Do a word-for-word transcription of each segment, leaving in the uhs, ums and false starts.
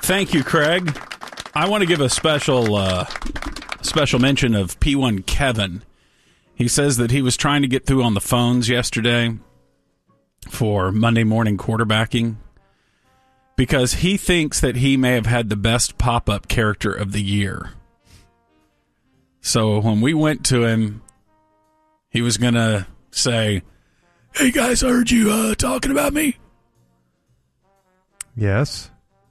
Thank you, Craig. I want to give a special uh, special mention of P one Kevin. He says that he was trying to get through on the phones yesterday for Monday morning quarterbacking because he thinks that he may have had the best pop-up character of the year. So when we went to him, he was going to say, "Hey guys, I heard you uh, talking about me." Yes.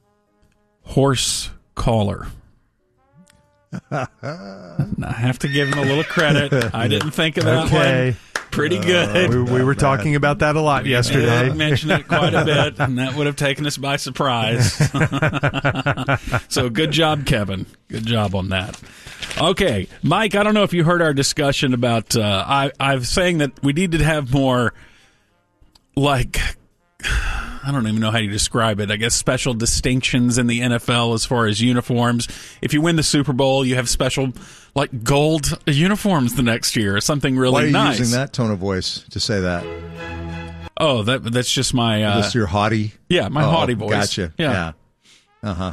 Horse caller. I have to give him a little credit. I didn't think of that okay. one. Pretty good. Uh, we, we were talking about that a lot yesterday. I mentioned it quite a bit, and that would have taken us by surprise. So good job, Kevin. Good job on that. Okay, Mike, I don't know if you heard our discussion about, uh, I, I was saying that we need to have more, like, I don't even know how you describe it. I guess special distinctions in the N F L as far as uniforms. If you win the Super Bowl, you have special, like, gold uniforms the next year or something really nice. Why are you nice. using that tone of voice to say that? Oh, that that's just my... Uh, Is this your haughty? Yeah, my oh, haughty voice. Gotcha. Yeah. yeah. Uh-huh.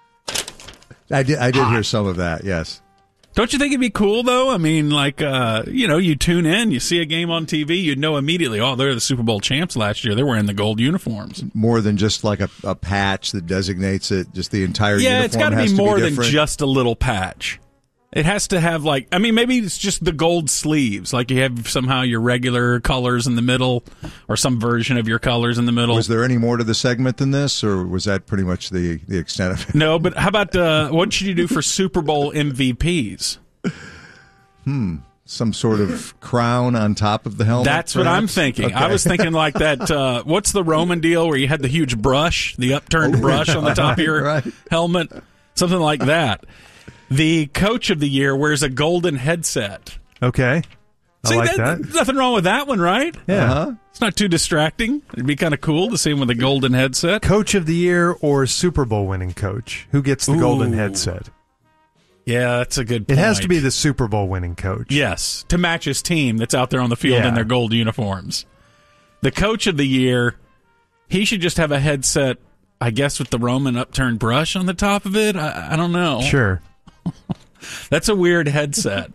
I did, I did hear some of that, yes. Don't you think it'd be cool, though? I mean, like, uh, you know, you tune in, you see a game on T V, you'd know immediately, oh, they're the Super Bowl champs last year. They're wearing the gold uniforms. More than just like a, a patch that designates it, just the entire yeah, uniform it's got to has be to more be than different. just a little patch. It has to have, like, I mean, maybe it's just the gold sleeves. Like, you have somehow your regular colors in the middle or some version of your colors in the middle. Was there any more to the segment than this, or was that pretty much the, the extent of it? No, but how about, uh, what should you do for Super Bowl M V Ps? Hmm. Some sort of crown on top of the helmet? That's perhaps? what I'm thinking. Okay. I was thinking like that, uh, what's the Roman deal where you had the huge brush, the upturned Oh, brush on the top of your right. helmet? Something like that. The coach of the year wears a golden headset. Okay. I See, like that, that. There's nothing wrong with that one, right? Yeah. Uh-huh. It's not too distracting. It'd be kind of cool to see him with a golden headset. Coach of the year or Super Bowl winning coach? Who gets the Ooh. golden headset? Yeah, that's a good It point. has to be the Super Bowl winning coach. Yes, to match his team that's out there on the field Yeah. in their gold uniforms. The coach of the year, he should just have a headset, I guess, with the Roman upturned brush on the top of it. I, I don't know. Sure. That's a weird headset.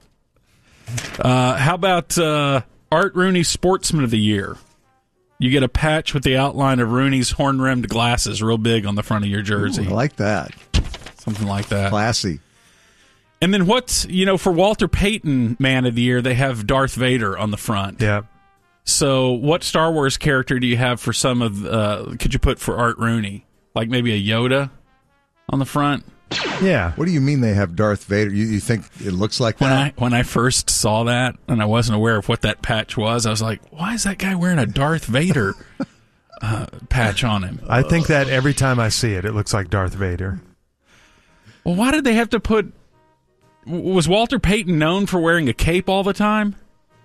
Uh, how about uh, Art Rooney Sportsman of the Year? You get a patch with the outline of Rooney's horn-rimmed glasses real big on the front of your jersey. Ooh, I like that. Something like that. Classy. And then what's, you know, for Walter Payton Man of the Year, they have Darth Vader on the front. Yeah. So what Star Wars character do you have for some of, uh, could you put for Art Rooney? Like maybe a Yoda on the front? Yeah. What do you mean they have Darth Vader? You, you think it looks like When that? I when I first saw that and I wasn't aware of what that patch was, I was like, why is that guy wearing a Darth Vader uh, patch on him? I think that every time I see it, it looks like Darth Vader. Well, why did they have to put... Was Walter Payton known for wearing a cape all the time?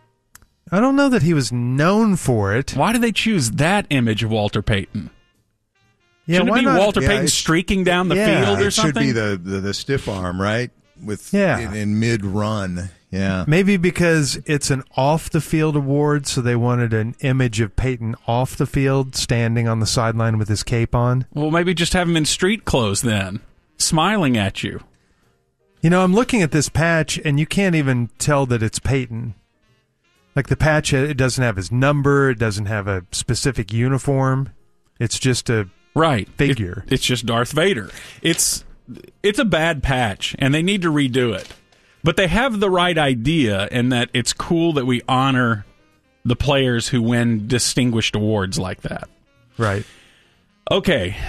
I don't know that he was known for it. Why did they choose that image of Walter Payton? Yeah, Shouldn't why it be not? Walter Yeah, Payton it's- streaking down the Yeah. field or It should something? be the, the, the stiff arm, right? With Yeah. in, in mid-run. Yeah. Maybe because it's an off-the-field award, so they wanted an image of Peyton off the field, standing on the sideline with his cape on. Well, maybe just have him in street clothes then, smiling at you. You know, I'm looking at this patch, and you can't even tell that it's Peyton. Like, the patch, it doesn't have his number, it doesn't have a specific uniform. It's just a Right. figure. It, it's just Darth Vader. It's it's a bad patch, and they need to redo it. But they have the right idea in that it's cool that we honor the players who win distinguished awards like that. Right. Okay.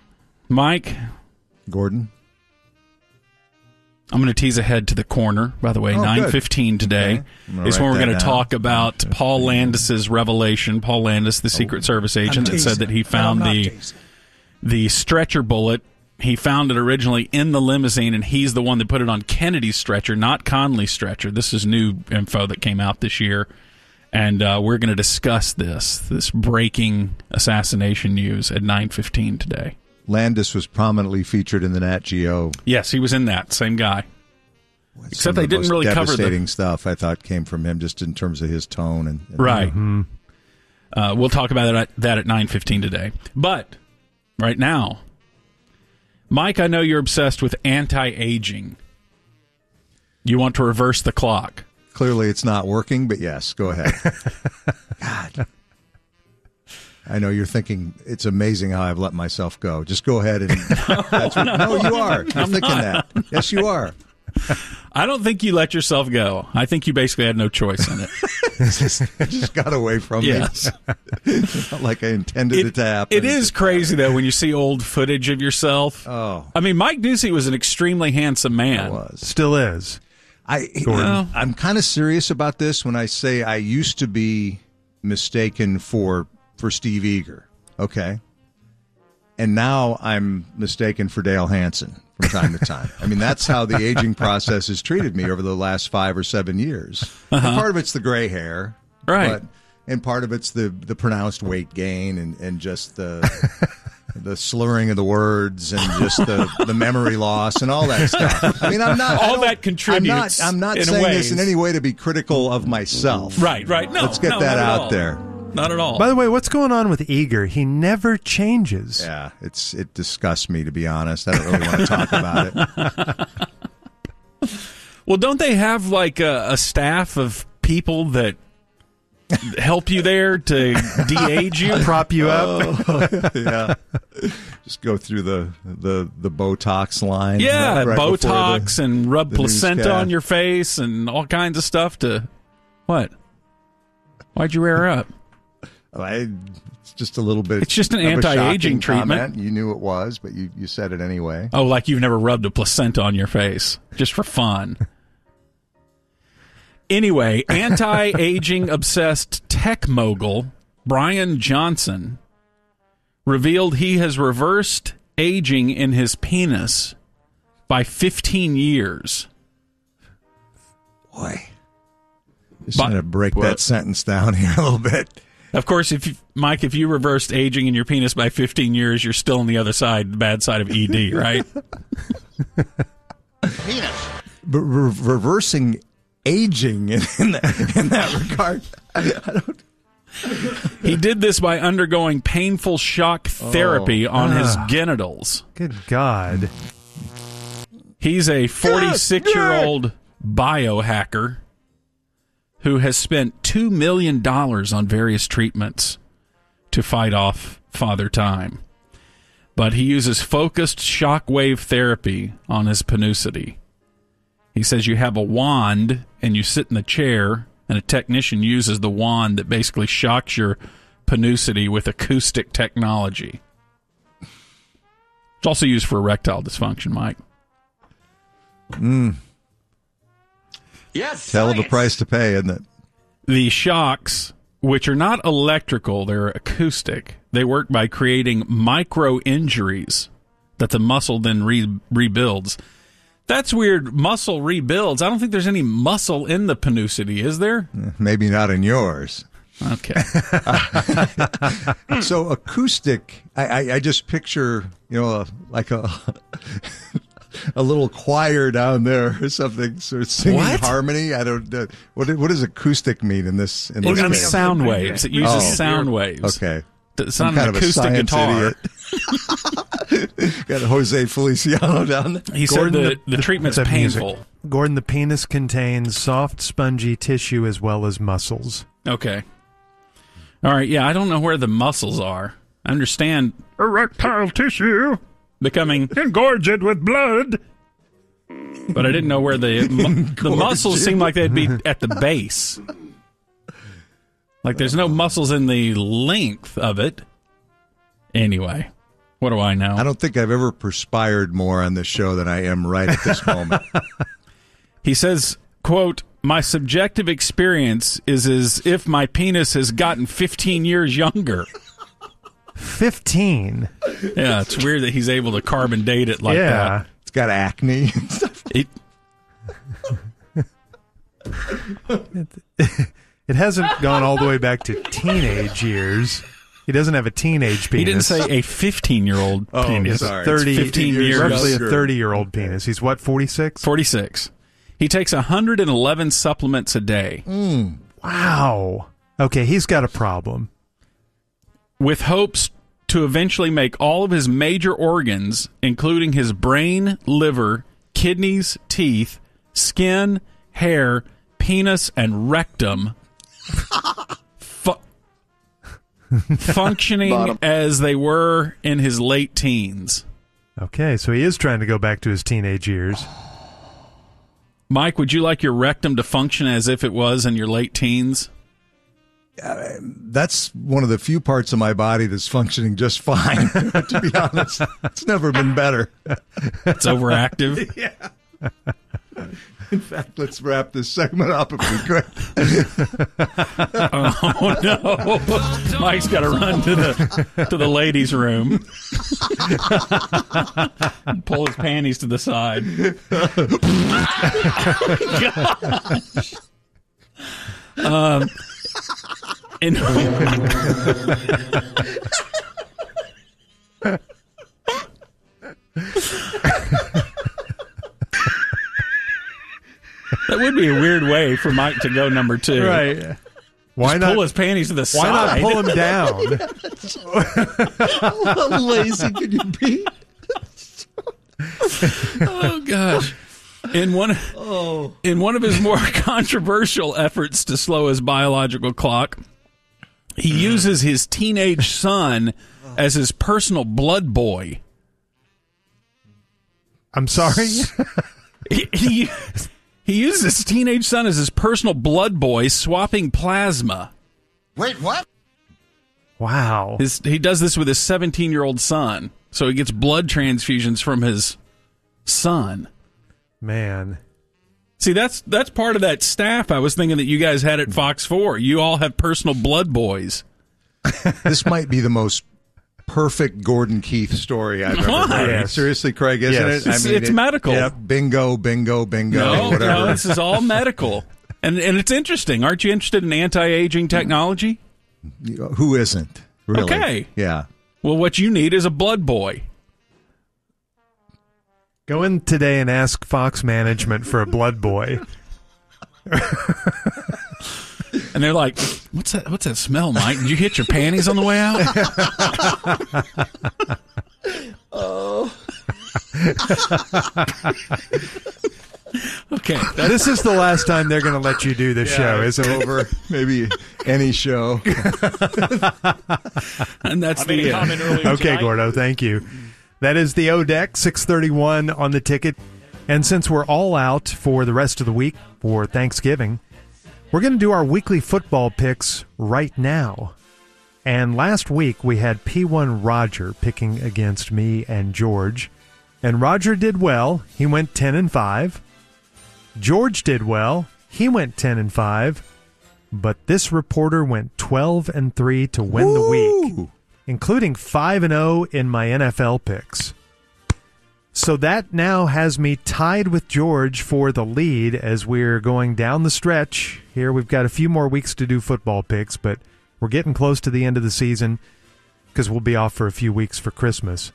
Mike, Gordon? I'm going to tease ahead to the corner. By the way, Oh, nine fifteen today Okay. I'm gonna is when write we're that going to down. talk about Paul Landis's revelation. Paul Landis, the Secret Service agent that said that he found the the stretcher bullet. He found it originally in the limousine, and he's the one that put it on Kennedy's stretcher, not Conley's stretcher. This is new info that came out this year, and uh, we're going to discuss this, this breaking assassination news at nine fifteen today. Landis was prominently featured in the Nat Geo. Yes, he was in that. Same guy. Some Except of they the didn't most really cover the... devastating stuff, I thought, came from him just in terms of his tone. and, and Right. Mm-hmm. Uh, we'll talk about that, that at nine fifteen today. But right now, Mike, I know you're obsessed with anti-aging. You want to reverse the clock. Clearly it's not working, but yes, go ahead. God. I know you're thinking it's amazing how I've let myself go. Just go ahead and... That's what, no, you are. You're I'm thinking not. that. Yes, you are. I don't think you let yourself go. I think you basically had no choice in it. just, it just got away from yes. me. It's not like I intended it, it to happen. It is crazy, though, when you see old footage of yourself. Oh. I mean, Mike Ducey was an extremely handsome man. I was. Still is. I, you know, I'm kind of serious about this when I say I used to be mistaken for for Steve Eager, okay? And now I'm mistaken for Dale Hansen from time to time. I mean, that's how the aging process has treated me over the last five or seven years. Uh-huh. And part of it's the gray hair. Right. But, and part of it's the, the pronounced weight gain and, and just the the slurring of the words and just the, the memory loss and all that stuff. I mean, I'm not... All that contributes I'm not, I'm not in saying ways. this in any way to be critical of myself. Right, right. No, Let's get no, that not at out all. there. Not at all. By the way, what's going on with Eager? He never changes. Yeah, it's it disgusts me, to be honest. I don't really want to talk about it. Well, don't they have like a, a staff of people that help you there to de-age you? Prop you up? Oh, yeah. Just go through the, the, the Botox line. Yeah, right, right Botox the, and rub the placenta newscast. on your face and all kinds of stuff to... What? Why'd you rear up? I, it's just a little bit... It's just an of a anti-aging shocking treatment. comment. You knew it was, but you, you said it anyway. Oh, like you've never rubbed a placenta on your face, just for fun. Anyway, anti-aging obsessed tech mogul Brian Johnson revealed he has reversed aging in his penis by fifteen years. Boy. Just But- trying to break Well- that sentence down here a little bit. Of course, if you, Mike, if you reversed aging in your penis by fifteen years, you're still on the other side, the bad side of E D, right? Penis. But re- reversing aging in, in, that, in that regard, I, I don't... He did this by undergoing painful shock therapy Oh. on his Ah. genitals. Good God. He's a forty-six-year-old biohacker who has spent two million dollars on various treatments to fight off Father Time. But he uses focused shockwave therapy on his panucity. He says you have a wand and you sit in the chair, and a technician uses the wand that basically shocks your panucity with acoustic technology. It's also used for erectile dysfunction, Mike. Mm. Yes. Hell of a price to pay, isn't it? The shocks, which are not electrical, they're acoustic. They work by creating micro injuries that the muscle then re- rebuilds. That's weird. Muscle rebuilds. I don't think there's any muscle in the panucity, is there? Maybe not in yours. Okay. So acoustic, I, I, I just picture, you know, a, like a a little choir down there or something, sort of singing What? harmony. I don't. Uh, what what does acoustic mean in this? In It this means case? sound waves. It uses Oh. sound waves. Okay. It's Some not kind an of a acoustic science guitar. idiot. Got Jose Feliciano down there. He Gordon, said the, the treatment's It's a music. painful. Gordon, the penis contains soft, spongy tissue as well as muscles. Okay. All right. Yeah, I don't know where the muscles are. I understand Erectile tissue. becoming Engorge it with blood. but I didn't know where the mu- the muscles seem like they'd be at the base. Like there's no muscles in the length of it. Anyway, what do I know? I don't think I've ever perspired more on this show than I am right at this moment. He says, quote, "My subjective experience is as if my penis has gotten fifteen years younger." Fifteen. Yeah, it's weird that he's able to carbon date it like Yeah. It's got acne and stuff. that. It, It hasn't gone all the way back to teenage years. He doesn't have a teenage penis. he didn't say a fifteen-year-old Oh, penis. sorry. thirty, fifteen years roughly younger. a thirty-year-old penis. He's what, forty-six? forty-six. He takes one hundred eleven supplements a day Wow. Okay, he's got a problem. with hopes to eventually make all of his major organs, including his brain, liver, kidneys, teeth, skin, hair, penis, and rectum, fu- functioning Bottom. as they were in his late teens. Okay, so he is trying to go back to his teenage years. Mike, would you like your rectum to function as if it was in your late teens? Uh, that's one of the few parts of my body that's functioning just fine, to be honest. It's never been better. It's overactive? Yeah. In fact, let's wrap this segment up if we could. Oh, no. Mike's got to run to the to the ladies' room. Pull his panties to the side. Gosh. Um, and that would be a weird way for Mike to go number two. Right. Why Just not pull his panties to the Why side? not pull him down? How lazy can you be? Oh gosh. In one Oh. in one of his more controversial efforts to slow his biological clock, he uses his teenage son as his personal blood boy. I'm sorry? He, he, he uses his teenage son as his personal blood boy, swapping plasma. Wait, what? Wow. His, he does this with his seventeen-year-old son, so he gets blood transfusions from his son. Man. See, that's that's part of that staff I was thinking that you guys had at Fox four. You all have personal blood boys. This might be the most perfect Gordon Keith story I've ever Why? heard. Yes. Seriously, Craig, isn't Yes. it? It's- it's medical. Yeah, bingo, bingo, bingo, No, whatever. no, this is all medical. And and it's interesting. Aren't you interested in anti-aging technology? Who isn't? Really? Okay. Yeah. Well, what you need is a blood boy. Go in today and ask Fox management for a blood boy. And they're like, "What's that? What's that smell, Mike? Did you hit your panties on the way out?" Oh. Okay, This is the last time they're going to let you do this show, it's isn't it? over. Maybe any show. and that's I made the a end. comment earlier Okay, tonight. Gordo, thank you. That is the O-Deck, six thirty-one on the ticket. And since we're all out for the rest of the week for Thanksgiving, we're going to do our weekly football picks right now. And last week we had P one Roger picking against me and George. And Roger did well. He went ten and five. George did well. He went ten and five. But this reporter went twelve and three to win the week, Woo! including five and oh in my N F L picks. So that now has me tied with George for the lead as we're going down the stretch. Here we've got a few more weeks to do football picks, but we're getting close to the end of the season because we'll be off for a few weeks for Christmas.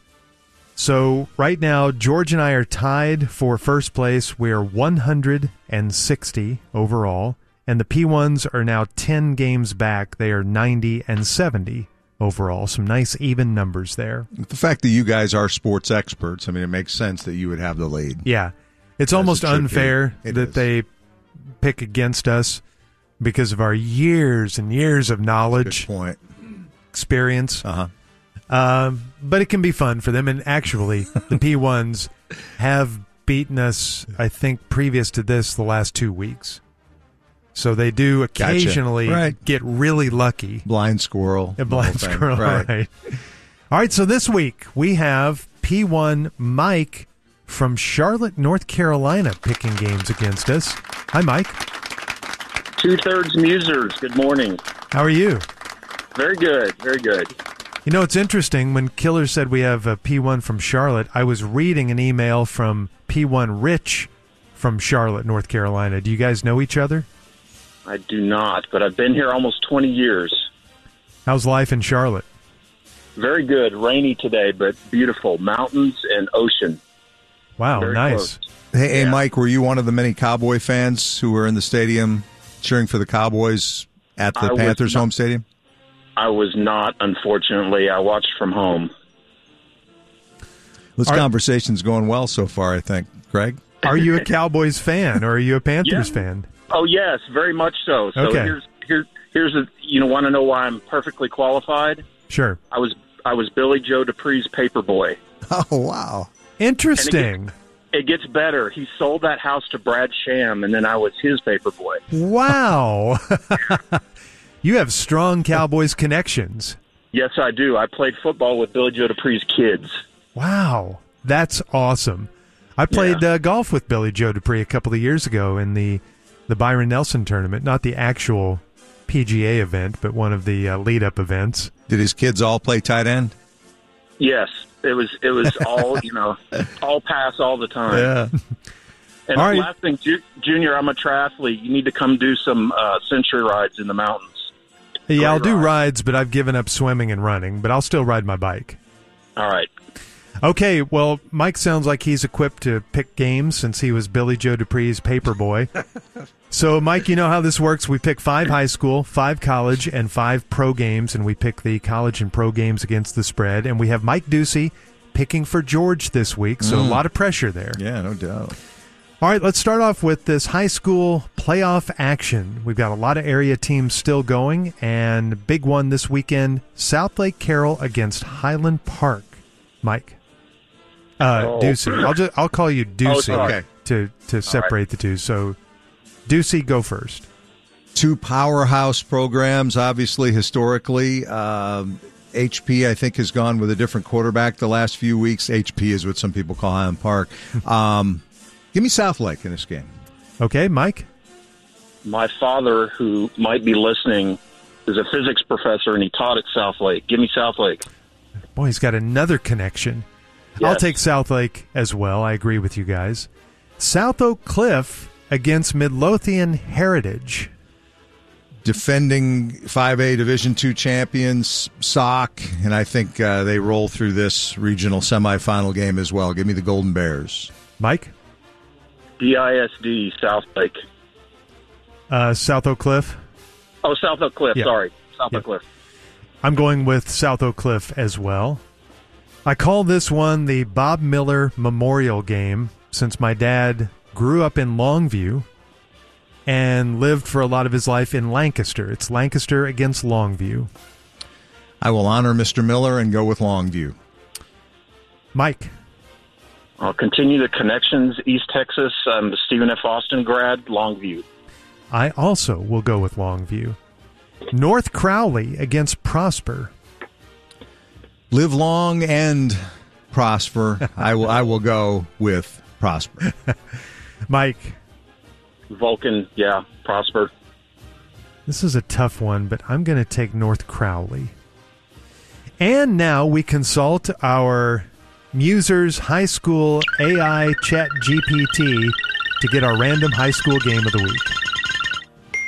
So right now, George and I are tied for first place. We are one hundred sixty overall, and the P ones are now ten games back. They are ninety and seventy overall. Some nice even numbers there. The fact that you guys are sports experts, I mean, it makes sense that you would have the lead. Yeah. It's As almost it should be. unfair It that is. they pick against us because of our years and years of Good knowledge, point. experience. Uh-huh. Um, but it can be fun for them. And actually, the P ones have beaten us, I think, previous to this, the last two weeks. So they do occasionally Right. get really lucky. Blind squirrel. A the blind whole thing. squirrel, Right. right. All right, so this week we have P one Mike from Charlotte, North Carolina, picking games against us. Hi, Mike. Two-thirds Musers. Good morning. How are you? Very good. Very good. You know, it's interesting. When Killer said we have a P one from Charlotte, I was reading an email from P one Rich from Charlotte, North Carolina. Do you guys know each other? I do not, but I've been here almost twenty years. How's life in Charlotte? Very good. Rainy today, but beautiful. Mountains and ocean. Wow, Very nice. close. Hey, hey, Yeah. Mike, were you one of the many Cowboy fans who were in the stadium cheering for the Cowboys at the I was Panthers' not. home stadium? I was not, unfortunately. I watched from home. This Are- conversation's going well so far, I think. Craig? Are you a Cowboys fan or are you a Panthers Yeah. fan? Oh, yes, very much so. So Okay. here's here, here's a you know want to know why I'm perfectly qualified? Sure. I was I was Billy Joe Dupree's paper boy. Oh, wow. Interesting. It gets better. He sold that house to Brad Sham, and then I was his paper boy. Wow. You have strong Cowboys connections. Yes, I do. I played football with Billy Joe Dupree's kids. Wow. That's awesome. I played Yeah. uh, golf with Billy Joe Dupree a couple of years ago in the, the Byron Nelson tournament, not the actual P G A event, but one of the uh, lead-up events. Did his kids all play tight end? Yes, it was. It was all you know, all pass all the time. Yeah. And All right. last thing, Ju- Junior, I'm a triathlete. You need to come do some uh, century rides in the mountains. Yeah, I'll Great do ride. rides, but I've given up swimming and running, but I'll still ride my bike. All right. Okay, well, Mike sounds like he's equipped to pick games since he was Billy Joe Dupree's paper boy. So, Mike, you know how this works. We pick five high school, five college, and five pro games, and we pick the college and pro games against the spread. And we have Mike Ducey picking for George this week, so a lot of pressure there. Yeah, no doubt. All right, let's start off with this high school playoff action. We've got a lot of area teams still going, and big one this weekend, South Lake Carroll against Highland Park. Mike. Uh, Oh. Ducey. I'll just I'll call you Ducey sorry. Okay. to to separate the two. So, Ducey, go first. Two powerhouse programs, obviously, historically. Um, H P, I think, has gone with a different quarterback the last few weeks. H P is what some people call Highland Park. Um, give me South Lake in this game. Okay, Mike. My father, who might be listening, is a physics professor, and he taught at South Lake. Give me South Lake. Boy, he's got another connection. I'll Yes. take South Lake as well. I agree with you guys. South Oak Cliff against Midlothian Heritage. Defending five A Division two champions, S O C, and I think uh, they roll through this regional semifinal game as well. Give me the Golden Bears. Mike? D I S D, South Lake. Uh, South Oak Cliff. Oh, South Oak Cliff. Yeah. Sorry. South Yeah. Oak Cliff. I'm going with South Oak Cliff as well. I call this one the Bob Miller Memorial Game since my dad grew up in Longview and lived for a lot of his life in Lancaster. It's Lancaster against Longview. I will honor Mister Miller and go with Longview. Mike? I'll continue the connections. East Texas. I'm a Stephen F. Austin grad. Longview. I also will go with Longview. North Crowley against Prosper. Live long and prosper. I will. I will go with Prosper. Mike? Vulcan. Yeah. Prosper. This is a tough one, but I'm going to take North Crowley. And now we consult our Musers High School A I Chat G P T to get our random high school game of the week.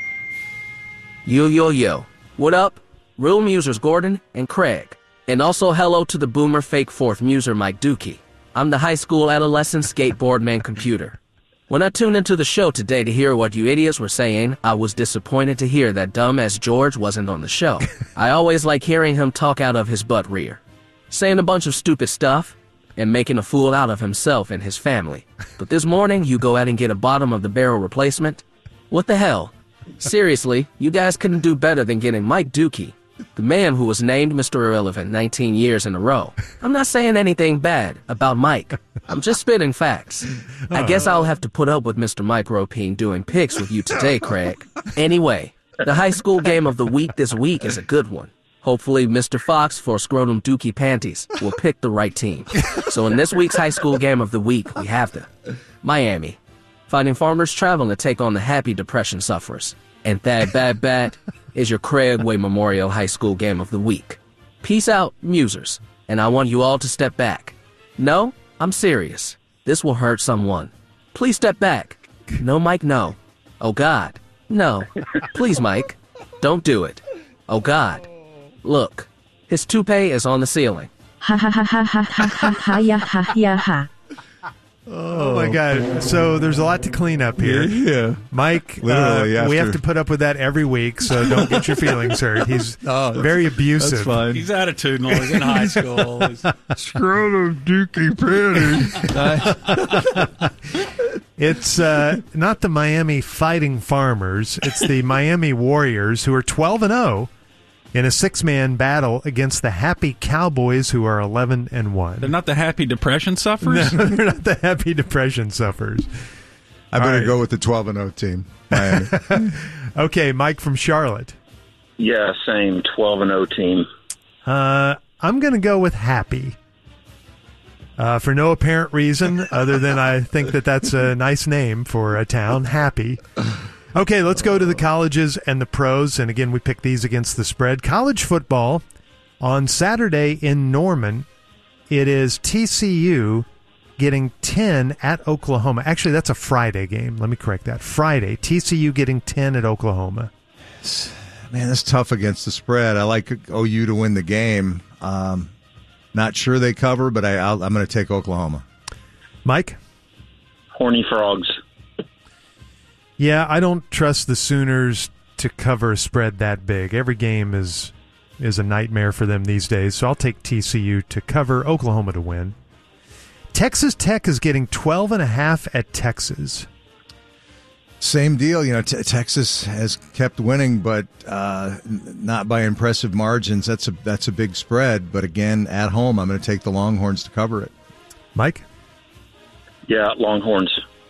Yo, yo, yo. What up? Real Musers Gordon and Craig. And also hello to the boomer fake fourth Muser Mike Dookie. I'm the high school adolescent skateboard man computer. When I tuned into the show today to hear what you idiots were saying, I was disappointed to hear that dumbass George wasn't on the show. I always like hearing him talk out of his butt rear, saying a bunch of stupid stuff, and making a fool out of himself and his family. But this morning, you go out and get a bottom-of-the-barrel replacement? What the hell? Seriously, you guys couldn't do better than getting Mike Dookie, the man who was named Mister Irrelevant nineteen years in a row. I'm not saying anything bad about Mike. I'm just spitting facts. I guess I'll have to put up with Mister Micropene doing picks with you today, Craig. Anyway, the high school game of the week this week is a good one. Hopefully, Mister Fox for Scrotum Dookie Panties will pick the right team. So in this week's high school game of the week, we have the Miami Fighting Farmers traveling to take on the Happy Depression sufferers. And that bad bad is your Craig Way Memorial High School game of the week. Peace out, Musers, and I want you all to step back. No, I'm serious. This will hurt someone. Please step back. No, Mike, no. Oh, God. No. Please, Mike. Don't do it. Oh, God. Look. His toupee is on the ceiling. Ha ha ha ha ha ha ha ha ya ha ya ha. Oh, my God. So there's a lot to clean up here. Yeah. Mike, Literally, uh, we after- have to put up with that every week, so don't get your feelings hurt. He's Oh, very abusive. That's fine. He's attitudinal. He's in high school. He's- Scrotum Dookie Penny. It's uh, not the Miami Fighting Farmers. It's the Miami Warriors, who are twelve and oh in a six-man battle against the Happy Cowboys, who are eleven and one. They're not the happy depression sufferers? No, they're not the Happy Depression sufferers. I better right. go with the twelve and oh team, Miami. Okay, Mike from Charlotte. Yeah, same twelve and oh team. Uh, I'm going to go with Happy. Uh, for no apparent reason other than I think that that's a nice name for a town, Happy. Okay, let's go to the colleges and the pros. And again, we pick these against the spread. College football on Saturday in Norman. It is T C U getting ten at Oklahoma. Actually, that's a Friday game. Let me correct that. Friday, T C U getting ten at Oklahoma. Man, that's tough against the spread. I like O U to win the game. Um, not sure they cover, but I, I'll, I'm going to take Oklahoma. Mike? Horny Frogs. Yeah, I don't trust the Sooners to cover a spread that big. Every game is is a nightmare for them these days, so I'll take T C U to cover, Oklahoma to win. Texas Tech is getting twelve and a half at Texas. Same deal. You know, t- Texas has kept winning, but uh, n- not by impressive margins. That's a that's a big spread. But again, at home, I'm going to take the Longhorns to cover it. Mike? Yeah, Longhorns.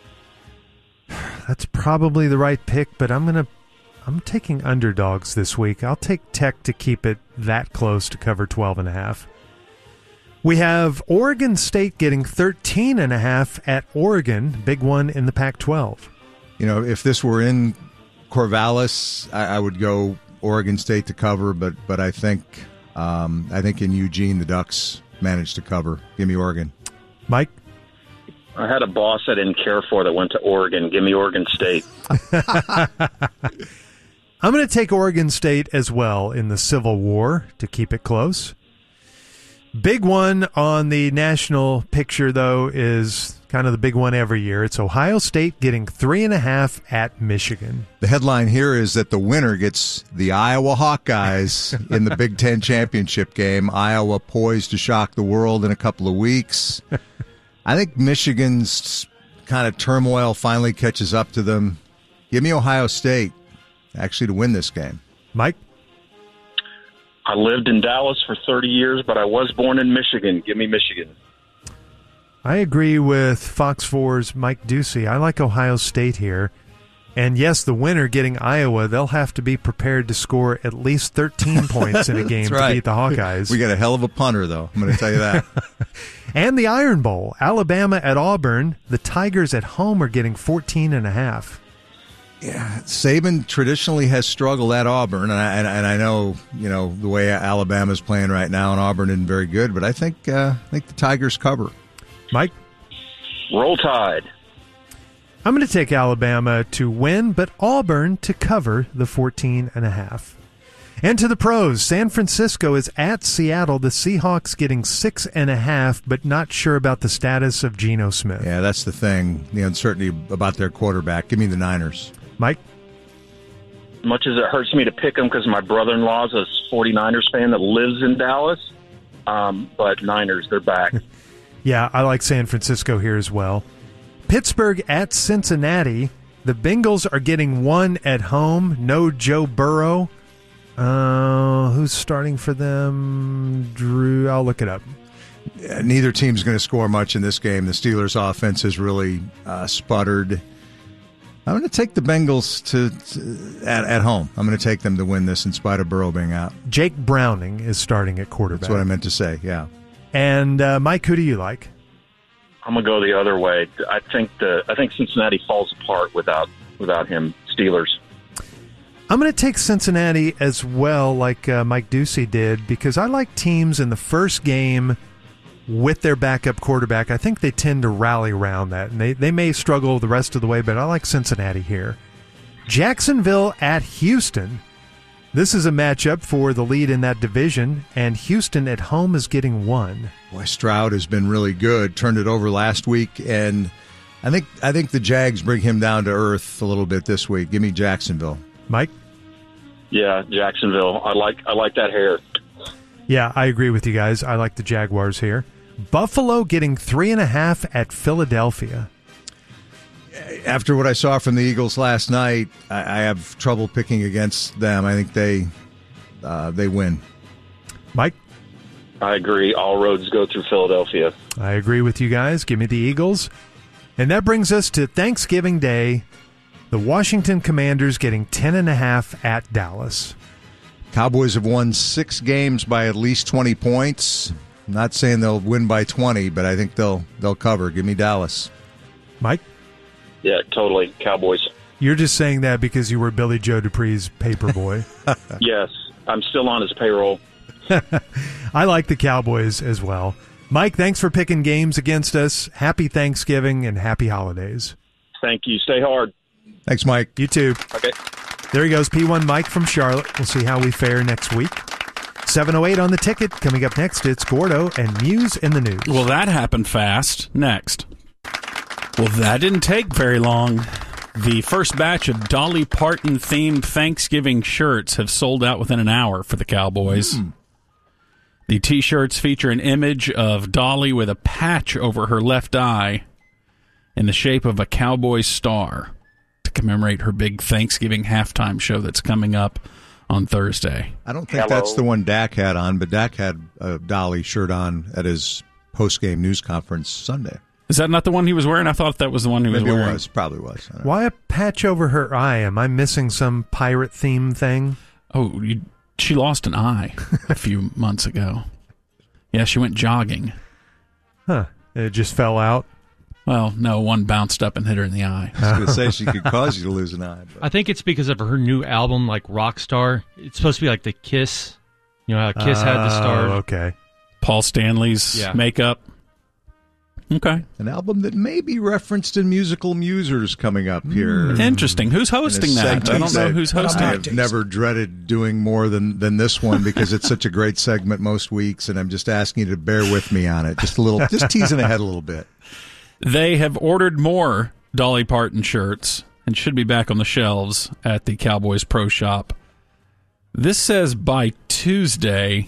That's probably the right pick, but I'm going to I'm taking underdogs this week. I'll take Tech to keep it that close to cover twelve and a half. We have Oregon State getting thirteen and a half at Oregon, big one in the Pac twelve. You know, if this were in Corvallis, I, I would go Oregon State to cover, but but I think um, I think in Eugene the Ducks managed to cover. Give me Oregon. Mike? I had a boss I didn't care for that went to Oregon. Give me Oregon State. I'm going to take Oregon State as well in the Civil War to keep it close. Big one on the national picture, though, is kind of the big one every year. It's Ohio State getting three and a half at Michigan. The headline here is that the winner gets the Iowa Hawkeyes in the Big Ten championship game. Iowa poised to shock the world in a couple of weeks. I think Michigan's kind of turmoil finally catches up to them. Give me Ohio State, actually, to win this game. Mike? I lived in Dallas for thirty years, but I was born in Michigan. Give me Michigan. I agree with Fox four's Mike Ducey. I like Ohio State here. And yes, the winner getting Iowa, they'll have to be prepared to score at least thirteen points in a game right. to beat the Hawkeyes. We got a hell of a punter, though. I'm going to tell you that. And the Iron Bowl, Alabama at Auburn. The Tigers at home are getting fourteen and a half. Yeah, Saban traditionally has struggled at Auburn, and I, and, and I know you know the way Alabama's playing right now, and Auburn isn't very good. But I think uh, I think the Tigers cover. Mike? Roll Tide. I'm going to take Alabama to win, but Auburn to cover the fourteen and a half. And to the pros, San Francisco is at Seattle. The Seahawks getting six and a half, but not sure about the status of Geno Smith. Yeah, that's the thing. The uncertainty about their quarterback. Give me the Niners. Mike? Much as it hurts me to pick them because my brother-in-law is a 49ers fan that lives in Dallas, um, but Niners, they're back. Yeah, I like San Francisco here as well. Pittsburgh at Cincinnati. The Bengals are getting one at home. No Joe Burrow. Uh, who's starting for them? Drew, I'll look it up. Yeah, neither team's going to score much in this game. The Steelers' offense has really uh, sputtered. I'm going to take the Bengals to, to at, at home. I'm going to take them to win this in spite of Burrow being out. Jake Browning is starting at quarterback. That's what I meant to say, yeah. And uh, Mike, who do you like? I'm gonna go the other way. I think the I think Cincinnati falls apart without without him. Steelers. I'm going to take Cincinnati as well, like uh, Mike Ducey did, because I like teams in the first game with their backup quarterback. I think they tend to rally around that, and they, they may struggle the rest of the way, but I like Cincinnati here. Jacksonville at Houston. This is a matchup for the lead in that division, and Houston at home is getting one. Boy, Stroud has been really good. Turned it over last week, and I think I think the Jags bring him down to earth a little bit this week. Give me Jacksonville. Mike? Yeah, Jacksonville. I like I like that hair. Yeah, I agree with you guys. I like the Jaguars here. Buffalo getting three and a half at Philadelphia. After what I saw from the Eagles last night, I, I have trouble picking against them. I think they uh, they win. Mike? I agree. All roads go through Philadelphia. I agree with you guys. Give me the Eagles. And that brings us to Thanksgiving Day. The Washington Commanders getting ten and a half at Dallas. Cowboys have won six games by at least twenty points. I'm not saying they'll win by twenty, but I think they'll they'll cover. Give me Dallas. Mike? Yeah, totally. Cowboys. You're just saying that because you were Billy Joe Dupree's paper boy. Yes, I'm still on his payroll. I like the Cowboys as well. Mike, thanks for picking games against us. Happy Thanksgiving and happy holidays. Thank you. Stay hard. Thanks, Mike. You too. Okay. There he goes, P one Mike from Charlotte. We'll see how we fare next week. seven oh eight on the ticket. Coming up next, it's Gordo and Muse in the news. Well, that happened fast. Next. Well, that didn't take very long. The first batch of Dolly Parton-themed Thanksgiving shirts have sold out within an hour for the Cowboys. Mm. The T-shirts feature an image of Dolly with a patch over her left eye in the shape of a Cowboys star to commemorate her big Thanksgiving halftime show that's coming up on Thursday. I don't think Hello. that's the one Dak had on, but Dak had a Dolly shirt on at his post-game news conference Sunday. Is that not the one he was wearing? I thought that was the one he was Maybe wearing. It was. Probably was. I don't know. Why a patch over her eye? Am I missing some pirate theme thing? Oh, you, she lost an eye a few months ago. Yeah, she went jogging. Huh. It just fell out? Well, no, one bounced up and hit her in the eye. I was going to say she could cause you to lose an eye. But. I think it's because of her new album, like Rockstar. It's supposed to be like the Kiss. You know how Kiss uh, had the stars? Okay. Paul Stanley's Yeah. makeup. Okay. An album that may be referenced in Musical Musers coming up here. Interesting. Who's hosting In a that? I don't segment know that who's hosting I've it. never dreaded doing more than, than this one because it's such a great segment most weeks, and I'm just asking you to bear with me on it. Just a little, just teasing ahead a little bit. They have ordered more Dolly Parton shirts and should be back on the shelves at the Cowboys Pro Shop. This says by Tuesday,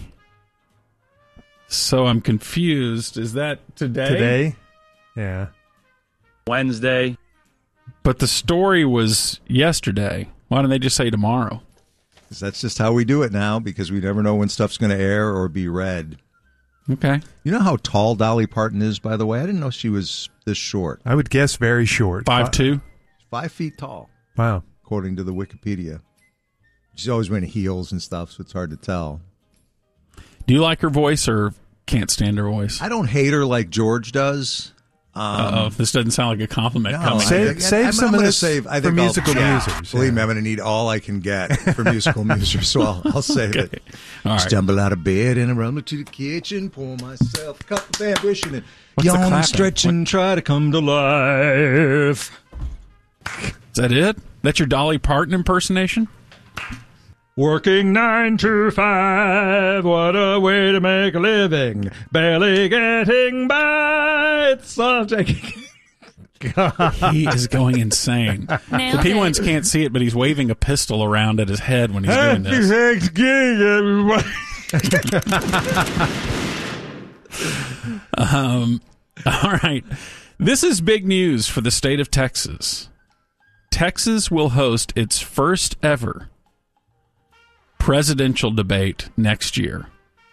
so I'm confused. Is that today? Today? Yeah. Wednesday. But the story was yesterday. Why don't they just say tomorrow? 'Cause that's just how we do it now because we never know when stuff's going to air or be read. Okay. You know how tall Dolly Parton is, by the way? I didn't know she was this short. I would guess very short. Five two. Five feet tall, Wow. according to the Wikipedia. She's always wearing heels and stuff, so it's hard to tell. Do you like her voice or can't stand her voice? I don't hate her like George does. Um, Uh-oh. This doesn't sound like a compliment No, coming. Save- I, save I'm, some I'm of gonna this save, I for think I'll- musical yeah, musers, Believe yeah. me, I'm going to need all I can get for musical musers, so I'll, I'll save Okay. it. All right. Stumble out of bed and I run to the kitchen, pour myself a cup of ambition, and What's the yawn and clapping? stretch and try to come to life. Is that it? That's your Dolly Parton impersonation? Working nine to five, what a way to make a living. Barely getting by, it's all taking... He is going insane. The P ones can't see it, but he's waving a pistol around at his head when he's doing this. Thanksgiving, everybody. Um, all right. This is big news for the state of Texas. Texas will host its first ever presidential debate next year.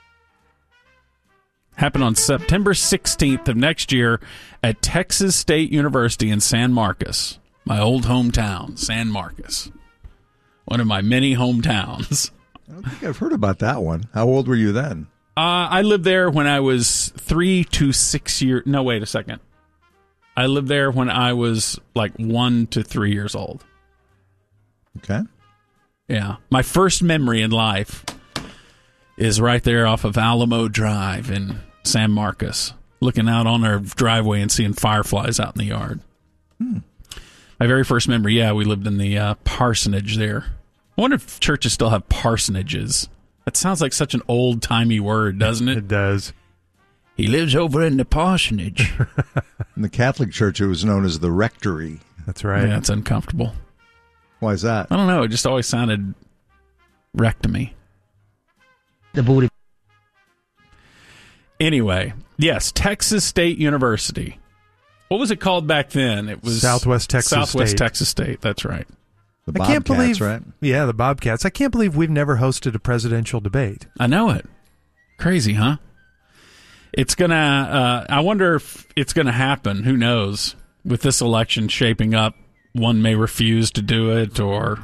Happen on September sixteenth of next year at Texas State University in San Marcos, my old hometown, San Marcos. One of my many hometowns. I don't think I've heard about that one. How old were you then? Uh, I lived there when I was three to six years. No, wait a second. I lived there when I was like one to three years old. Okay. Yeah. My first memory in life is right there off of Alamo Drive in San Marcos, looking out on our driveway and seeing fireflies out in the yard. Hmm. My very first memory, yeah, we lived in the uh, parsonage there. I wonder if churches still have parsonages. That sounds like such an old-timey word, doesn't it? It does. He lives over in the parsonage. In the Catholic Church, it was known as the rectory. That's right. Yeah, it's uncomfortable. Why is that? I don't know. It just always sounded wreck to me. The booty. Anyway, yes, Texas State University. What was it called back then? It was Southwest Texas Southwest State. Texas State. That's right. The I can't Bobcats, believe, right? Yeah, the Bobcats. I can't believe we've never hosted a presidential debate. I know it. Crazy, huh? It's gonna. Uh, I wonder if it's gonna happen. Who knows? With this election shaping up, one may refuse to do it, or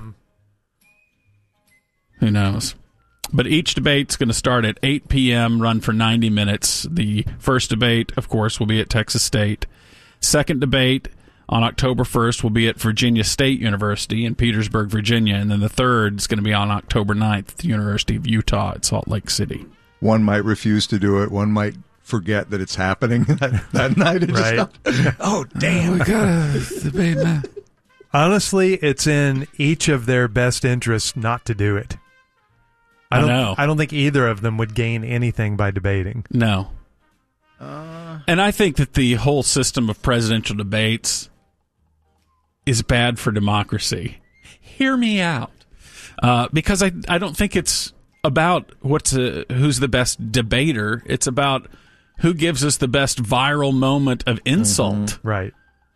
who knows? But each debate's going to start at eight p.m., run for ninety minutes. The first debate, of course, will be at Texas State. Second debate on October first will be at Virginia State University in Petersburg, Virginia. And then the third is going to be on October ninth at the University of Utah at Salt Lake City. One might refuse to do it. One might forget that it's happening that, that night. It Right. just, oh, damn. We got a debate now. Honestly, it's in each of their best interests not to do it. I I don't know. I don't think either of them would gain anything by debating. No. Uh, And I think that the whole system of presidential debates is bad for democracy. Hear me out. Uh, because I, I don't think it's about what's a, who's the best debater. It's about who gives us the best viral moment of insult. Mm-hmm. Right.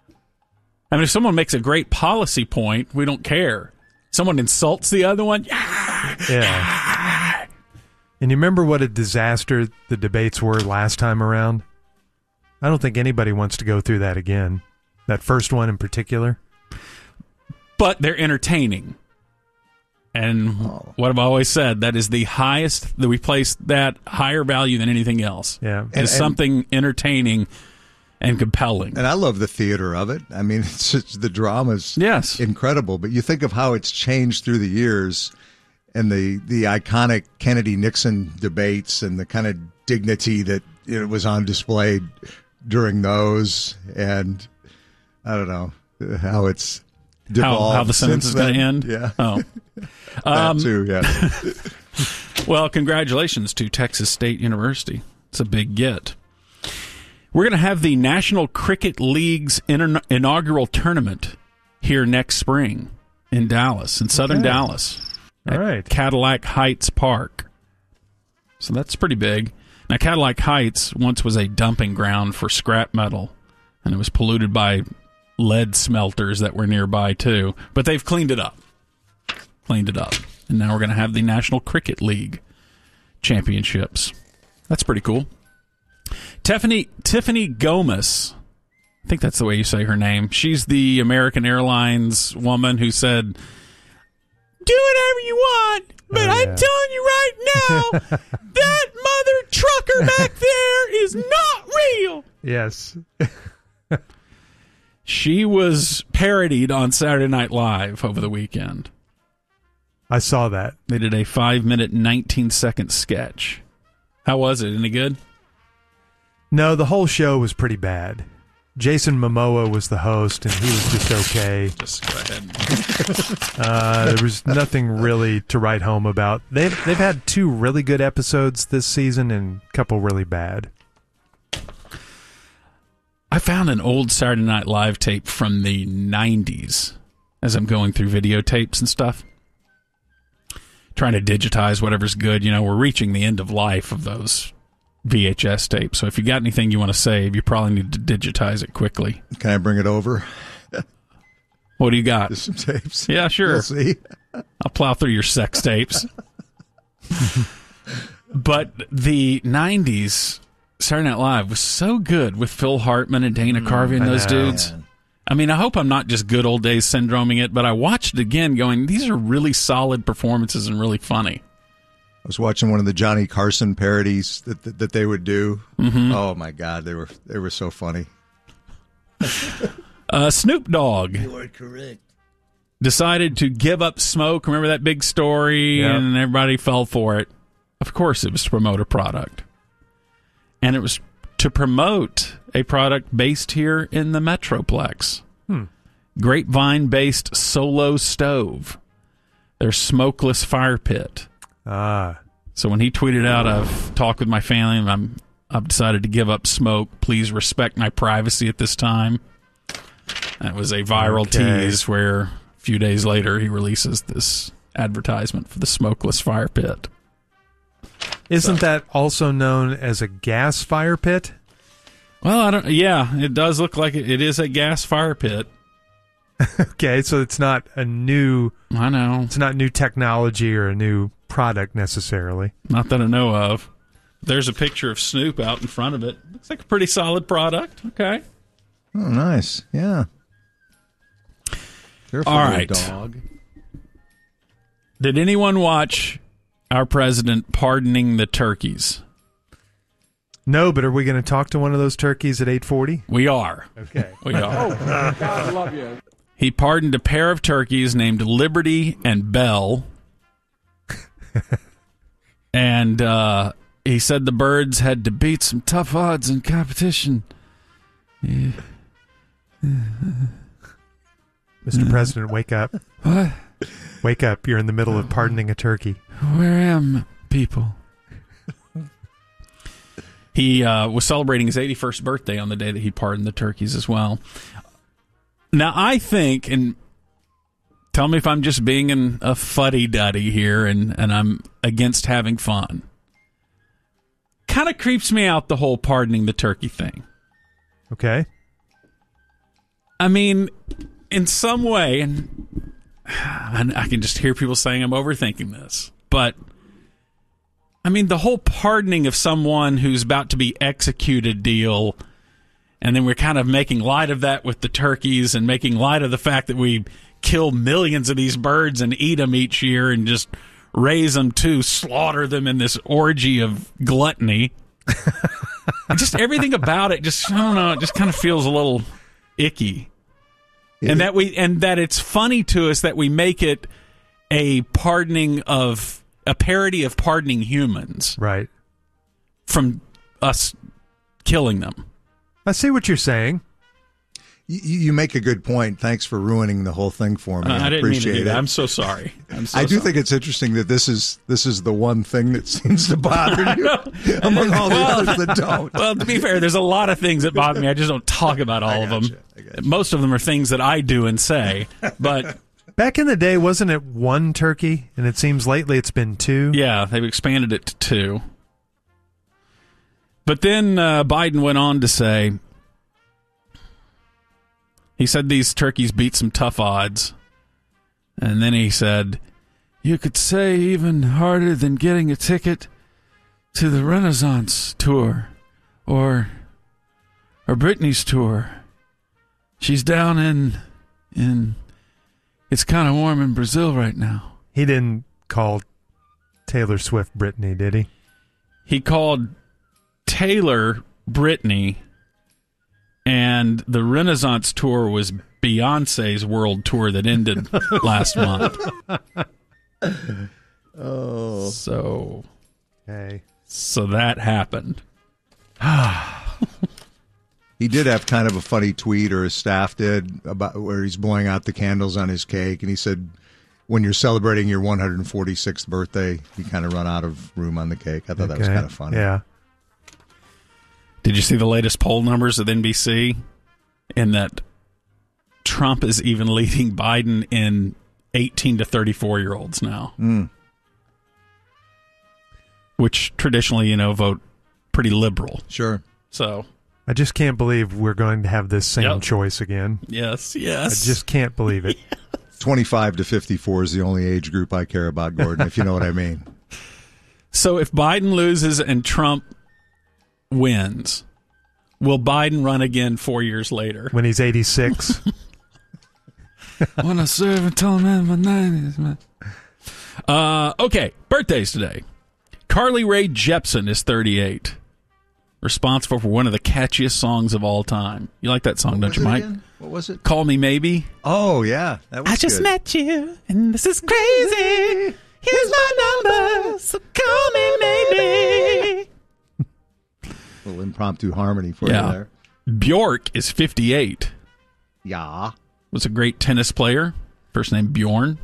I mean, if someone makes a great policy point, we don't care. Someone insults the other one, yeah. Yeah. And you remember what a disaster the debates were last time around? I don't think anybody wants to go through that again. That first one in particular. But they're entertaining. And Oh. what I've always said, that is the highest, that we place that higher value than anything else. Yeah. Is And- and- something entertaining and compelling. And I love the theater of it. I mean, it's just, the drama's Yes. incredible. But you think of how it's changed through the years and the, the iconic Kennedy-Nixon debates and the kind of dignity that you know, was on display during those. And I don't know how it's how, devolved how the sentence is since going to then. end? Yeah. Oh. That Um, too, yeah. Well, congratulations to Texas State University. It's a big get. We're going to have the National Cricket League's inter- inaugural tournament here next spring in Dallas, in southern Okay. Dallas, All at right. Cadillac Heights Park. So that's pretty big. Now, Cadillac Heights once was a dumping ground for scrap metal, and it was polluted by lead smelters that were nearby, too. But they've cleaned it up. Cleaned it up. And now we're going to have the National Cricket League championships. That's pretty cool. Tiffany Tiffany Gomez, I think that's the way you say her name. She's the American Airlines woman who said, "Do whatever you want, but Oh, I'm yeah. telling you right now, that mother trucker back there is not real." Yes. She was parodied on Saturday Night Live over the weekend. I saw that. They did a five-minute, nineteen-second sketch. How was it? Any good? No, the whole show was pretty bad. Jason Momoa was the host, and he was just okay. Just go ahead. Uh, there was nothing really to write home about. They've they've had two really good episodes this season and a couple really bad. I found an old Saturday Night Live tape from the nineties as I'm going through videotapes and stuff. Trying to digitize whatever's good. You know, we're reaching the end of life of those V H S tapes. So if you got anything you want to save, you probably need to digitize it quickly. Can I bring it over? What do you got? Just some tapes. Yeah, sure. We'll see. I'll plow through your sex tapes. But the nineties Saturday Night Live was so good with Phil Hartman and Dana Carvey and I those know. dudes. I mean, I hope I'm not just good old days syndroming it, but I watched it again going, these are really solid performances and really funny. I was watching one of the Johnny Carson parodies that that, that they would do. Mm-hmm. Oh my God, they were they were so funny. Uh, Snoop Dogg You are correct. decided to give up smoke. Remember that big story? Yep. And everybody fell for it. Of course, it was to promote a product. And it was to promote a product based here in the Metroplex. Hmm. Grapevine-based Solo Stove. their smokeless fire pit. Ah. So when he tweeted out, I've talked with my family and I'm, I've decided to give up smoke. Please respect my privacy at this time. That was a viral Okay. tease where a few days later he releases this advertisement for the smokeless fire pit. Isn't So- that also known as a gas fire pit? Well, I don't. Yeah, it does look like it, it is a gas fire pit. Okay, so it's not a new I know. it's not new technology or a new product necessarily. Not that I know of. There's a picture of Snoop out in front of it. Looks like a pretty solid product. Okay. Oh, nice. Yeah. Careful, All little right. dog. Did anyone watch our president pardoning the turkeys? No, but are we going to talk to one of those turkeys at eight forty? We are. Okay. We are. God, I love you. He pardoned a pair of turkeys named Liberty and Bell. And uh, he said the birds had to beat some tough odds in competition. Yeah. Mister President, wake up. What? Wake up. You're in the middle of pardoning a turkey. Where am people? He uh, was celebrating his eighty-first birthday on the day that he pardoned the turkeys as well. Now, I think, and tell me if I'm just being an, a fuddy-duddy here and, and I'm against having fun. Kind of creeps me out, the whole pardoning the turkey thing. Okay. I mean, in some way, and I can just hear people saying I'm overthinking this, but I mean, the whole pardoning of someone who's about to be executed deal, and then we're kind of making light of that with the turkeys and making light of the fact that we kill millions of these birds and eat them each year and just raise them to slaughter them in this orgy of gluttony. Just everything about it, just, I don't know, it just kind of feels a little icky. And that we and that it's funny to us that we make it a pardoning of a parody of pardoning humans, Right. from us killing them. I see what you're saying. You, you make a good point. Thanks for ruining the whole thing for me. Uh, I, I didn't mean to appreciate do that. it. I'm so sorry. I'm so I do sorry. think it's interesting that this is this is the one thing that seems to bother you among all the others that don't. Well, to be fair, there's a lot of things that bother me. I just don't talk about all I of them. gotcha. I gotcha. Most of them are things that I do and say. But Back in the day, wasn't it one turkey? And it seems lately it's been two. yeah, they've expanded it to two. But then uh, Biden went on to say, he said these turkeys beat some tough odds. And then he said, you could say even harder than getting a ticket to the Renaissance tour or or Britney's tour. She's down in in it's kind of warm in Brazil right now. He didn't call Taylor Swift Britney, did he? He called Taylor Britney, and the Renaissance tour was Beyonce's world tour that ended last month. Oh, So, Hey. so that happened. he did have kind of a funny tweet, or his staff did, about where he's blowing out the candles on his cake, and he said, "When you're celebrating your one hundred forty-sixth birthday, you kind of run out of room on the cake." I thought that was Okay. kind of funny. Yeah. Did you see the latest poll numbers at N B C? In that Trump is even leading Biden in eighteen to thirty-four year olds now, Mm. which traditionally, you know, vote pretty liberal. Sure. So, I just can't believe we're going to have this same Yep. choice again. yes, I yes. just can't believe it. twenty-five to fifty-four is the only age group I care about, Gordon, if you know what I mean. So if Biden loses and Trump wins, will Biden run again four years later? When he's eighty-six. When I serve until I'm in my nineties, man. Uh, okay, birthdays today. Carly Rae Jepsen is thirty-eight. Responsible for one of the catchiest songs of all time. You like that song, What don't was you, it Mike? again? What was it? Call Me Maybe. Oh, yeah. That was I just good. met you, and this is crazy. Here's my number, so call me maybe. A little impromptu harmony for Yeah. you there. Bjork is fifty-eight. Yeah. Was a great tennis player. First name Bjorn.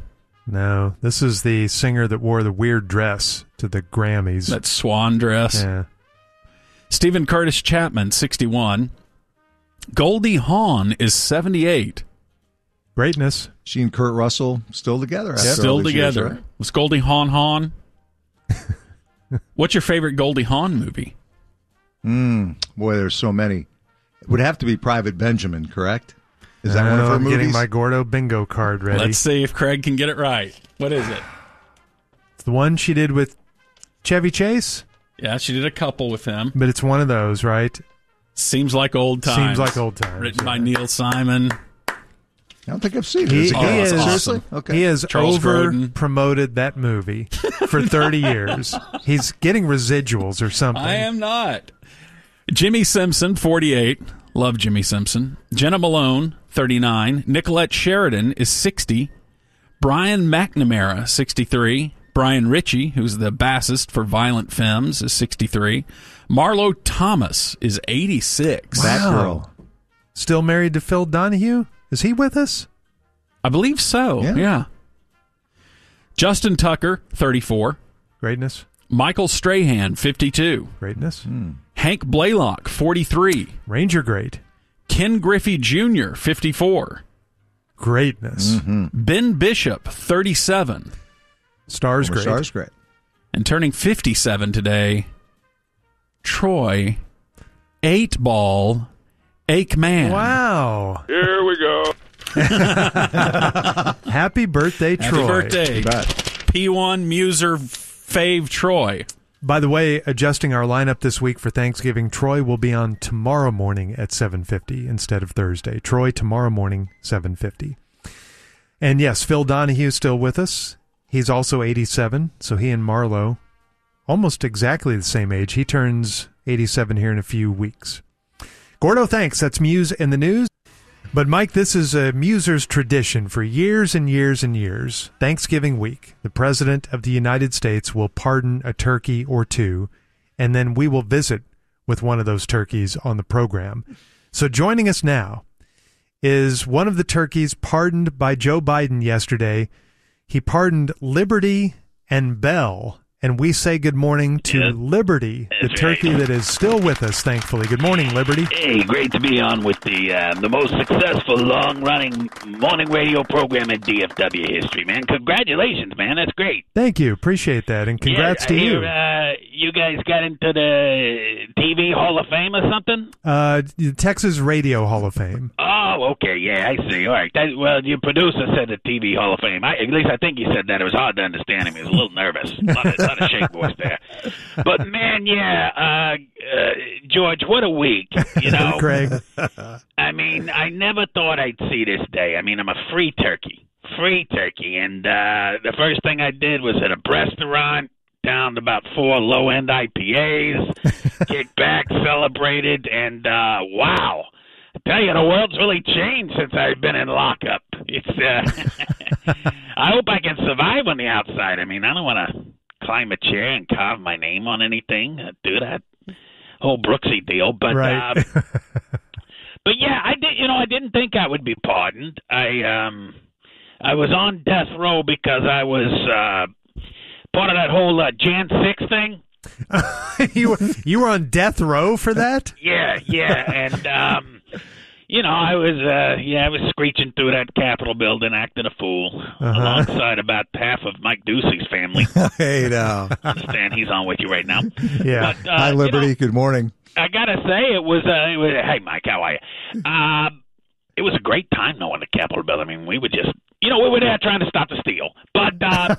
No, this is the singer that wore the weird dress to the Grammys. That swan dress. Yeah. Stephen Curtis Chapman, sixty-one. Goldie Hawn is seventy-eight. Greatness. She and Kurt Russell still together. After Still all these together. Years, right? Was Goldie Hawn Hawn? What's your favorite Goldie Hawn movie? Mm, boy, there's so many. It would have to be Private Benjamin, correct? Is that I one of know, her I'm movies? getting my Gordo bingo card ready. Let's see if Craig can get it right. What is it? It's the one she did with Chevy Chase, Yeah, she did a couple with him. but it's one of those, right? Seems like old times. Seems like old times. Written by yeah. Neil Simon. I don't think I've seen it. He, Is it he good? is Seriously? Okay. he has Charles over Grodin. promoted that movie for thirty years. He's getting residuals or something. I am not. Jimmy Simpson, forty-eight. Love Jimmy Simpson. Jenna Malone, thirty-nine. Nicolette Sheridan is sixty. Brian McNamara, sixty-three. Brian Ritchie, who's the bassist for Violent Femmes, is sixty-three. Marlo Thomas is eighty-six. That Wow. girl. Still married to Phil Donahue? Is he with us? I believe so, Yeah. yeah. Justin Tucker, thirty-four. Greatness. Michael Strahan, fifty-two. Greatness. Hank Blaylock, forty-three. Ranger Great. Ken Griffey Junior, fifty-four. Greatness. Mm-hmm. Ben Bishop, thirty-seven. Stars Homer Great. Star's great. And turning fifty-seven today, Troy, eight ball, Aikman. Wow. Here we go. Happy birthday, Happy Troy. birthday, You bet. P one Muser fave Troy. By the way, adjusting our lineup this week for Thanksgiving, Troy will be on tomorrow morning at seven fifty instead of Thursday. Troy tomorrow morning, seven fifty. And yes, Phil Donahue still with us. He's also eighty-seven, so he and Marlo, almost exactly the same age. He turns eighty-seven here in a few weeks. Gordo, thanks. That's Muse in the news. But, Mike, this is a Muser's tradition for years and years and years. Thanksgiving week, the President of the United States will pardon a turkey or two, and then we will visit with one of those turkeys on the program. So joining us now is one of the turkeys pardoned by Joe Biden yesterday. He pardoned Liberty and Bell, and we say good morning to Yep. Liberty, the That's turkey right. that is still with us, thankfully. Good morning, Liberty. Hey, great to be on with the uh, the most successful long-running morning radio program in D F W history, man. Congratulations, man. That's great. Thank you. Appreciate that, and congrats yeah, to I you. hear, uh, you guys got into the T V Hall of Fame or something? Uh, the Texas Radio Hall of Fame. Oh, okay. Yeah, I see. All right. That, well, your producer said the T V Hall of Fame. I, at least I think he said that. It was hard to understand him. He was a little nervous. A lot of, a lot of shake voice there. But, man, yeah, uh, uh, George, what a week. You know, Craig. I mean, I never thought I'd see this day. I mean, I'm a free turkey. Free turkey. And uh, the first thing I did was at a restaurant, downed about four low-end I P As, kicked back, celebrated, and uh, wow. I tell you, the world's really changed since I've been in lockup. It's. Uh, I hope I can survive on the outside. I mean, I don't want to climb a chair and carve my name on anything, uh, do that whole Brooksy deal. But, Right. uh, but yeah, I did. You know, I didn't think I would be pardoned. I um, I was on death row because I was uh, part of that whole uh, Jan six thing. you, were, you were on death row for that? Yeah, yeah, and um, you know, I was uh, yeah, I was screeching through that Capitol building, acting a fool, Uh-huh. alongside about half of Mike Ducey's family. Hey, now. Understand he's on with you right now. Yeah. But, uh, Hi, you Liberty. know, Good morning. I gotta say, it was, uh, it was. Hey, Mike, how are you? Uh, it was a great time knowing the Capitol building. I mean, we were just, you know, we were there trying to stop the steal. But uh,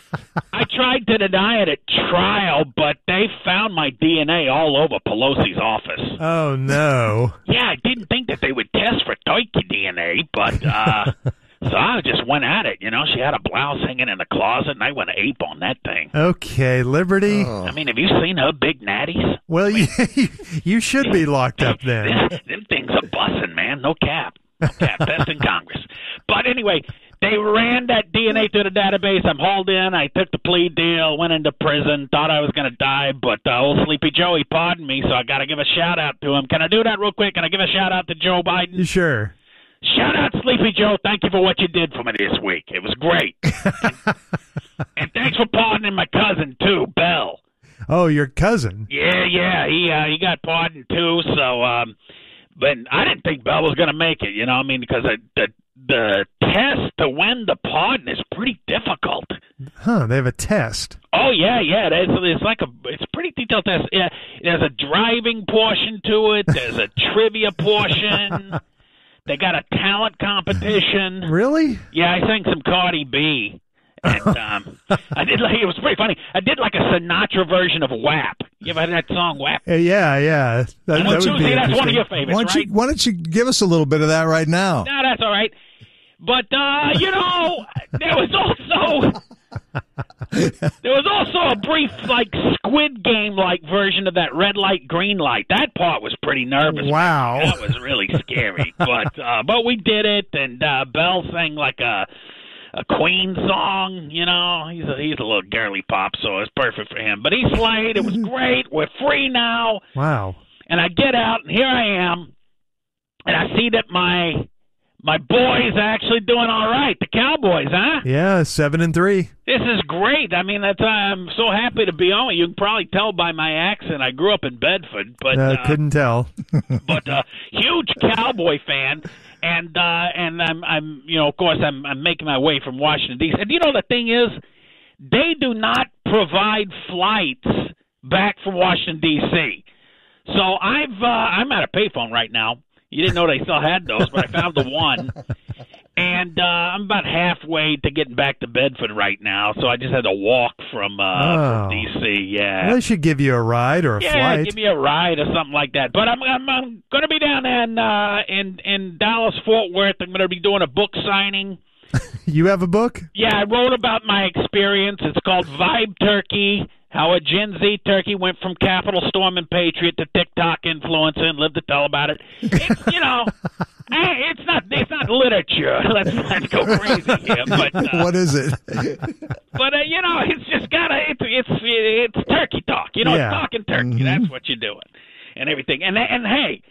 I tried to deny it at trial, but they found my D N A all over Pelosi's office. Oh, no. Yeah, I didn't think that they would test for turkey D N A, but uh, so I just went at it. You know, she had a blouse hanging in the closet, and I went ape on that thing. Okay, Liberty. I mean, have you seen her big natties? Well, you, you should be locked up then. them, them things are busting, man. No cap. No cap. Best in Congress. But anyway, they ran that D N A through the database. I'm hauled in. I took the plea deal, went into prison, thought I was going to die, but uh, old Sleepy Joe, he pardoned me, so I got to give a shout-out to him. Can I do that real quick? Can I give a shout-out to Joe Biden? Sure. Shout out Sleepy Joe. Thank you for what you did for me this week. It was great. and, and thanks for pardoning my cousin, too, Bell. Oh, your cousin? Yeah, yeah. He uh, he got pardoned, too. So, um, but I didn't think Bell was going to make it, you know what I mean? Because the, the, the test to win the pardon is pretty difficult. Huh, they have a test. Oh, yeah, yeah. It's, it's like a it's a pretty detailed test. Yeah, there's a driving portion to it. There's a trivia portion. They got a talent competition. Really? Yeah, I sang some Cardi B. And um, I did like it was pretty funny. I did like a Sinatra version of W A P. You ever heard that song W A P? Uh, yeah, yeah. That, I know, that would be Tuesday, that's one of interesting. your favorites, Why don't, right? you, why don't you give us a little bit of that right now? No, that's all right. But uh, you know, there was also there was also a brief like Squid Game like version of that red light, green light. That part was pretty nervous. Wow, that was really scary. but uh, but we did it, and uh, Bell sang like a. A Queen song, you know. He's a, he's a little girly pop, so it's perfect for him. But he slayed. It was great. We're free now. Wow. And I get out, and here I am, and I see that my my boys are actually doing all right. The Cowboys, huh? Yeah, seven and three. This is great. I mean, that's I'm so happy to be on. You can probably tell by my accent. I grew up in Bedford, but uh, uh, couldn't tell. but uh, huge Cowboy fan. And uh, and I'm I'm you know of course I'm I'm making my way from Washington D C And you know the thing is, they do not provide flights back from Washington D C So I've uh, I'm at a payphone right now. You didn't know they still had those, but I found the one. And uh, I'm about halfway to getting back to Bedford right now, so I just had to walk from, uh, oh. from D C Yeah, well, they should give you a ride or a yeah, flight. give me a ride or something like that. But I'm I'm, I'm going to be down in uh, in in Dallas Fort Worth. I'm going to be doing a book signing. You have a book? Yeah, I wrote about my experience. It's called Vibe Turkey. How a Gen Z turkey went from Capitol storming patriot to TikTok influencer and lived to tell about it. It's, you know, it's not it's not literature. Let's not go crazy here. But uh, what is it? But uh, you know, it's just gotta it's it's it's turkey talk. You know, yeah. it's talking turkey. Mm-hmm. That's what you're doing, and everything. And and hey,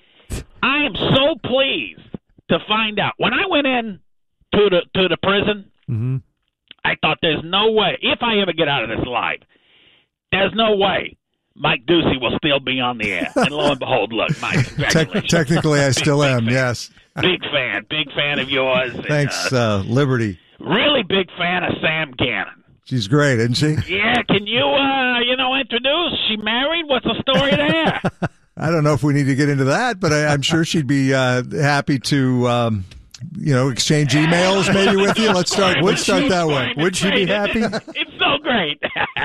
I am so pleased to find out when I went in to the to the prison. Mm-hmm. I thought there's no way if I ever get out of this alive. There's no way Mike Ducey will still be on the air. And lo and behold, look, Mike, congratulations. Te- technically, I big, still big am, fan. yes. Big fan. Big fan of yours. Thanks, and, uh, uh, Liberty. Really big fan of Sam Gannon. She's great, isn't she? Yeah, can you, uh, you know, introduce? She married? What's the story there? I don't know if we need to get into that, but I, I'm sure she'd be uh, happy to, um, you know, exchange emails maybe with you. Let's start. Let's start that way. Would she be happy? It's so great.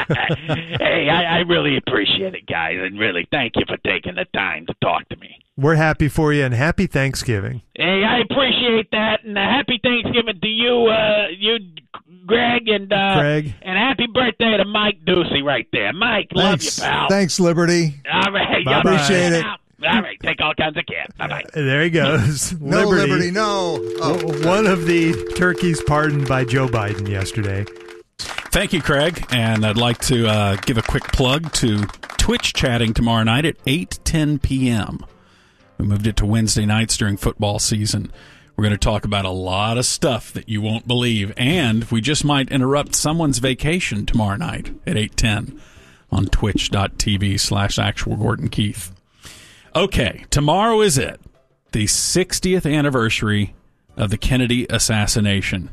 Hey, I, I really appreciate it, guys, and really thank you for taking the time to talk to me. We're happy for you, and happy Thanksgiving. Hey, I appreciate that, and uh, happy Thanksgiving to you, uh, you, Greg, and uh, Greg. and happy birthday to Mike Ducey right there. Mike, Thanks. love you, pal. Thanks, Liberty. All right, Bye-bye. y'all Appreciate it. out. All right, take all kinds of care. Bye-bye. There he goes. No, Liberty, no. Oh, W- One of the turkeys pardoned by Joe Biden yesterday. Thank you, Craig. And I'd like to uh, give a quick plug to Twitch chatting tomorrow night at eight ten p.m. We moved it to Wednesday nights during football season. We're going to talk about a lot of stuff that you won't believe. And we just might interrupt someone's vacation tomorrow night at eight ten on twitch.tv slash actual Gordon Keith. Okay, tomorrow is it. The sixtieth anniversary of the Kennedy assassination.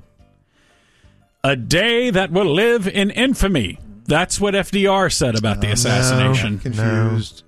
A day that will live in infamy. That's what F D R said about oh, the assassination. No, confused.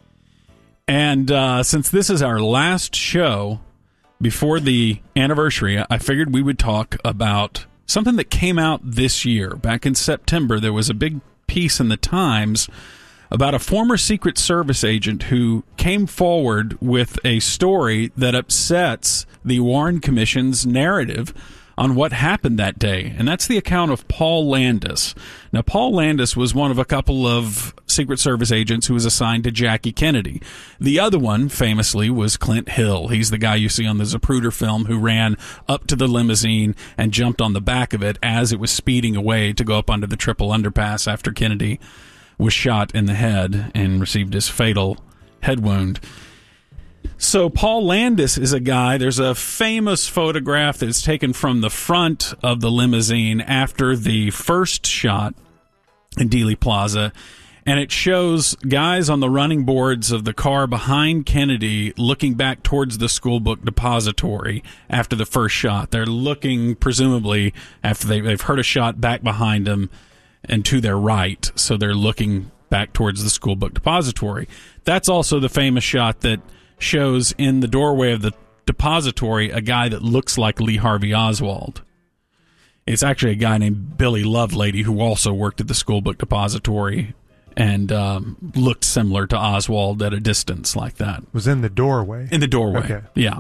And uh, since this is our last show before the anniversary, I figured we would talk about something that came out this year. Back in September, there was a big piece in the Times about a former Secret Service agent who came forward with a story that upsets the Warren Commission's narrative on what happened that day, and that's the account of Paul Landis. Now, Paul Landis was one of a couple of Secret Service agents who was assigned to Jackie Kennedy. The other one, famously, was Clint Hill. He's the guy you see on the Zapruder film who ran up to the limousine and jumped on the back of it as it was speeding away to go up under the triple underpass after Kennedy was shot in the head and received his fatal head wound. So Paul Landis is a guy, there's a famous photograph that's taken from the front of the limousine after the first shot in Dealey Plaza, and it shows guys on the running boards of the car behind Kennedy looking back towards the school book depository after the first shot. They're looking, presumably, after they, they've heard a shot back behind them and to their right, so they're looking back towards the school book depository. That's also the famous shot that shows in the doorway of the depository a guy that looks like Lee Harvey Oswald. It's actually a guy named Billy Lovelady who also worked at the school book depository and um, looked similar to Oswald at a distance like that. Was in the doorway. In the doorway, okay. Yeah.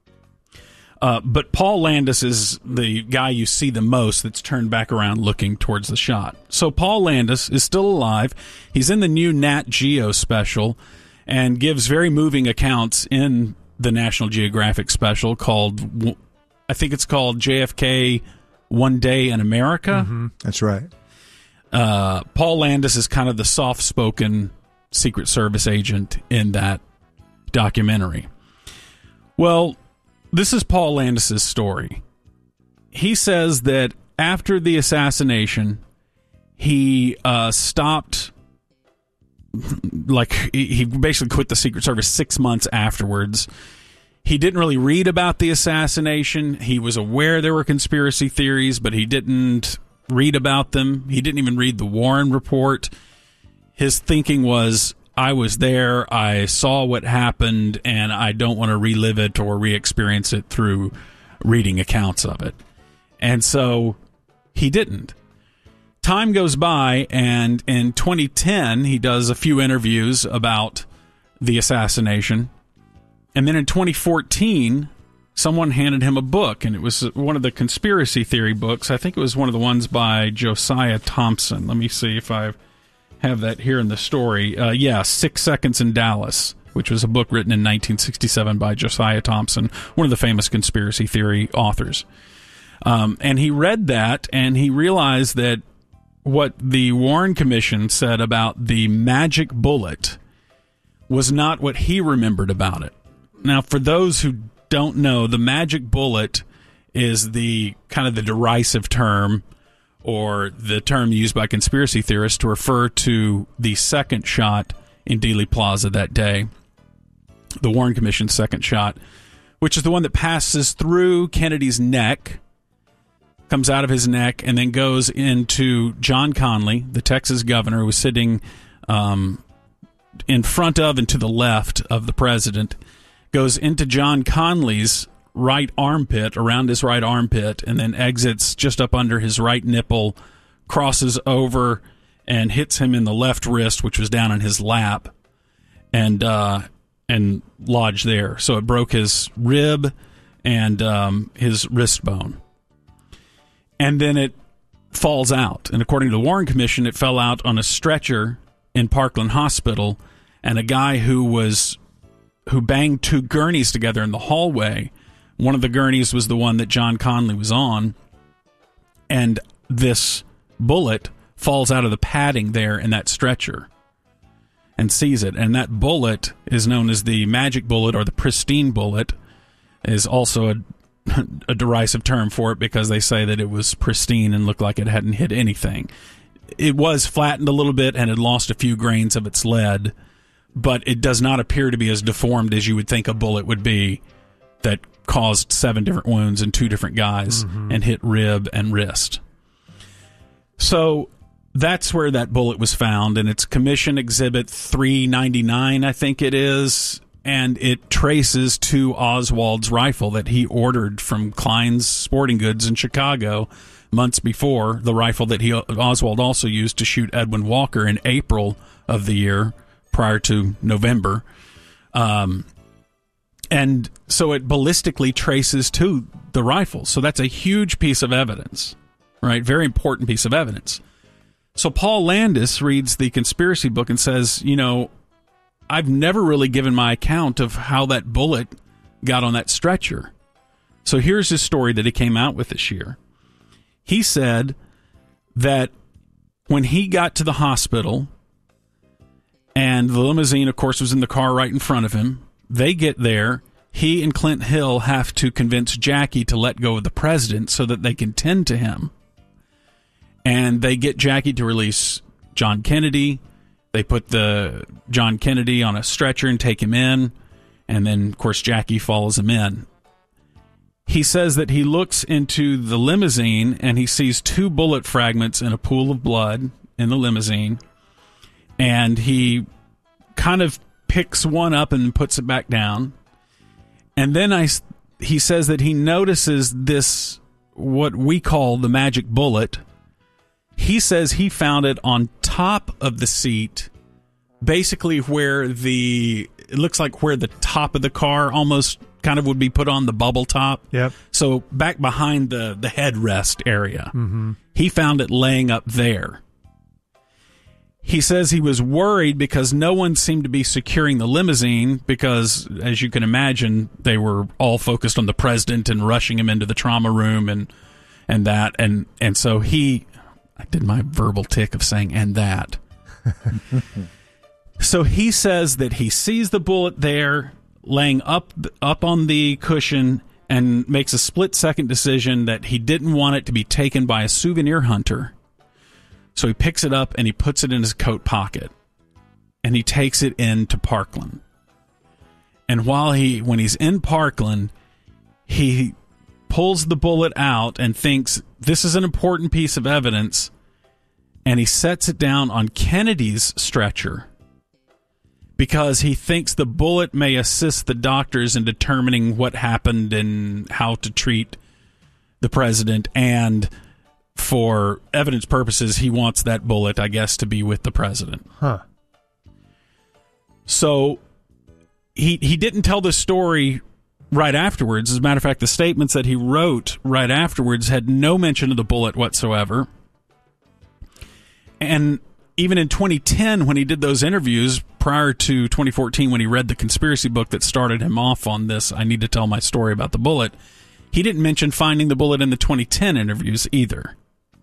Uh, but Paul Landis is the guy you see the most that's turned back around looking towards the shot. So Paul Landis is still alive. He's in the new Nat Geo special and gives very moving accounts in the National Geographic special called, I think it's called J F K One Day in America. Mm-hmm. That's right. Uh, Paul Landis is kind of the soft-spoken Secret Service agent in that documentary. Well, this is Paul Landis's story. He says that after the assassination, he uh, stopped... Like, he basically quit the Secret Service six months afterwards. He didn't really read about the assassination. He was aware there were conspiracy theories, but he didn't read about them. He didn't even read the Warren report. His thinking was, I was there, I saw what happened, and I don't want to relive it or re-experience it through reading accounts of it. And so he didn't. Time goes by, and in twenty ten, he does a few interviews about the assassination. And then in twenty fourteen, someone handed him a book, and it was one of the conspiracy theory books. I think it was one of the ones by Josiah Thompson. Let me see if I have that here in the story. Uh, yeah, Six Seconds in Dallas, which was a book written in nineteen sixty-seven by Josiah Thompson, one of the famous conspiracy theory authors. Um, and he read that, and he realized that what the Warren Commission said about the magic bullet was not what he remembered about it. Now, for those who don't know, the magic bullet is the kind of the derisive term or the term used by conspiracy theorists to refer to the second shot in Dealey Plaza that day, the Warren Commission's second shot, which is the one that passes through Kennedy's neck, comes out of his neck, and then goes into John Connally, the Texas governor, who was sitting um, in front of and to the left of the president, goes into John Connally's right armpit, around his right armpit, and then exits just up under his right nipple, crosses over, and hits him in the left wrist, which was down in his lap, and uh, and lodged there. So it broke his rib and um, his wrist bone. And then it falls out. And according to the Warren Commission, it fell out on a stretcher in Parkland Hospital, and a guy who was who banged two gurneys together in the hallway. One of the gurneys was the one that John Connally was on, and this bullet falls out of the padding there in that stretcher and sees it. And that bullet is known as the magic bullet, or the pristine bullet, is also a a derisive term for it because they say that it was pristine and looked like it hadn't hit anything. It was flattened a little bit and had lost a few grains of its lead, but it does not appear to be as deformed as you would think a bullet would be that caused seven different wounds in two different guys mm-hmm. and hit rib and wrist. So that's where that bullet was found, and it's Commission Exhibit three ninety-nine, I think it is. And it traces to Oswald's rifle that he ordered from Klein's Sporting Goods in Chicago months before, the rifle that he Oswald also used to shoot Edwin Walker in April of the year prior to November. Um, and so it ballistically traces to the rifle. So that's a huge piece of evidence, right? Very important piece of evidence. So Paul Landis reads the conspiracy book and says, you know, I've never really given my account of how that bullet got on that stretcher. So here's his story that he came out with this year. He said that when he got to the hospital, and the limousine, of course, was in the car right in front of him, they get there. He and Clint Hill have to convince Jackie to let go of the president so that they can tend to him. And they get Jackie to release John Kennedy. They put the John Kennedy on a stretcher and take him in. And then, of course, Jackie follows him in. He says that he looks into the limousine and he sees two bullet fragments in a pool of blood in the limousine. And he kind of picks one up and puts it back down. And then I, he says that he notices this, what we call the magic bullet. He says he found it on top of the seat, basically where the, it looks like where the top of the car almost kind of would be put on the bubble top. Yep. So back behind the, the headrest area. Mm-hmm. He found it laying up there. He says he was worried because no one seemed to be securing the limousine because, as you can imagine, they were all focused on the president and rushing him into the trauma room and and that. And, and so he... I did my verbal tick of saying, and that. So he says that he sees the bullet there, laying up up on the cushion, and makes a split-second decision that he didn't want it to be taken by a souvenir hunter. So he picks it up and he puts it in his coat pocket. And he takes it into Parkland. And while he, when he's in Parkland, he pulls the bullet out and thinks, this is an important piece of evidence. And he sets it down on Kennedy's stretcher because he thinks the bullet may assist the doctors in determining what happened and how to treat the president. And for evidence purposes, he wants that bullet, I guess, to be with the president. Huh. So he he didn't tell the story right afterwards. As a matter of fact, the statements that he wrote right afterwards had no mention of the bullet whatsoever. And even in twenty ten, when he did those interviews, prior to twenty fourteen, when he read the conspiracy book that started him off on this, I need to tell my story about the bullet, he didn't mention finding the bullet in the twenty ten interviews either.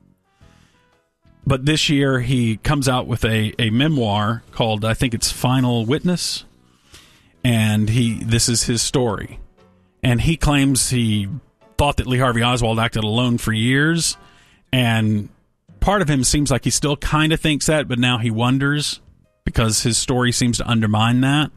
But this year, he comes out with a, a memoir called, I think it's Final Witness, and he this is his story. And he claims he thought that Lee Harvey Oswald acted alone for years, and part of him seems like he still kind of thinks that, but now he wonders because his story seems to undermine that.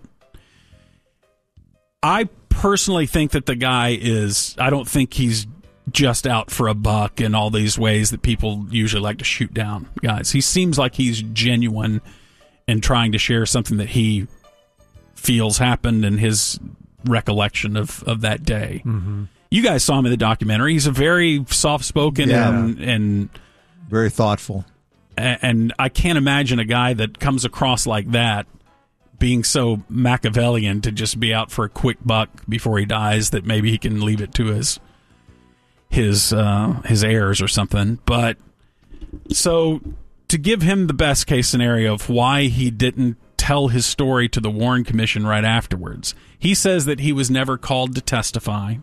I personally think that the guy is, I don't think he's just out for a buck in all these ways that people usually like to shoot down guys. He seems like he's genuine and trying to share something that he feels happened in his recollection of, of that day. Mm-hmm. You guys saw him in the documentary. He's a very soft-spoken Yeah. and, and very thoughtful. And I can't imagine a guy that comes across like that being so Machiavellian to just be out for a quick buck before he dies that maybe he can leave it to his his uh, his heirs or something. But so to give him the best case scenario of why he didn't tell his story to the Warren Commission right afterwards, he says that he was never called to testify.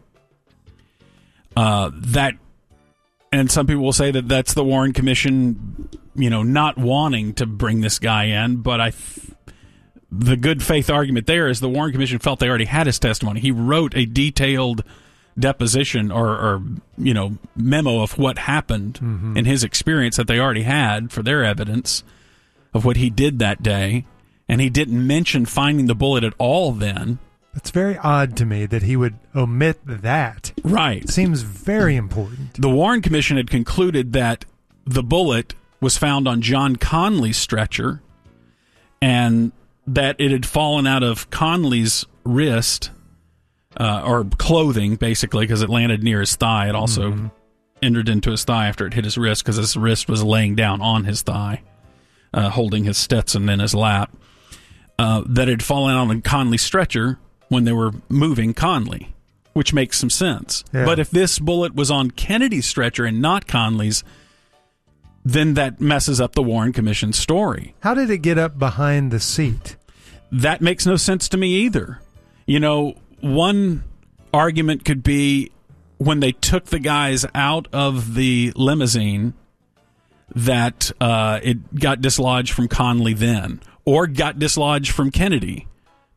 Uh, that, and some people will say that that's the Warren Commission, you know, not wanting to bring this guy in. But I, th- the good faith argument there is the Warren Commission felt they already had his testimony. He wrote a detailed deposition or, or you know, memo of what happened mm-hmm. in his experience that they already had for their evidence of what he did that day. And he didn't mention finding the bullet at all then. It's very odd to me that he would omit that. Right. It seems very important. The Warren Commission had concluded that the bullet was found on John Conley's stretcher and that it had fallen out of Conley's wrist uh, or clothing, basically, because it landed near his thigh. It also mm-hmm. entered into his thigh after it hit his wrist because his wrist was laying down on his thigh, uh, holding his Stetson in his lap. Uh, that had fallen on Conley's stretcher when they were moving Conley, which makes some sense. Yeah. But if this bullet was on Kennedy's stretcher and not Conley's, then that messes up the Warren Commission story. How did it get up behind the seat? That makes no sense to me either. You know, one argument could be when they took the guys out of the limousine that uh, it got dislodged from Conley then, or got dislodged from Kennedy.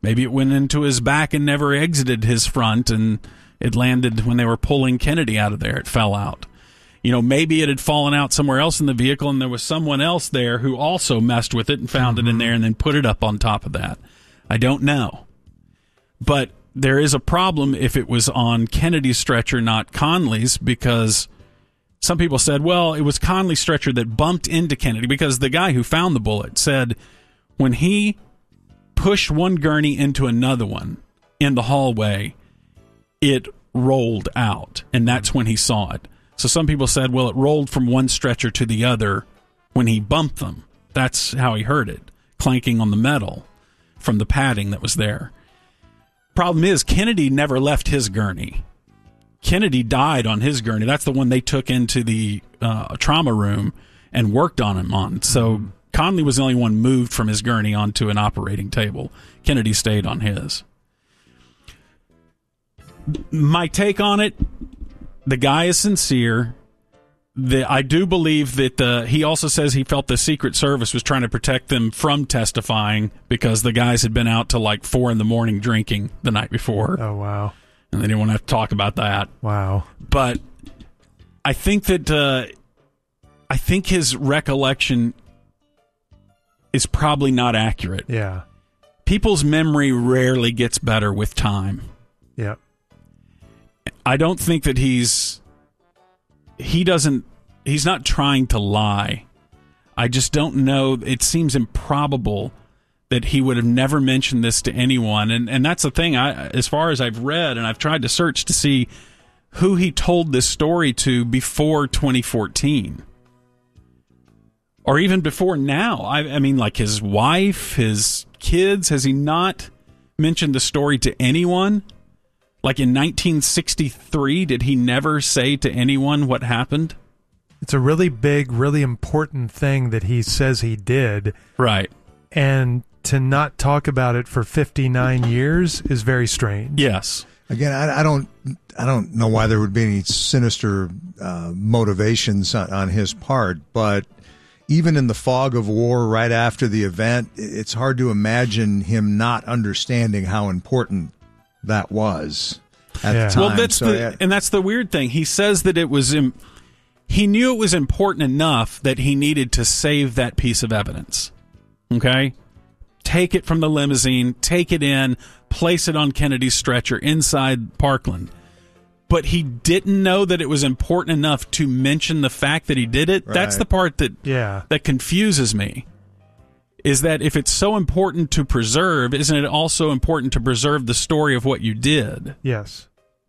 Maybe it went into his back and never exited his front, and it landed when they were pulling Kennedy out of there. It fell out. You know, maybe it had fallen out somewhere else in the vehicle, and there was someone else there who also messed with it and found mm-hmm. it in there and then put it up on top of that. I don't know. But there is a problem if it was on Kennedy's stretcher, not Conley's, because some people said, well, it was Conley's stretcher that bumped into Kennedy, because the guy who found the bullet said when he pushed one gurney into another one in the hallway, it rolled out, and that's when he saw it. So some people said, well, it rolled from one stretcher to the other when he bumped them. That's how he heard it, clanking on the metal from the padding that was there. Problem is, Kennedy never left his gurney. Kennedy died on his gurney. That's the one they took into the uh, trauma room and worked on him on. So mm-hmm. Conley was the only one moved from his gurney onto an operating table. Kennedy stayed on his. My take on it, the guy is sincere. The, I do believe that uh, he also says he felt the Secret Service was trying to protect them from testifying because the guys had been out till like four in the morning drinking the night before. Oh, wow. And they didn't want to have to talk about that. Wow. But I think that uh, I think his recollection is probably not accurate. Yeah. People's memory rarely gets better with time. Yeah. I don't think that he's he doesn't he's not trying to lie. I just don't know. It seems improbable that he would have never mentioned this to anyone. And and that's the thing. I as far as I've read, and I've tried to search to see who he told this story to before twenty fourteen. Or even before now. I, I mean, like his wife, his kids. Has he not mentioned the story to anyone? Like in nineteen sixty-three, did he never say to anyone what happened? It's a really big, really important thing that he says he did. Right. And to not talk about it for fifty-nine years is very strange. Yes. Again, I, I don't, I don't know why there would be any sinister uh, motivations on, on his part, but even in the fog of war right after the event, it's hard to imagine him not understanding how important that was at yeah. the time. Well, that's so, the, yeah. and that's the weird thing. He says that it was, im- he knew it was important enough that he needed to save that piece of evidence. Okay? Take it from the limousine, take it in, place it on Kennedy's stretcher inside Parkland. But he didn't know that it was important enough to mention the fact that he did it. Right. That's the part that yeah. that confuses me. Is that if it's so important to preserve, isn't it also important to preserve the story of what you did? Yes.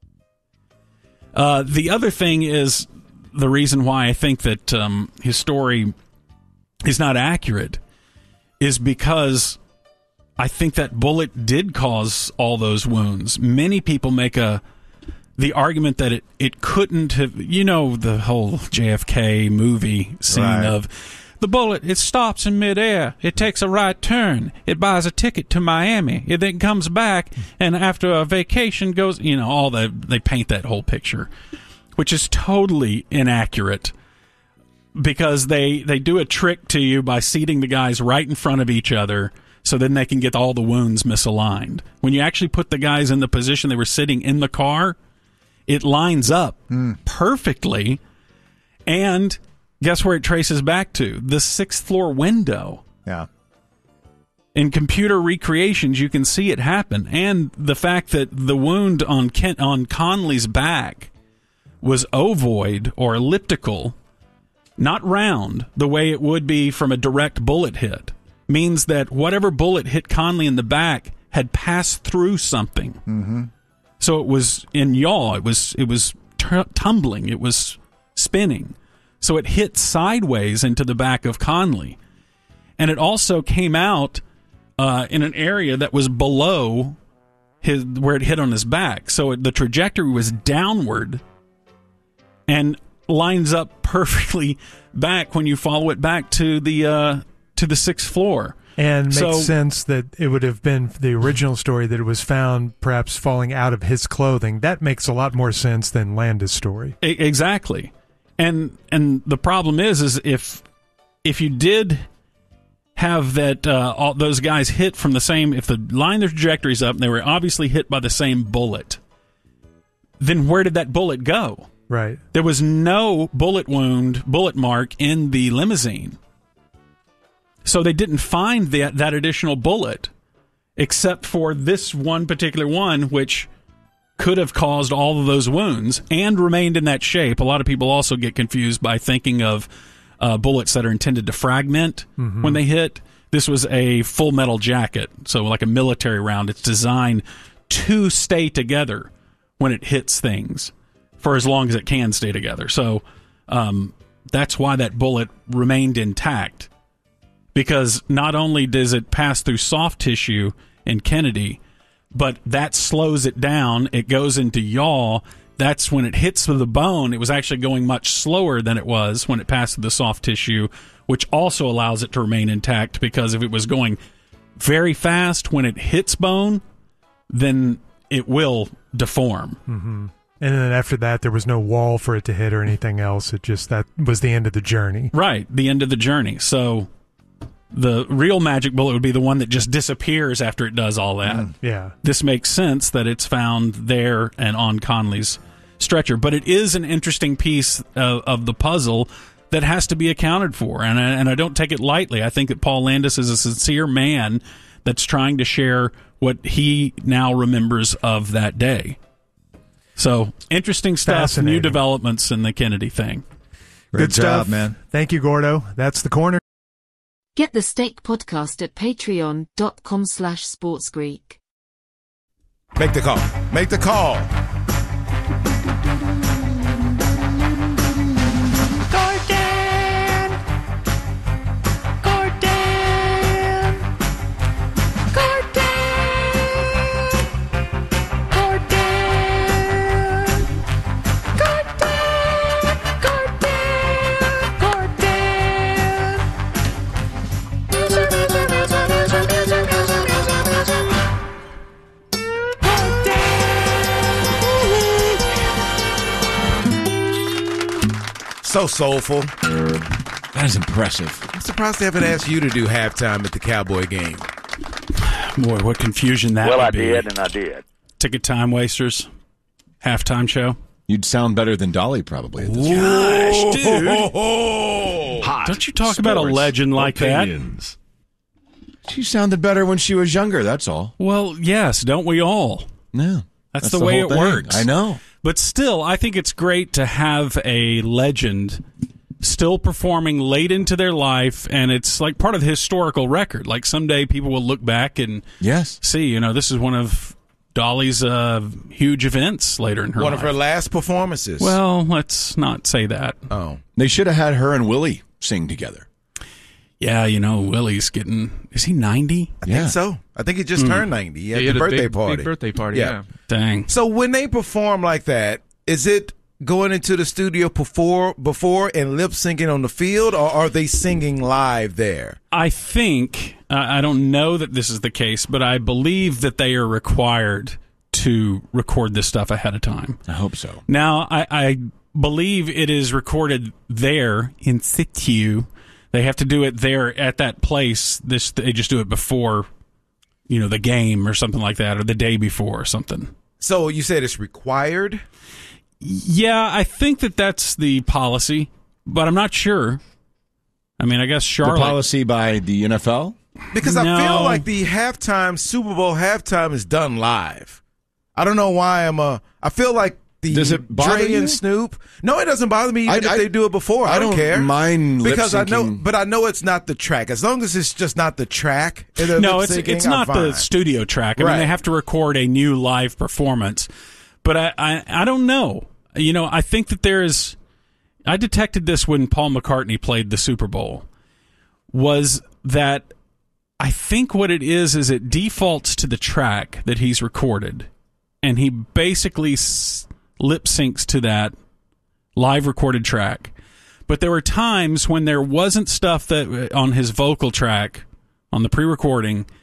Uh, the other thing is the reason why I think that um, his story is not accurate is because I think that bullet did cause all those wounds. Many people make a the argument that it, it couldn't have, you know, the whole J F K movie scene Right. of the bullet, it stops in midair. It takes a right turn. It buys a ticket to Miami. It then comes back, and after a vacation goes, you know, all the, they paint that whole picture, which is totally inaccurate because they, they do a trick to you by seating the guys right in front of each other so then they can get all the wounds misaligned. When you actually put the guys in the position they were sitting in the car, it lines up mm. perfectly, and guess where it traces back to? The sixth floor window. Yeah. In computer recreations, you can see it happen. And the fact that the wound on Ken, on Conley's back was ovoid or elliptical, not round, the way it would be from a direct bullet hit, means that whatever bullet hit Conley in the back had passed through something. Mm-hmm. So it was in yaw. It was, it was t- tumbling. It was spinning. So it hit sideways into the back of Conley. And it also came out uh, in an area that was below his where it hit on his back. So it, the trajectory was downward and lines up perfectly back when you follow it back to the uh, to the sixth floor. And makes so, sense that it would have been the original story that it was found perhaps falling out of his clothing. That makes a lot more sense than Landis' story. Exactly. And and the problem is is if if you did have that uh, all those guys hit from the same, if the line their trajectories up and they were obviously hit by the same bullet, then where did that bullet go? Right. There was no bullet wound, bullet mark in the limousine. So they didn't find that, that additional bullet, except for this one particular one, which could have caused all of those wounds and remained in that shape. A lot of people also get confused by thinking of uh, bullets that are intended to fragment mm-hmm. when they hit. This was a full metal jacket, so like a military round. It's designed to stay together when it hits things for as long as it can stay together. So um, that's why that bullet remained intact, because not only does it pass through soft tissue in Kennedy, but that slows it down. It goes into yaw. That's when it hits the bone. It was actually going much slower than it was when it passed through the soft tissue, which also allows it to remain intact, because if it was going very fast when it hits bone, then it will deform. Mm-hmm. And then after that, there was no wall for it to hit or anything else. It just, that was the end of the journey. Right, the end of the journey. So the real magic bullet would be the one that just disappears after it does all that. Mm, yeah. This makes sense that it's found there and on Conley's stretcher. But it is an interesting piece of, of the puzzle that has to be accounted for. And I, and I don't take it lightly. I think that Paul Landis is a sincere man that's trying to share what he now remembers of that day. So, interesting stuff, new developments in the Kennedy thing. Great Good job, stuff, man. Thank you, Gordo. That's the corner. Get the Steak Podcast at patreon.com slash sportsgreek. Make the call. Make the call. Gordon! Gordon! Gordon! Gordon! Gordon! Gordon! Gordon! So soulful. That is impressive. I'm surprised they haven't asked you to do halftime at the Cowboy game. Boy, what confusion that well, would I be. did, and I did. Ticket time wasters, halftime show. You'd sound better than Dolly probably at this Gosh, dude. Hot Don't you talk about a legend like opinions. that? She sounded better when she was younger, that's all. Well, yes, don't we all? Yeah. That's, That's the, the way whole it thing. works. I know. But still, I think it's great to have a legend still performing late into their life, and it's like part of the historical record. Like someday people will look back and yes. see, you know, this is one of Dolly's uh, huge events later in her One life. of her last performances. Well, let's not say that. Oh. They should have had her and Willie sing together. Yeah, you know, Willie's getting, is he ninety? I Yeah. think so. I think he just Hmm. turned ninety. He had Yeah, he the had a birthday big- party. big birthday party, yeah. Dang. So when they perform like that, is it going into the studio before before and lip syncing on the field, or are they singing live there? I think, uh, I don't know that this is the case, but I believe that they are required to record this stuff ahead of time. I hope so. Now, I, I believe it is recorded there in situ. They have to do it there at that place. This they just do it before, you know, the game or something like that, or the day before or something. So you said it's required? Yeah, I think that that's the policy, but I'm not sure. I mean, I guess Charlotte. The policy by the N F L? Because No. I feel like the halftime, Super Bowl halftime is done live. I don't know why I'm a. I feel like the Does it bother Dre you? and Snoop. No, it doesn't bother me even I- if I- they do it before. I, I don't, don't care. mind because I know, lip-syncing. but I know it's not the track. As long as it's just not the track. and the No, it's lip-syncing, it's I'm not the fine. studio track. I Right. mean, they have to record a new live performance. But I, I, I don't know. You know, I think that there is. I detected this when Paul McCartney played the Super Bowl. Was that I think what it is is it defaults to the track that he's recorded, and he basically s- lip syncs to that live recorded track. But there were times when there wasn't stuff that on his vocal track on the pre-recording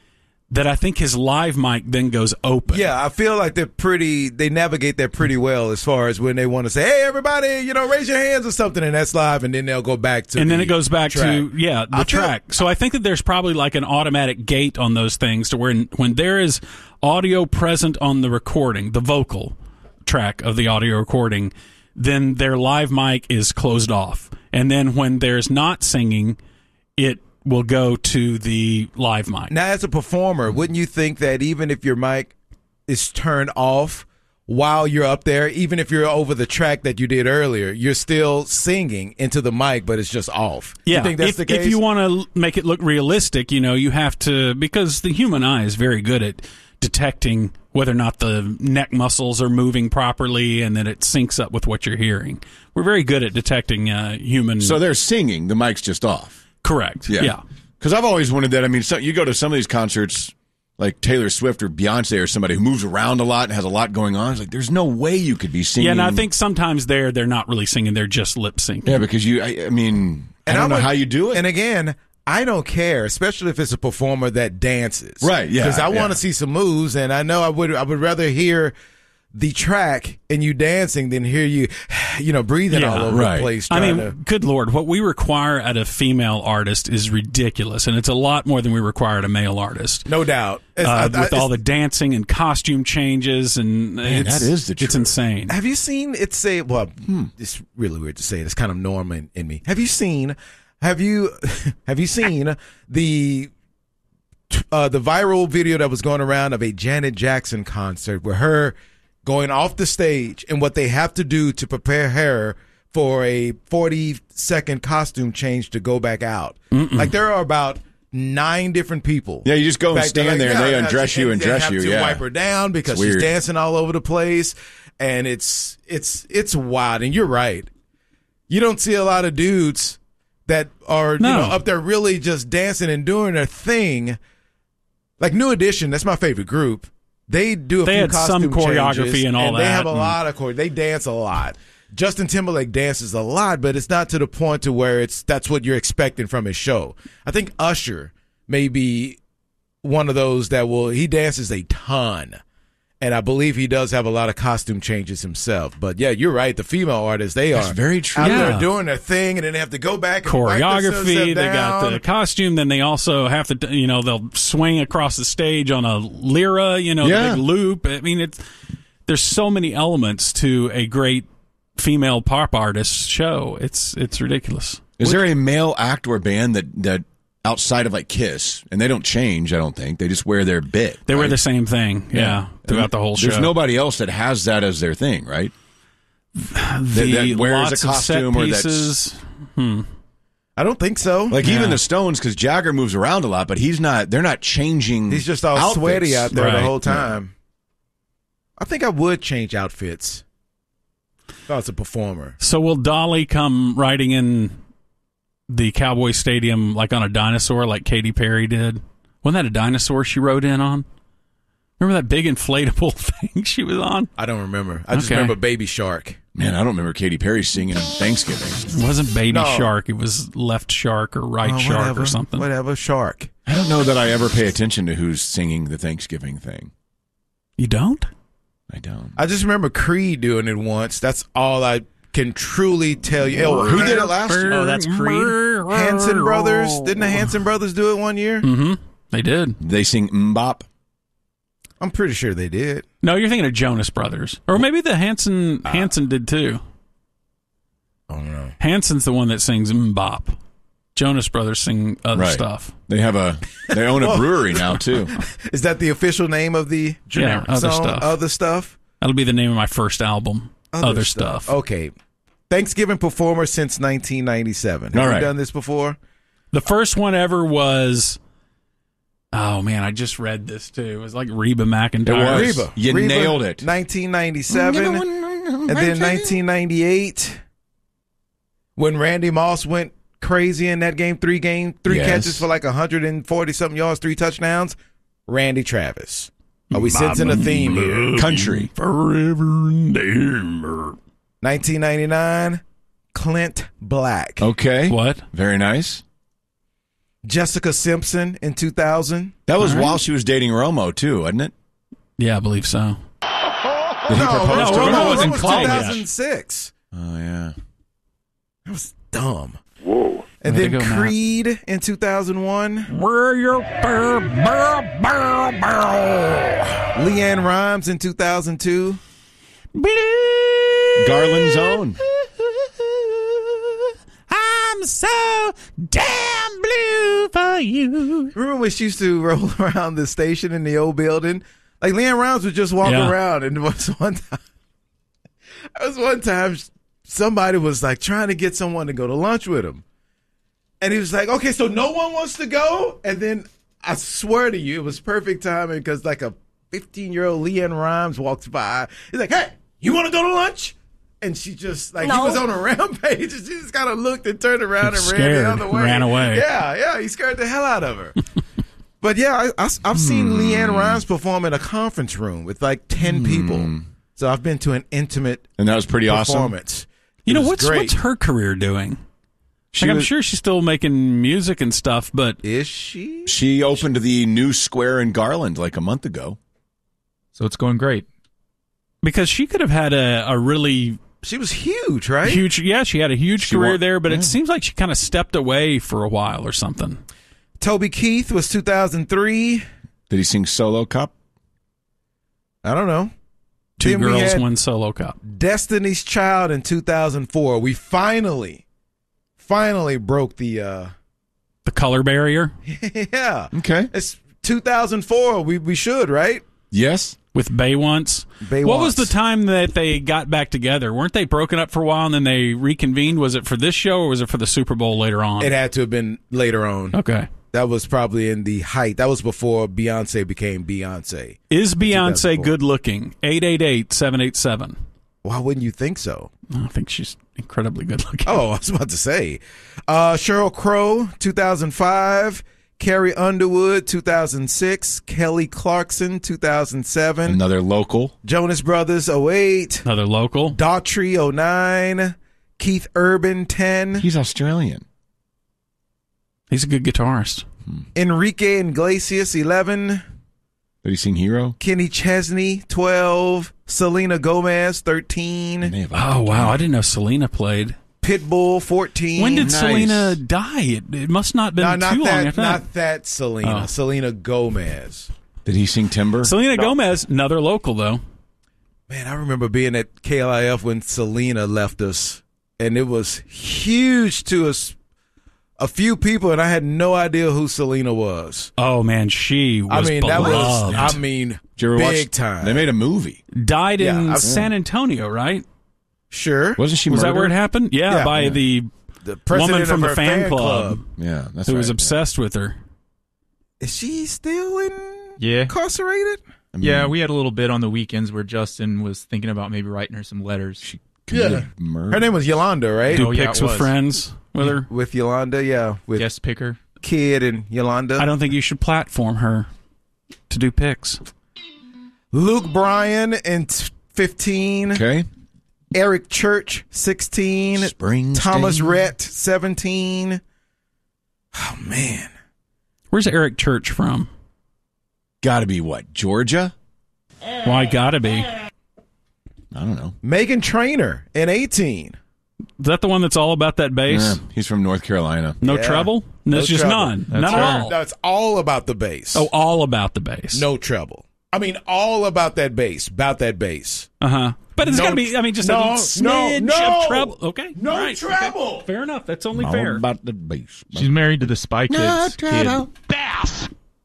that I think his live mic then goes open. Yeah, I feel like they're pretty, they navigate that pretty well as far as when they want to say, hey, everybody, you know, raise your hands or something, and that's live, and then they'll go back to And the then it goes back track. to, yeah, the I feel- track. So I think that there's probably like an automatic gate on those things to where when there is audio present on the recording, the vocal track of the audio recording, then their live mic is closed off. And then when there's not singing, it will go to the live mic. Now, as a performer, wouldn't you think that even if your mic is turned off while you're up there, even if you're over the track that you did earlier, you're still singing into the mic, but it's just off? Yeah, You think that's if, the case? if you want to make it look realistic, you know, you have to, because the human eye is very good at detecting whether or not the neck muscles are moving properly, and then it syncs up with what you're hearing. We're very good at detecting uh, human. So they're singing, the mic's just off. Correct. Yeah. Yeah. Because I've always wondered that. I mean, so you go to some of these concerts, like Taylor Swift or Beyonce or somebody who moves around a lot and has a lot going on. It's like, there's no way you could be singing. Yeah, and I think sometimes they're they're not really singing; they're just lip syncing. Yeah, because you, I, I mean, I don't know would- how you do it. And again, I don't care, especially if it's a performer that dances. Right, yeah, Because I yeah. want to see some moves, and I know I would I would rather hear the track and you dancing than hear you, you know, breathing all over the place. I trying mean, to- good Lord, what we require at a female artist is ridiculous, and it's a lot more than we require at a male artist. No doubt. Uh, It's- I- I- with all it's- the dancing and costume changes, and Man, it's, that is the it's insane. Have you seen it say, well, hmm, it's really weird to say it. It's kind of normal in, in me. Have you seen, have you, have you seen the, uh, the viral video that was going around of a Janet Jackson concert where her going off the stage and what they have to do to prepare her for a forty second costume change to go back out? Mm-mm. Like there are about nine different people. Yeah, you just go and back stand there and they yeah, undress you and they dress have you, to yeah. wipe her down because It's she's weird. dancing all over the place, and it's it's it's wild. And you're right. You don't see a lot of dudes that are No. you know up there really just dancing and doing their thing. Like New Edition, that's my favorite group. They do a They few had some costume choreography changes, and all They have that, a and- lot of chore. They dance a lot. Justin Timberlake dances a lot, but it's not to the point to where it's that's what you're expecting from his show. I think Usher may be one of those that will he dances a ton, and I believe he does have a lot of costume changes himself. But yeah, you're right. The female artists they That's are very true. out Yeah. there doing their thing, and then they have to go back and wipe themselves Choreography, they got down. the costume, then they also have to, you know, they'll swing across the stage on a lyra, you know, Yeah. the big loop. I mean, it's there's so many elements to a great female pop artist show. It's it's ridiculous. Is there a male act or band that, that outside of like Kiss, and they don't change, I don't think. They just wear their bit. They wear right? the same thing, yeah, throughout the whole show. There's nobody else that has that as their thing, right? the that, that wears lots a of set costume or pieces. that's Hmm. I don't think so. like Yeah. even the Stones, because Jagger moves around a lot, but he's not. They're not changing. He's just all outfits. sweaty out there the Right. whole time. I think I would change outfits if I was a performer. So will Dolly come riding in the Cowboy Stadium like on a dinosaur, like Katy Perry did? Wasn't that a dinosaur she rode in on? Remember that big inflatable thing she was on? I don't remember. I just Okay. remember Baby Shark. Man, I don't remember Katy Perry singing Thanksgiving. It wasn't Baby No. Shark. It was Left Shark or Right Oh, Shark whatever, or something. Whatever, Shark. I don't know that I ever pay attention to who's singing the Thanksgiving thing. You don't? I don't. I just remember Creed doing it once. That's all I can truly tell you. Oh, Who did it last year? Oh, that's Creed? Hanson Brothers. Didn't the Hanson Brothers do it one year? Mm-hmm. They did. They sing Mbop. I'm pretty sure they did. No, you're thinking of Jonas Brothers. Or maybe the Hanson Hanson did too. I don't know. Hanson's the one that sings Mbop. Jonas Brothers sing other Right. stuff. They have a. They own a brewery now too. Is that the official name of the Yeah, other song? stuff. Other stuff? That'll be the name of my first album. Other, stuff. Okay. Thanksgiving performer since nineteen ninety-seven. Have All you right. done this before? The first one ever was. Oh man, I just read this too. It was like Reba McEntire. It was. Reba. You Reba, nailed it. nineteen ninety-seven. And then nineteen ninety-eight, when Randy Moss went crazy in that game, three game, three Yes. catches for like one hundred forty something yards, three touchdowns. Randy Travis. Are we sensing a theme here? Country. Forever and ever. nineteen ninety-nine, Clint Black. Okay. What? Very nice. Jessica Simpson in two thousand. That was All right. while she was dating Romo, too, wasn't it? Yeah, I believe so. Did he no, propose no, to her? Romo wasn't was called two yet. thousand six. Oh, yeah. That was dumb. Whoa. And Way to then go, Matt. Creed in two thousand one. Where your barrel, barrel, barrel, barrel. Leanne Rhymes in two thousand two. Garland's Own. I'm so damn blue for you. Remember when she used to roll around the station in the old building? Like Leanne Rhymes would just walk Yeah. around, and there was one time, there was one time somebody was like trying to get someone to go to lunch with him, and he was like, "Okay, so no one wants to go," and then I swear to you, it was perfect timing because like a fifteen-year-old Leanne Rhymes walks by. He's like, "Hey, you want to go to lunch?" And she just like No. he was on a rampage, and she just kind of looked and turned around She and ran the scared, other way. ran away. Yeah, yeah, he scared the hell out of her. But yeah, I, I, I've seen Hmm. Leanne Rhymes perform in a conference room with like ten people. So I've been to an intimate And that was pretty awesome. performance. You It know, was what's great. what's her career doing? She Like, I'm was- sure she's still making music and stuff, but Is she? She opened the new square in Garland like a month ago. So it's going great. because she could have had a, a really She was huge, right? huge, yeah, she had a huge She career wa- there, but yeah. it seems like she kind of stepped away for a while or something. Toby Keith was two thousand three. Did he sing Solo Cup? I don't know. Two Then we girls, had one solo cup. Destiny's Child in two thousand four. We finally, finally broke the. uh The color barrier Yeah. Okay. It's two thousand four. We we should, right? Yes. with Bay Once. Bay What was Once. the time that they got back together? Weren't they broken up for a while and then they reconvened? Was it for this show or was it for the Super Bowl later on? It had to have been later on. Okay. That was probably in the height. That was before Beyonce became Beyonce. Is Beyonce two thousand four. good looking? eight eight eight, seven eight seven. Why wouldn't you think so? I think she's incredibly good looking. Oh, I was about to say. Uh, Sheryl Crow, two thousand five. Carrie Underwood, two thousand six. Kelly Clarkson, two thousand seven. Another local. Jonas Brothers, oh eight. Another local. Daughtry, oh nine. Keith Urban, ten. He's Australian. He's a good guitarist. Enrique Iglesias, eleven. Did he sing Hero? Kenny Chesney, twelve. Selena Gomez, thirteen. They have- Oh, wow. I didn't know Selena played. Pitbull, fourteen. When did Nice. Selena die? It, it must not have been No, not too that, long after that. not that Selena. Oh. Selena Gomez. Did he sing Timber? Selena Gomez, another local, though. Man, I remember being at K L I F when Selena left us, and it was huge to us. A few people, and I had no idea who Selena was. Oh, man, she was I mean, beloved. that was, I mean, Did you ever big watch- time. They made a movie. Died Yeah, in I've- San Antonio, right? Sure. Wasn't she Was that murdered? where it happened? Yeah, Yeah. by Yeah. the The president woman from of the her fan, club, Yeah, that's who right. was obsessed with her. Is she still in Yeah. incarcerated? I mean, Yeah, we had a little bit on the weekends where Justin was thinking about maybe writing her some letters. She committed murder. Her name was Yolanda, right? Do Oh, yeah, pics it with was. friends with her. With Yolanda, yeah. With Guest picker. Kid and Yolanda. I don't think you should platform her to do pics. Luke Bryan in t- fifteen. Okay. Eric Church, sixteen. Springsteen. Thomas Rhett, seventeen. Oh, man. Where's Eric Church from? Got to be what? Georgia? Why gotta be? I don't know. Megan Trainor in eighteen. Is that the one that's all about that bass? Yeah, he's from North Carolina. No Yeah. trouble? No There's just trouble. none. That's None her. at all. No, it's all about the bass. Oh, all about the bass. No trouble. I mean, all about that bass. About that bass. Uh huh. But it's No- got to be, I mean, just no, a no, smidge no. of trouble. Okay. No All right. trouble. Okay. Fair enough. That's only All fair. about the bass. She's married to the Spy Kids kid. Bass.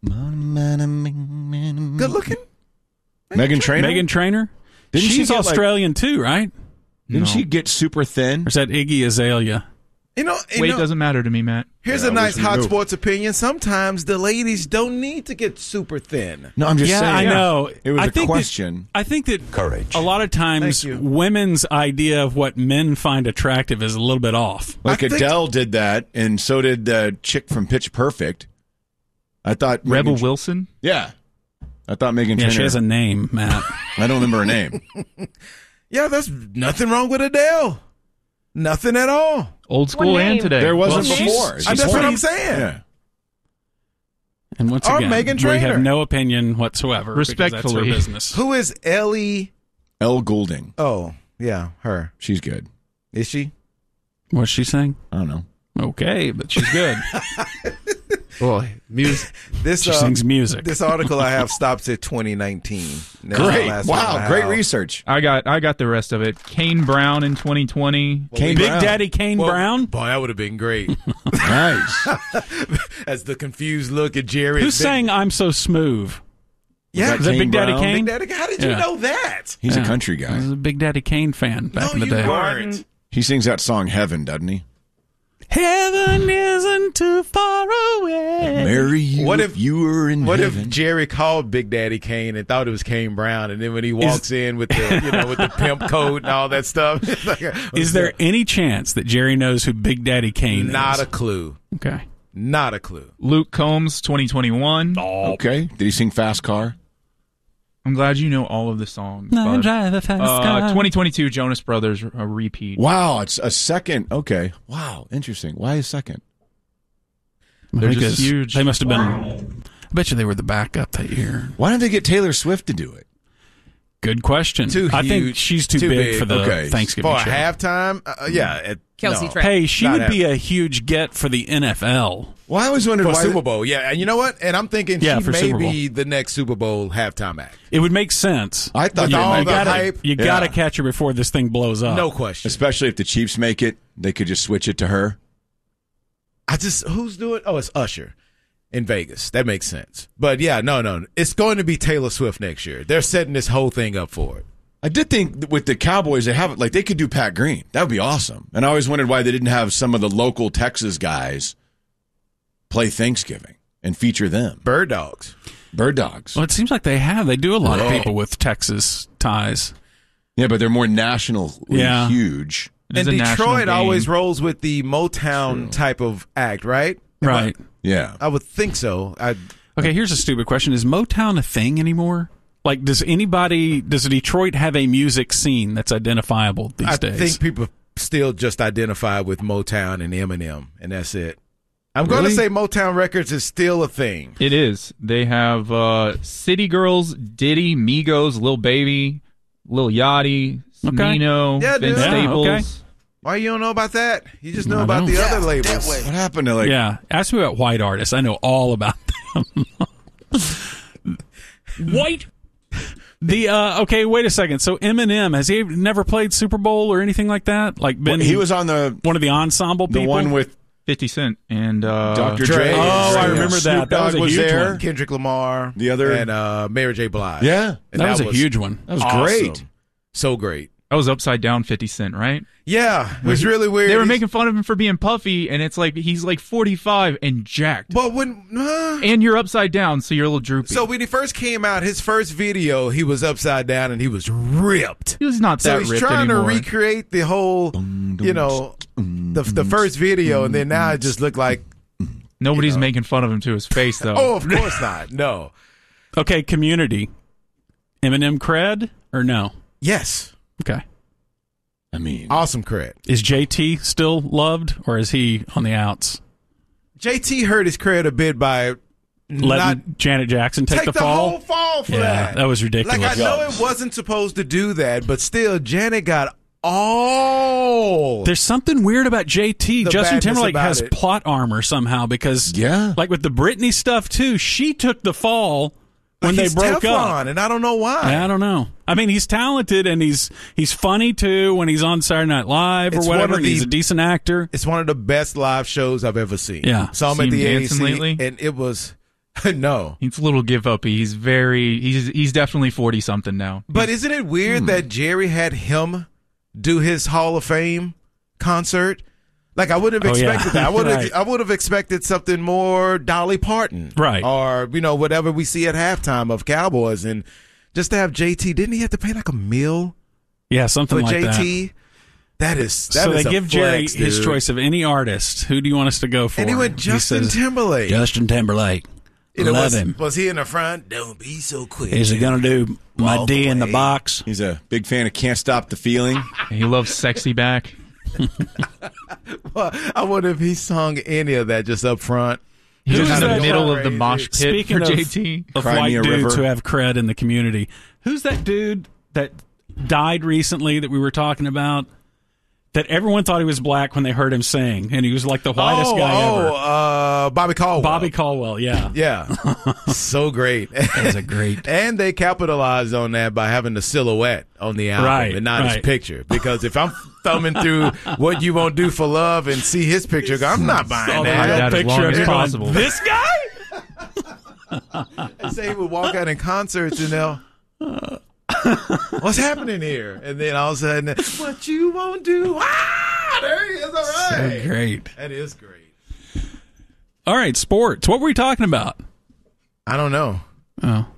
Good looking. Megan Trainor? Megan Trainor? Didn't she She's get, like- Australian too, right? Didn't No. she get super thin? Or is that Iggy Azalea? You know, you Weight know, doesn't matter to me, Matt. here's Yeah, a I nice wish we hot knew. sports opinion. Sometimes the ladies don't need to get super thin. No, I'm just yeah, saying. I know. It was I a think question. That, I think that Courage. a lot of times Thank you. women's idea of what men find attractive is a little bit off. Like I think- Adele did that, and so did the chick from Pitch Perfect. I thought Rebel Megan- Wilson? Yeah, I thought Megan Yeah, Trainor. she has a name, Matt. I don't remember her name. Yeah, there's nothing wrong with Adele. Nothing at all. Old school and today. There wasn't Well, she's- before. she's That's what I'm twenty- saying. Yeah. And once Or again, Meghan we Trainor. have no opinion whatsoever. because that's her Respectfully. business. Who is Ellie? Elle Goulding. Oh, yeah, her. She's good. Is she? What's she saying? I don't know. Okay, but she's good. Boy, Muse. This She uh, sings music. This article I have stops at twenty nineteen. That's the Great. last one Wow. I Great have. research. I got I got the rest of it. Kane Brown in twenty twenty. Kane Big Brown. Daddy Kane Well, Brown? Boy, that would have been great. Nice. As the confused look at Jerry. Who's saying I'm so smooth? Yeah, that Is that Kane Big Daddy Brown? Kane? Big Daddy. How did you Yeah. know that? He's Yeah. a country I guy. was a Big Daddy Kane fan back No, in the you day. weren't. He sings that song Heaven, doesn't he? Heaven isn't too far away. Marry you What if if- you were in What heaven. if Jerry called Big Daddy Kane and thought it was Kane Brown, and then when he walks in with the you know with the pimp coat and all that stuff, it's like, Is there any chance that Jerry knows who Big Daddy Kane not is? a clue? Okay. Not a clue. Luke Combs, twenty twenty-one. Okay. Did he sing Fast Car? I'm glad you know all of the songs. No, bud. drive a fast Uh, car. twenty twenty-two Jonas Brothers, a repeat. Wow, it's a second. Okay. Wow, interesting. Why a second? They're just Because huge. They must have been. I bet you they were the backup that year. Why didn't they get Taylor Swift to do it? Good question. Too I think huge, she's too, too big, big. for the Okay. Thanksgiving For a show. halftime, uh, yeah. It, Kelsey no. Track. Hey, she Not would be a huge get for the N F L. Well, I always wondered For why. Super Bowl, yeah. And you know what? And I'm thinking Yeah, she for may Super be the next Super Bowl halftime act. It would make sense. I thought With they all might- the gotta, hype. You Yeah. got to catch her before this thing blows up. No question. especially if the Chiefs make it, they could just switch it to her. I just who's doing? Oh, it's Usher in Vegas. That makes sense. But yeah, no, no, it's going to be Taylor Swift next year. They're setting this whole thing up for it. I did think that with the Cowboys, they have like they could do Pat Green. That would be awesome. And I always wondered why they didn't have some of the local Texas guys play Thanksgiving and feature them. Bird Dogs. Bird Dogs. Well, it seems like they have. They do a lot Whoa. of people with Texas ties. Yeah, but they're more nationally Yeah. huge. It And is a national Detroit game. always rolls with the Motown True. type of act, right? Am I- Right. Yeah. I would think so. I Okay, here's a stupid question. Is Motown a thing anymore? Like, does anybody, does Detroit have a music scene that's identifiable these I days? think people still just identify with Motown and Eminem, and that's it. I'm going to Really? say Motown Records is still a thing. It is. They have uh, City Girls, Diddy, Migos, Lil Baby, Lil Yachty, Okay. Nino, Yeah, Vince dude. Yeah, Staples. okay. Why you don't know about that? You just know I about don't. the other labels. What happened to like? yeah. Ask me about white artists. I know all about them. White? The uh okay, wait a second. So Eminem, has he never played Super Bowl or anything like that? Like been Well, he was on the one of the ensemble the people? one with fifty Cent and uh, Doctor Dre. Dre. Oh, I Yeah. remember that. Snoop That was Dogg a was huge there. one. Kendrick Lamar, The other- and uh, Mary J. Blige. Yeah, And that, was a huge one. that was awesome. great. So great. That was upside down fifty Cent, right? Yeah, it was really weird. They were He's- making fun of him for being puffy, and it's like he's like forty-five and jacked. But when uh, And you're upside down, so you're a little droopy. so when he first came out, his first video, he was upside down and he was ripped. he was not So that he's ripped trying anymore. to recreate the whole, you know, the the first video, and then now it just looked like. Nobody's you know. making fun of him to his face, though. Oh, of course not. No. Okay, Community. Eminem cred or no? Yes. Okay. I mean, Awesome cred. Is J T still loved or is he on the outs? J T hurt his cred a bit by Letting not Janet Jackson take, take the fall? whole fall for yeah, that. that was ridiculous. Like I know it wasn't supposed to do that, but still, Janet got all. There's something weird about J T. The Justin badness Timberlake about has it. plot armor somehow because, yeah, like with the Britney stuff too, she took the fall when He's they broke Teflon, up. and I don't know why. I don't know. I mean, he's talented and he's he's funny too when he's on Saturday Night Live or It's one whatever. of And he's the- a decent actor. It's one of the best live shows I've ever seen. Yeah. Saw him at Seen the A A Dancing C, lately? and it was no. He's a little give up. He's very. He's he's definitely forty something now. But isn't it weird Hmm. that Jerry had him do his Hall of Fame concert? Like I would have Oh, yeah. expected that. I would have Right. I would have expected something more Dolly Parton, Right. Or you know whatever we see at halftime of Cowboys, and just to have J T. Didn't he have to pay like a meal Yeah, something for like J that. T? That is that so is they a give Jerry flex, his dude. choice of any artist. Who do you want us to go for? and he went Justin says, Timberlake. Justin Timberlake. You know, Love was, him. Was he in the front? Don't be so quick. Is he going to do my Walk D in the away. box? he's a big fan of "Can't Stop the Feeling." He loves sexy back. Well, I wonder if he sung any of that just up front. He was Who's in the that middle guy? of the mosh pit Speaking for of, J T. of Cry white me a dudes river. who have cred in the community, who's that dude that died recently that we were talking about? That everyone thought he was black when they heard him sing, and he was like the whitest oh, guy oh, ever. uh, Bobby Caldwell. Bobby Caldwell, yeah. Yeah. So great. That was a great. And they capitalized on that by having the silhouette on the album Right, and not his right. picture. Because if I'm thumbing through What You Won't Do for Love and see his picture, I'm not buying Saw the that. real That as picture long of as him going, possible. This guy? And say he would walk out in concerts and they'll, what's happening here? And then all of a sudden, what you won't do. Ah, there he is. All right. So great. That is great. All right, sports. What were we talking about? I don't know. Oh.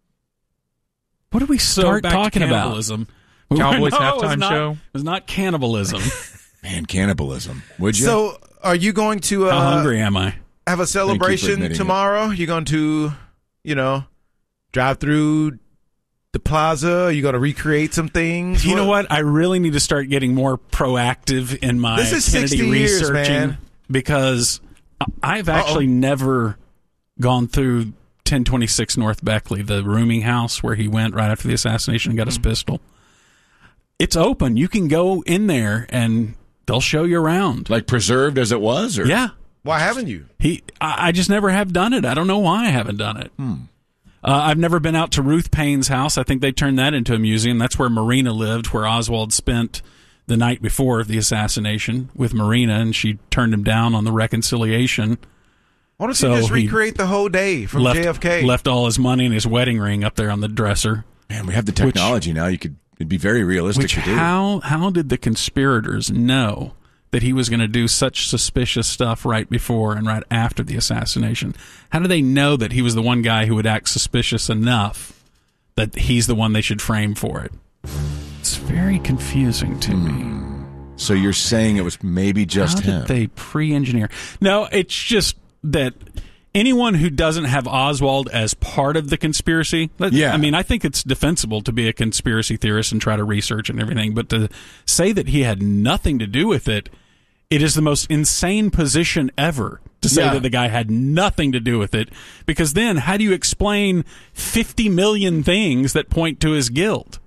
What did we start back to talking about? cannibalism. Cowboys No, it was halftime not- show. It was not cannibalism. Man, cannibalism. Would you? So, are you going to uh, How hungry am I? have a for celebration admitting it. tomorrow? You're going to, you know, drive through the plaza? Are you going to recreate some things? You know what? I really need to start getting more proactive in my This is Kennedy sixty years, researching man. because I- I've actually never gone through ten twenty-six North Beckley, the rooming house where he went right after the assassination and got his pistol. It's open. You can go in there and they'll show you around. Like preserved as it was? Or? Yeah. Why haven't you? He, I, I just never have done it. I don't know why I haven't done it. Hmm. Uh, I've never been out to Ruth Payne's house. I think they turned that into a museum. That's where Marina lived, where Oswald spent the night before the assassination with Marina, and she turned him down on the reconciliation. Why don't So you just he recreate the whole day from left, J F K? Left all his money and his wedding ring up there on the dresser. Man, we have the technology now. You could. It'd be very realistic Which to do. how how did the conspirators know that he was going to do such suspicious stuff right before and right after the assassination? How do they know that he was the one guy who would act suspicious enough that he's the one they should frame for it? It's very confusing to me. So you're saying it was maybe just How him? did they pre-engineer? No, it's just that anyone who doesn't have Oswald as part of the conspiracy, let- Yeah. I mean, I think it's defensible to be a conspiracy theorist and try to research and everything, but to say that he had nothing to do with it, it is the most insane position ever to say Yeah. that the guy had nothing to do with it, because then how do you explain fifty million things that point to his guilt?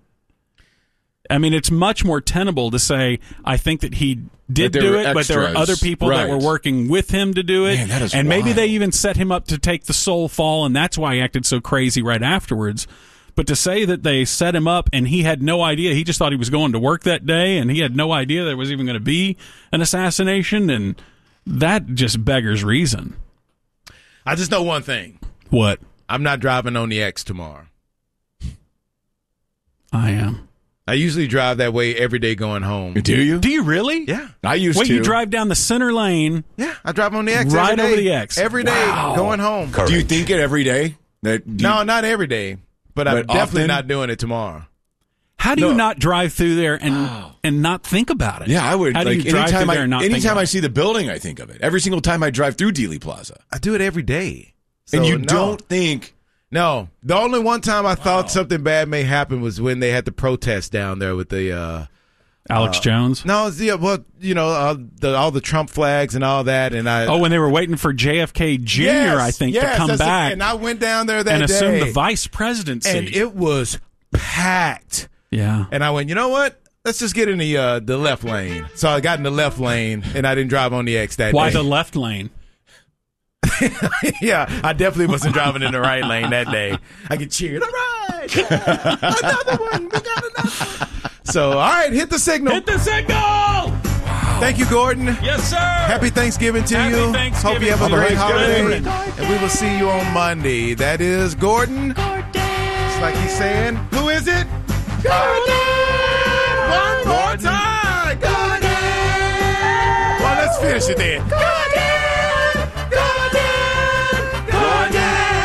I mean, it's much more tenable to say, I think that he did That there do were it, but there were extras. other people that Right. were working with him to do it. Man, that is and maybe wild. they even set him up to take the soul fall, and that's why he acted so crazy right afterwards. But to say that they set him up and he had no idea, he just thought he was going to work that day, and he had no idea there was even going to be an assassination, and that just beggars reason. I just know one thing. What? I'm not driving on the X tomorrow. I am. I usually drive that way every day going home. Do you? Do you really? Yeah. I used Wait, to. you drive down the center lane. Yeah, I drive on the X Right every day. over the X. Every day Wow. going home. Do you think it every day? That do you- No, not every day. But, I'm But definitely often? not doing it tomorrow. How do No. you not drive through there and and not think about it? Yeah, I would. How do like, you drive anytime through I, there and not think anytime about I it? see the building, I think of it. Every single time I drive through Dealey Plaza, I do it every day. and So, you no. don't think. No. The only one time I thought something bad may happen was when they had the protest down there with the uh Alex uh, Jones? No, it's, yeah, well, you know, uh, the, all the Trump flags and all that, and I. Oh, when they were waiting for J F K Junior, Yes, I think, yes, to come that's it. back And I went down there that and day assume the vice presidency. and it was packed. yeah. And I went, you know what? Let's just get in the uh, the left lane. So I got in the left lane, and I didn't drive on the X that Why day. the left lane? Yeah, I definitely wasn't driving in the right lane that day. I get cheered. All right, another one. We got another one. So, all right, hit the signal. Hit the signal! Thank you, Gordon. Yes, sir. Happy Thanksgiving to Happy you. Thanksgiving. Hope you have a Happy great Thanksgiving. holiday. And we will see you on Monday. That is Gordon. Gordon. It's like he's saying, who is it? Gordon! One more time. Gordon! Well, let's finish it then. Gordon! Gordon! Gordon!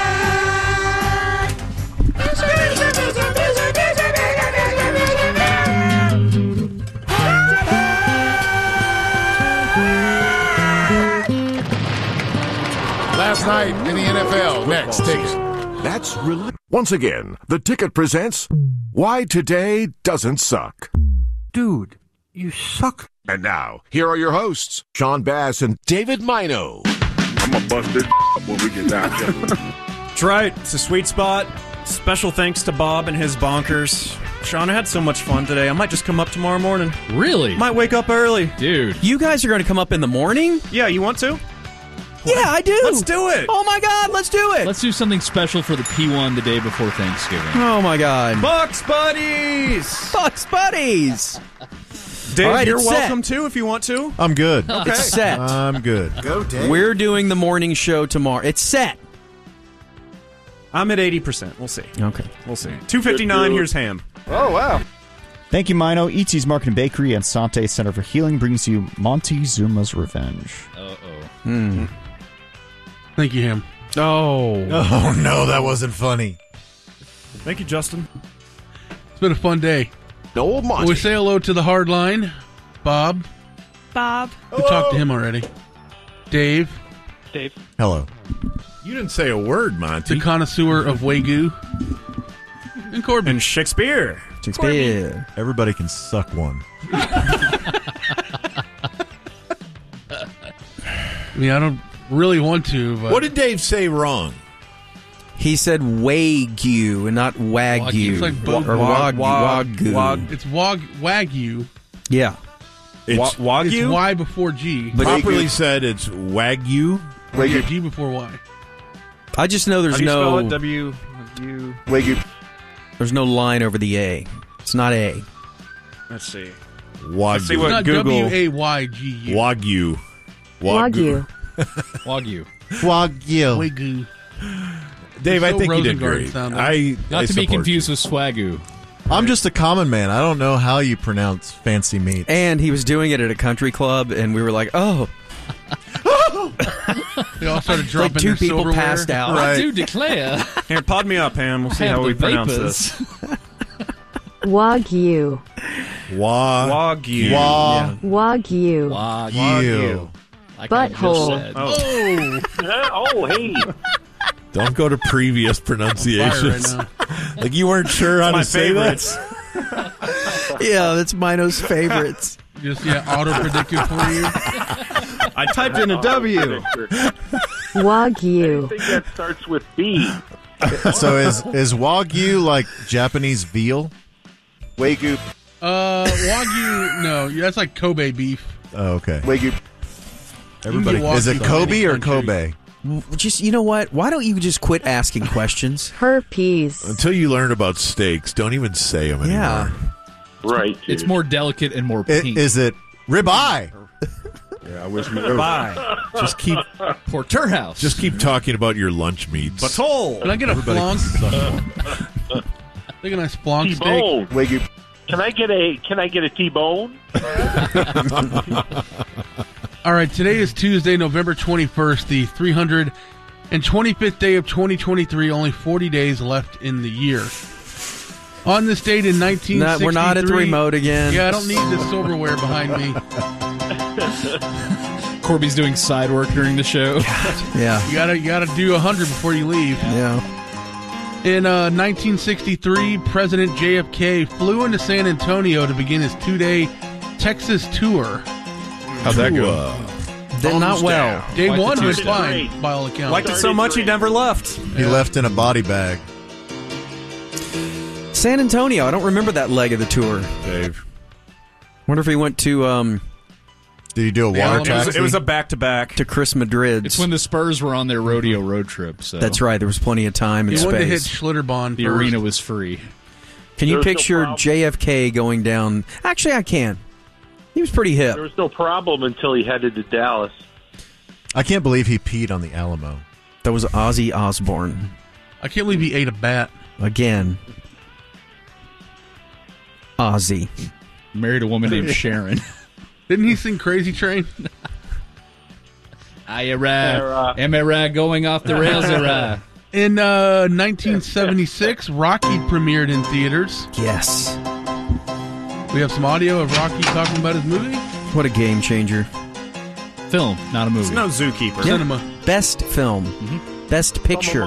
Last night in the N F L. Next, ticket. That's really. Once again, the ticket presents Why Today Doesn't Suck. Dude, you suck. And now, here are your hosts, Sean Bass and David Mino. I'm gonna bust this when we get down there. That's right. It's a sweet spot. Special thanks to Bob and his bonkers. Sean, I had so much fun today. I might just come up tomorrow morning. Really? Might wake up early. Dude. You guys are going to come up in the morning? Yeah, you want to? Yeah, I do. Let's do it. Oh, my God, let's do it. Let's do something special for the P one the day before Thanksgiving. Oh, my God. Bucks Buddies! Bucks Buddies! Dave, right, you're it's welcome set. too if you want to. I'm good. Okay. It's set. I'm good. Go, Dave. We're doing the morning show tomorrow. It's set. I'm at eighty percent. We'll see. Okay. We'll see. two fifty-nine, here's Ham. Oh, wow. Thank you, Mino. E T's Market and Bakery and Sante Center for Healing brings you Montezuma's Revenge. Uh-oh. Hmm. Thank you, Ham. Oh. Oh, no, that wasn't funny. Thank you, Justin. It's been a fun day. No Monty. We say hello to the hard line. Bob. Bob. We talked to him already. Dave. Dave. Hello. You didn't say a word, Monty. The connoisseur of Wagyu. And Corbin. And Shakespeare. Shakespeare. Everybody can suck one. I mean, I don't really want to, but... What did Dave say wrong? He said Wagyu and not Wagyu. It's like both. Or Wag- Wag- Wagyu. Wag- It's wag, Wagyu. Yeah. It's, Wa- Wagyu? It's Y before G. But properly said, it's Wagyu. Yeah, G before Y. I just know there's How do you no... spell it? W... U... Wagyu. There's no line over the A. It's not A. Let's see. Wagyu. Let's see It's what not Google... W A Y G U. Wagyu. Wagyu. Wagyu. Wagyu. Wagyu. Dave, So I think you did Rosengarten great. sounded. I Not I to be support confused you. with Swagoo. I'm just a common man. I don't know how you pronounce fancy meats. And he was doing it at a country club, and we were like, oh. They all started dropping like two their people silverware. passed out. I do declare. Here, pod me up, Ham. We'll see I have how the we pronounce vapors. this. Wagyu. Wa. Wagyu. Wa. Yeah. Wagyu. Wagyu. Like I just Butthole. said. Oh. oh, hey. Don't go to previous pronunciations. Fire Like you weren't sure how My to say favorites. that. Yeah, that's Mino's favorites. Just, yeah, auto-predicted for you. I typed in a W. Wagyu. I think that starts with B. So is is Wagyu like Japanese veal? Wagyu. Uh, Wagyu, no. Yeah, that's like Kobe beef. Oh, okay. Wagyu. Everybody, Wagyu is it from Kobe any or country. Kobe? Just, you know what? Why don't you just quit asking questions? Herpes. Until you learn about steaks, don't even say them anymore. Yeah. Right. It's dude. more delicate and more I- pink. is it ribeye? Yeah, I wish we Bye. just keep Porterhouse. just keep talking about your lunch meats. Batol. Can I get a Everybody flonk? Take a nice flonk steak. T-bone. Wagyu. Can I get a Can I get a T-bone? All right, today is Tuesday, November twenty-first, the three hundred twenty-fifth day of twenty twenty-three, only forty days left in the year. On this date in nineteen sixty-three... Not, we're not at the remote again. Yeah, I don't need the silverware behind me. Corby's doing side work during the show. Yeah. You gotta, you gotta do one hundred before you leave. Yeah. In uh, nineteen sixty-three, President J F K flew into San Antonio to begin his two-day Texas tour. How'd that go? Did not well. Day Quite the one was Tuesday. fine, by all accounts. Liked it so much he never left. He left in a body bag. San Antonio. I don't remember that leg of the tour. Dave. Wonder if he went to um Did he do a The water Alamo. It was, taxi? it was a back-to-back. to Chris Madrid's. It's when the Spurs were on their rodeo road trip. So That's right. There was plenty of time and He wanted to hit space. Schlitterbahn the first. arena was free. Can you There's no picture problem. J F K going down? Actually, I can. He was pretty hip. There was no problem until he headed to Dallas. I can't believe he peed on the Alamo. That was Ozzy Osbourne. I can't believe he ate a bat. Again. Ozzy. Married a woman named Sharon. Didn't he sing Crazy Train? Ira, Emira going off the rails, Ira. In uh, nineteen seventy-six, Rocky premiered in theaters. Yes. We have some audio of Rocky talking about his movie. What a game changer. Film, not a movie. It's no Zookeeper. Yeah. Cinema. Best film. Mm-hmm. Best picture.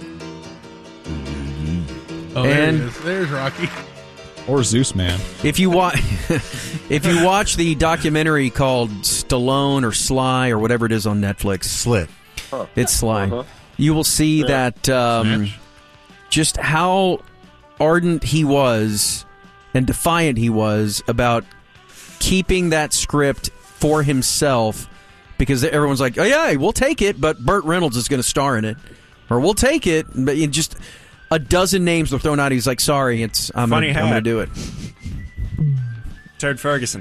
Oh, there And- it is. There's Rocky. Or Zeus Man. If you watch, if you watch the documentary called Stallone or Sly or whatever it is on Netflix, Slit. It's Sly. Uh-huh. You will see Yeah. that um, just how ardent he was and defiant he was about keeping that script for himself, because everyone's like, oh yeah, we'll take it, but Burt Reynolds is going to star in it, or we'll take it, but it just a dozen names were thrown out. He's like, sorry, it's I'm Funny going hat. to do it. Jared Ferguson.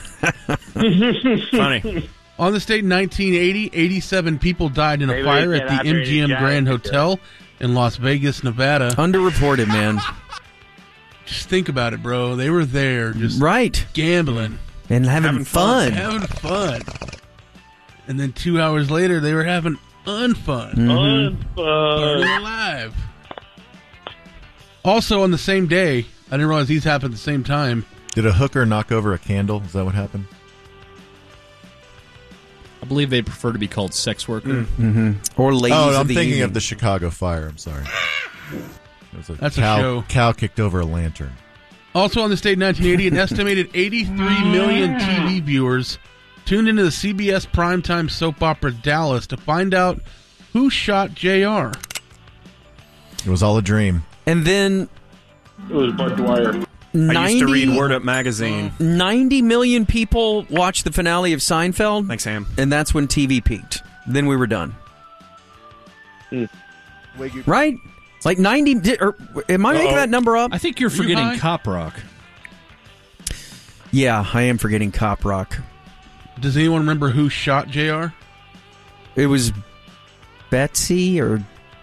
Funny. On this date in nineteen eighty, eighty-seven people died in a Maybe fire we at get the out there M G M and Grand die. Hotel in Las Vegas, Nevada. Underreported, man. Just think about it, bro. They were there just right gambling. And having, Having fun. Having fun. And then two hours later, they were having unfun. Mhm. Burning alive. Also, on the same day, I didn't realize these happened at the same time. Did a hooker knock over a candle? Is that what happened? I believe they prefer to be called sex worker. Mm-hmm. Or ladies Oh, of I'm the thinking union. of the Chicago fire. I'm sorry. It was a That's a cow, show. Cow kicked over a lantern. Also on this date in nineteen eighty, an estimated eighty-three million T V viewers tuned into the C B S primetime soap opera Dallas to find out who shot J R. It was all a dream. And then It was Bud Dwyer. I used to read ninety Word Up magazine. ninety million people watched the finale of Seinfeld. Thanks, Sam. And that's when T V peaked. Then we were done. Right? It's like ninety. di- Or, am I making Uh-oh. that number up? I think you're Are you forgetting high? Cop Rock. Yeah, I am forgetting Cop Rock. Does anyone remember who shot J R? It was Betsy or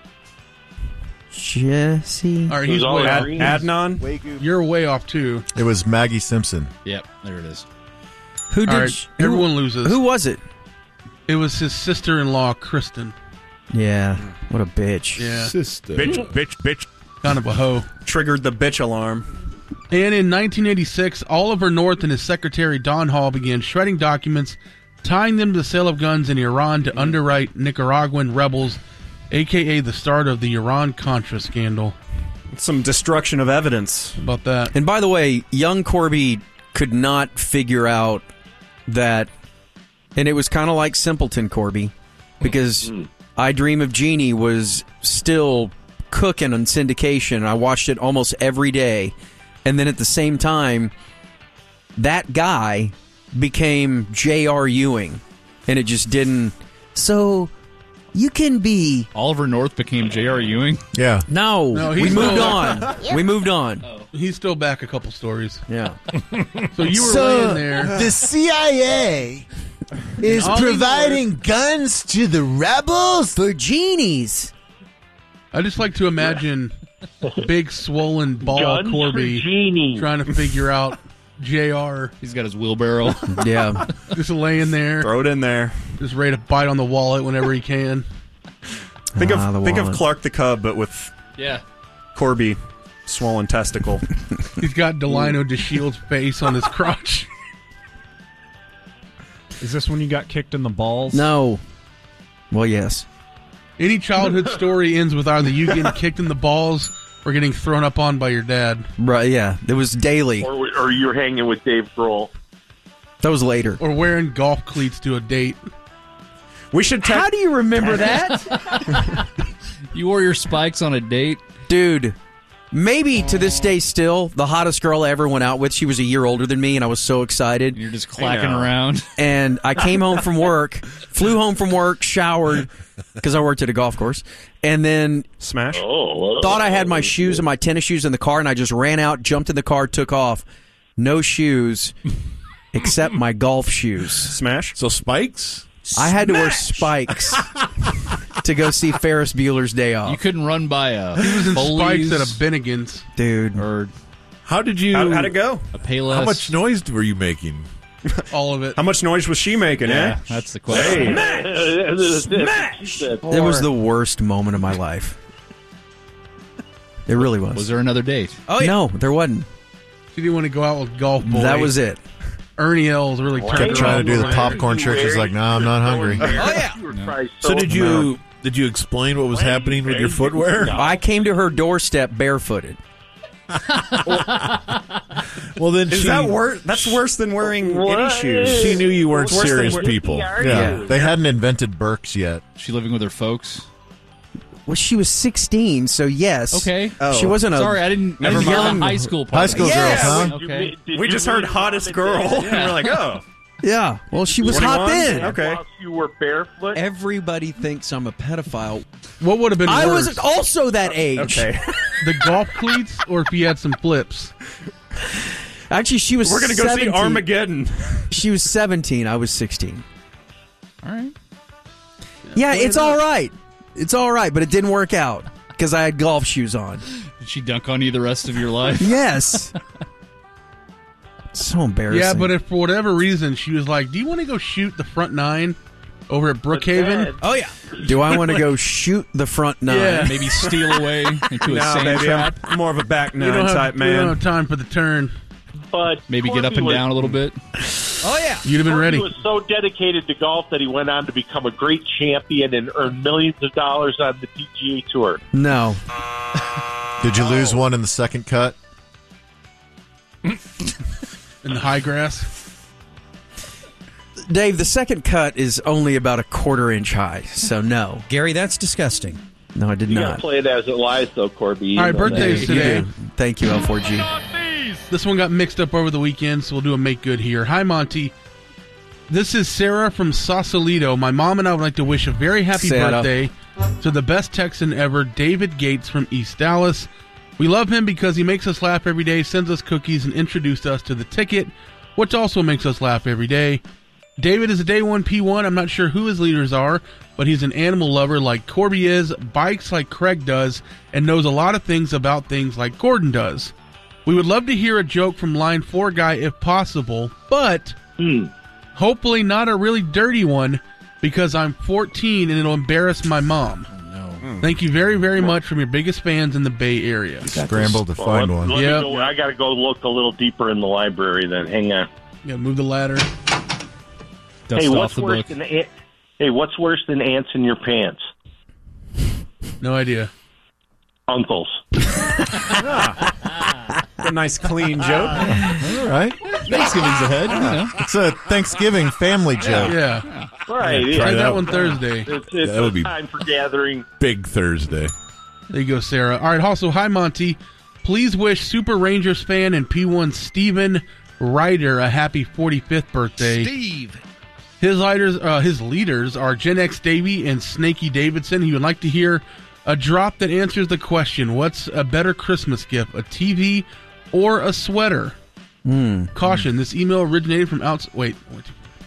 Jesse. All right, he's way off. Adnan? You're way off, too. It was Maggie Simpson. Yep, there it is. Who did? All right, sh- who- everyone loses. Who was it? It was his sister-in-law, Kristen. Yeah, what a bitch. Yeah. Sister. Bitch, bitch, bitch. Kind of a hoe. Triggered the bitch alarm. And in nineteen eighty-six, Oliver North and his secretary Don Hall began shredding documents, tying them to the sale of guns in Iran to underwrite Nicaraguan rebels, a k a the start of the Iran-Contra scandal. Some destruction of evidence. About that. And by the way, young Corby could not figure out that, and it was kind of like Simpleton Corby, because I Dream of Jeannie was still cooking on syndication. I watched it almost every day. And then at the same time, that guy became J R. Ewing. And it just didn't. So, you can be. Oliver North became J R. Ewing? Yeah. No, No, we he's moved still- on. We moved on. He's still back a couple stories. Yeah. So you were So, laying there. the C I A is All providing guns to the rebels for genies. I just like to imagine big swollen ball Guns for Corby genies. trying to figure out J R. He's got his wheelbarrow. Yeah. Just laying there. Throw it in there. Just ready to bite on the wallet whenever he can. Think Ah, the of think of wallet. Clark the Cub, but with Yeah. Corby swollen testicle. He's got Delino DeShield's face on his crotch. Is this when you got kicked in the balls? No. Well, yes. Any childhood story ends with either you getting kicked in the balls or getting thrown up on by your dad. Right, yeah. It was daily. Or, or you're hanging with Dave Grohl. That was later. Or wearing golf cleats to a date. We should How do you remember that? You wore your spikes on a date? Dude, maybe to this day still, the hottest girl I ever went out with, she was a year older than me, and I was so excited. You're just clacking around. And I came home from work, flew home from work, showered, because I worked at a golf course, and then Smash. Oh, thought I had my shoes and my tennis shoes in the car, and I just ran out, jumped in the car, took off. No shoes, except my golf shoes. Smash. So spikes? I had to wear spikes to go see Ferris Bueller's Day Off. You couldn't run by a He was in Foley's spikes at a Bennigan's. Dude. or How did you? How, how'd it go? a Payless. How much noise were you making? All of it. How much noise was she making, Yeah, eh? that's the question. Smash! It was the worst moment of my life. It really was. Was there another date? Oh, yeah. No, there wasn't. She didn't want to go out with Golf Boy. That was it. Ernie Els really turned Kept her trying on to do the over popcorn trick. She's like, "No, I'm not hungry." Oh, yeah. You were probably So did in love. you did you explain what was happening with your footwear? I came to her doorstep barefooted. Well, then Is she, that worse? That's worse than wearing What? any shoes. she knew you weren't Worse than serious wearing- people. Yeah, Yeah, yeah. they hadn't invented Birks yet. She living with her folks. Well, she was sixteen, so yes. Okay. Oh. She wasn't a. Sorry, I didn't. Never I didn't hear mind. the high school part. High school Yes! girls, huh? Did you Okay. meet- did We you just heard meet hottest on the girl, day and we're like, oh. Yeah. Well, she was hot twenty-one? then. Okay. while you were barefoot? Everybody thinks I'm a pedophile. What would have been I worse? was also that age. Okay. The golf cleats, or if he had some flips? Actually, she was. We're gonna go seventeen. see Armageddon. She was seventeen. I was sixteen. All right. Yeah, it's all right. It's all right, but it didn't work out because I had golf shoes on. Did she dunk on you the rest of your life? Yes. So embarrassing. Yeah, but if for whatever reason she was like, "Do you want to go shoot the front nine over at Brookhaven?" Oh yeah. Do I want to go shoot the front nine? Yeah. Maybe steal away into a No, sand baby, trap. I'm more of a back We nine don't, have, type we don't man. have time for the turn. But Maybe get up Corby and was- down a little bit. Oh yeah. You'd have been Corby ready. was so dedicated to golf that he went on to become a great champion and earn millions of dollars on the P G A Tour. No. Did you lose one in the second cut? In the high grass. Dave, the second cut is only about a quarter inch high, so no. Gary, that's disgusting. No, I did You got not. to play it as it lies, though, Corby. You All right, know that. birthdays You today. do. Thank you, L four G. This one got mixed up over the weekend, so we'll do a make good here. Hi, Monty. This is Sarah from Sausalito. My mom and I would like to wish a very happy Sarah. birthday to the best Texan ever, David Gates from East Dallas. We love him because he makes us laugh every day, sends us cookies, and introduced us to the ticket, which also makes us laugh every day. David is a day one P one. I'm not sure who his leaders are, but he's an animal lover like Corby is, bikes like Craig does, and knows a lot of things about things like Gordon does. We would love to hear a joke from line four guy if possible, but hopefully not a really dirty one because I'm fourteen and it'll embarrass my mom. Thank you very, very much from your biggest fans in the Bay Area. Scramble to Well, find let- one. let me Yep. go- I got to go look a little deeper in the library then. Hang on. You gotta move the ladder. Dust hey, off what's the worse book. than a- Hey, what's worse than ants in your pants? No idea. Uncles. A nice clean joke. All right. Thanksgiving's ahead. You know. It's a Thanksgiving family joke. Yeah. Right. Yeah, yeah. try Try that that one one. Thursday. It's, it's That would a be- time for gathering. Big Thursday. There you go, Sarah. All right, also, hi, Monty. Please wish Super Rangers fan and P one Steven Ryder a happy forty-fifth birthday. Steve. His leaders, uh, his leaders are Gen X Davey and Snaky Davidson. He would like to hear a drop that answers the question, what's a better Christmas gift, a T V or a sweater? Mm. Caution, this email originated from outside. Wait. wait.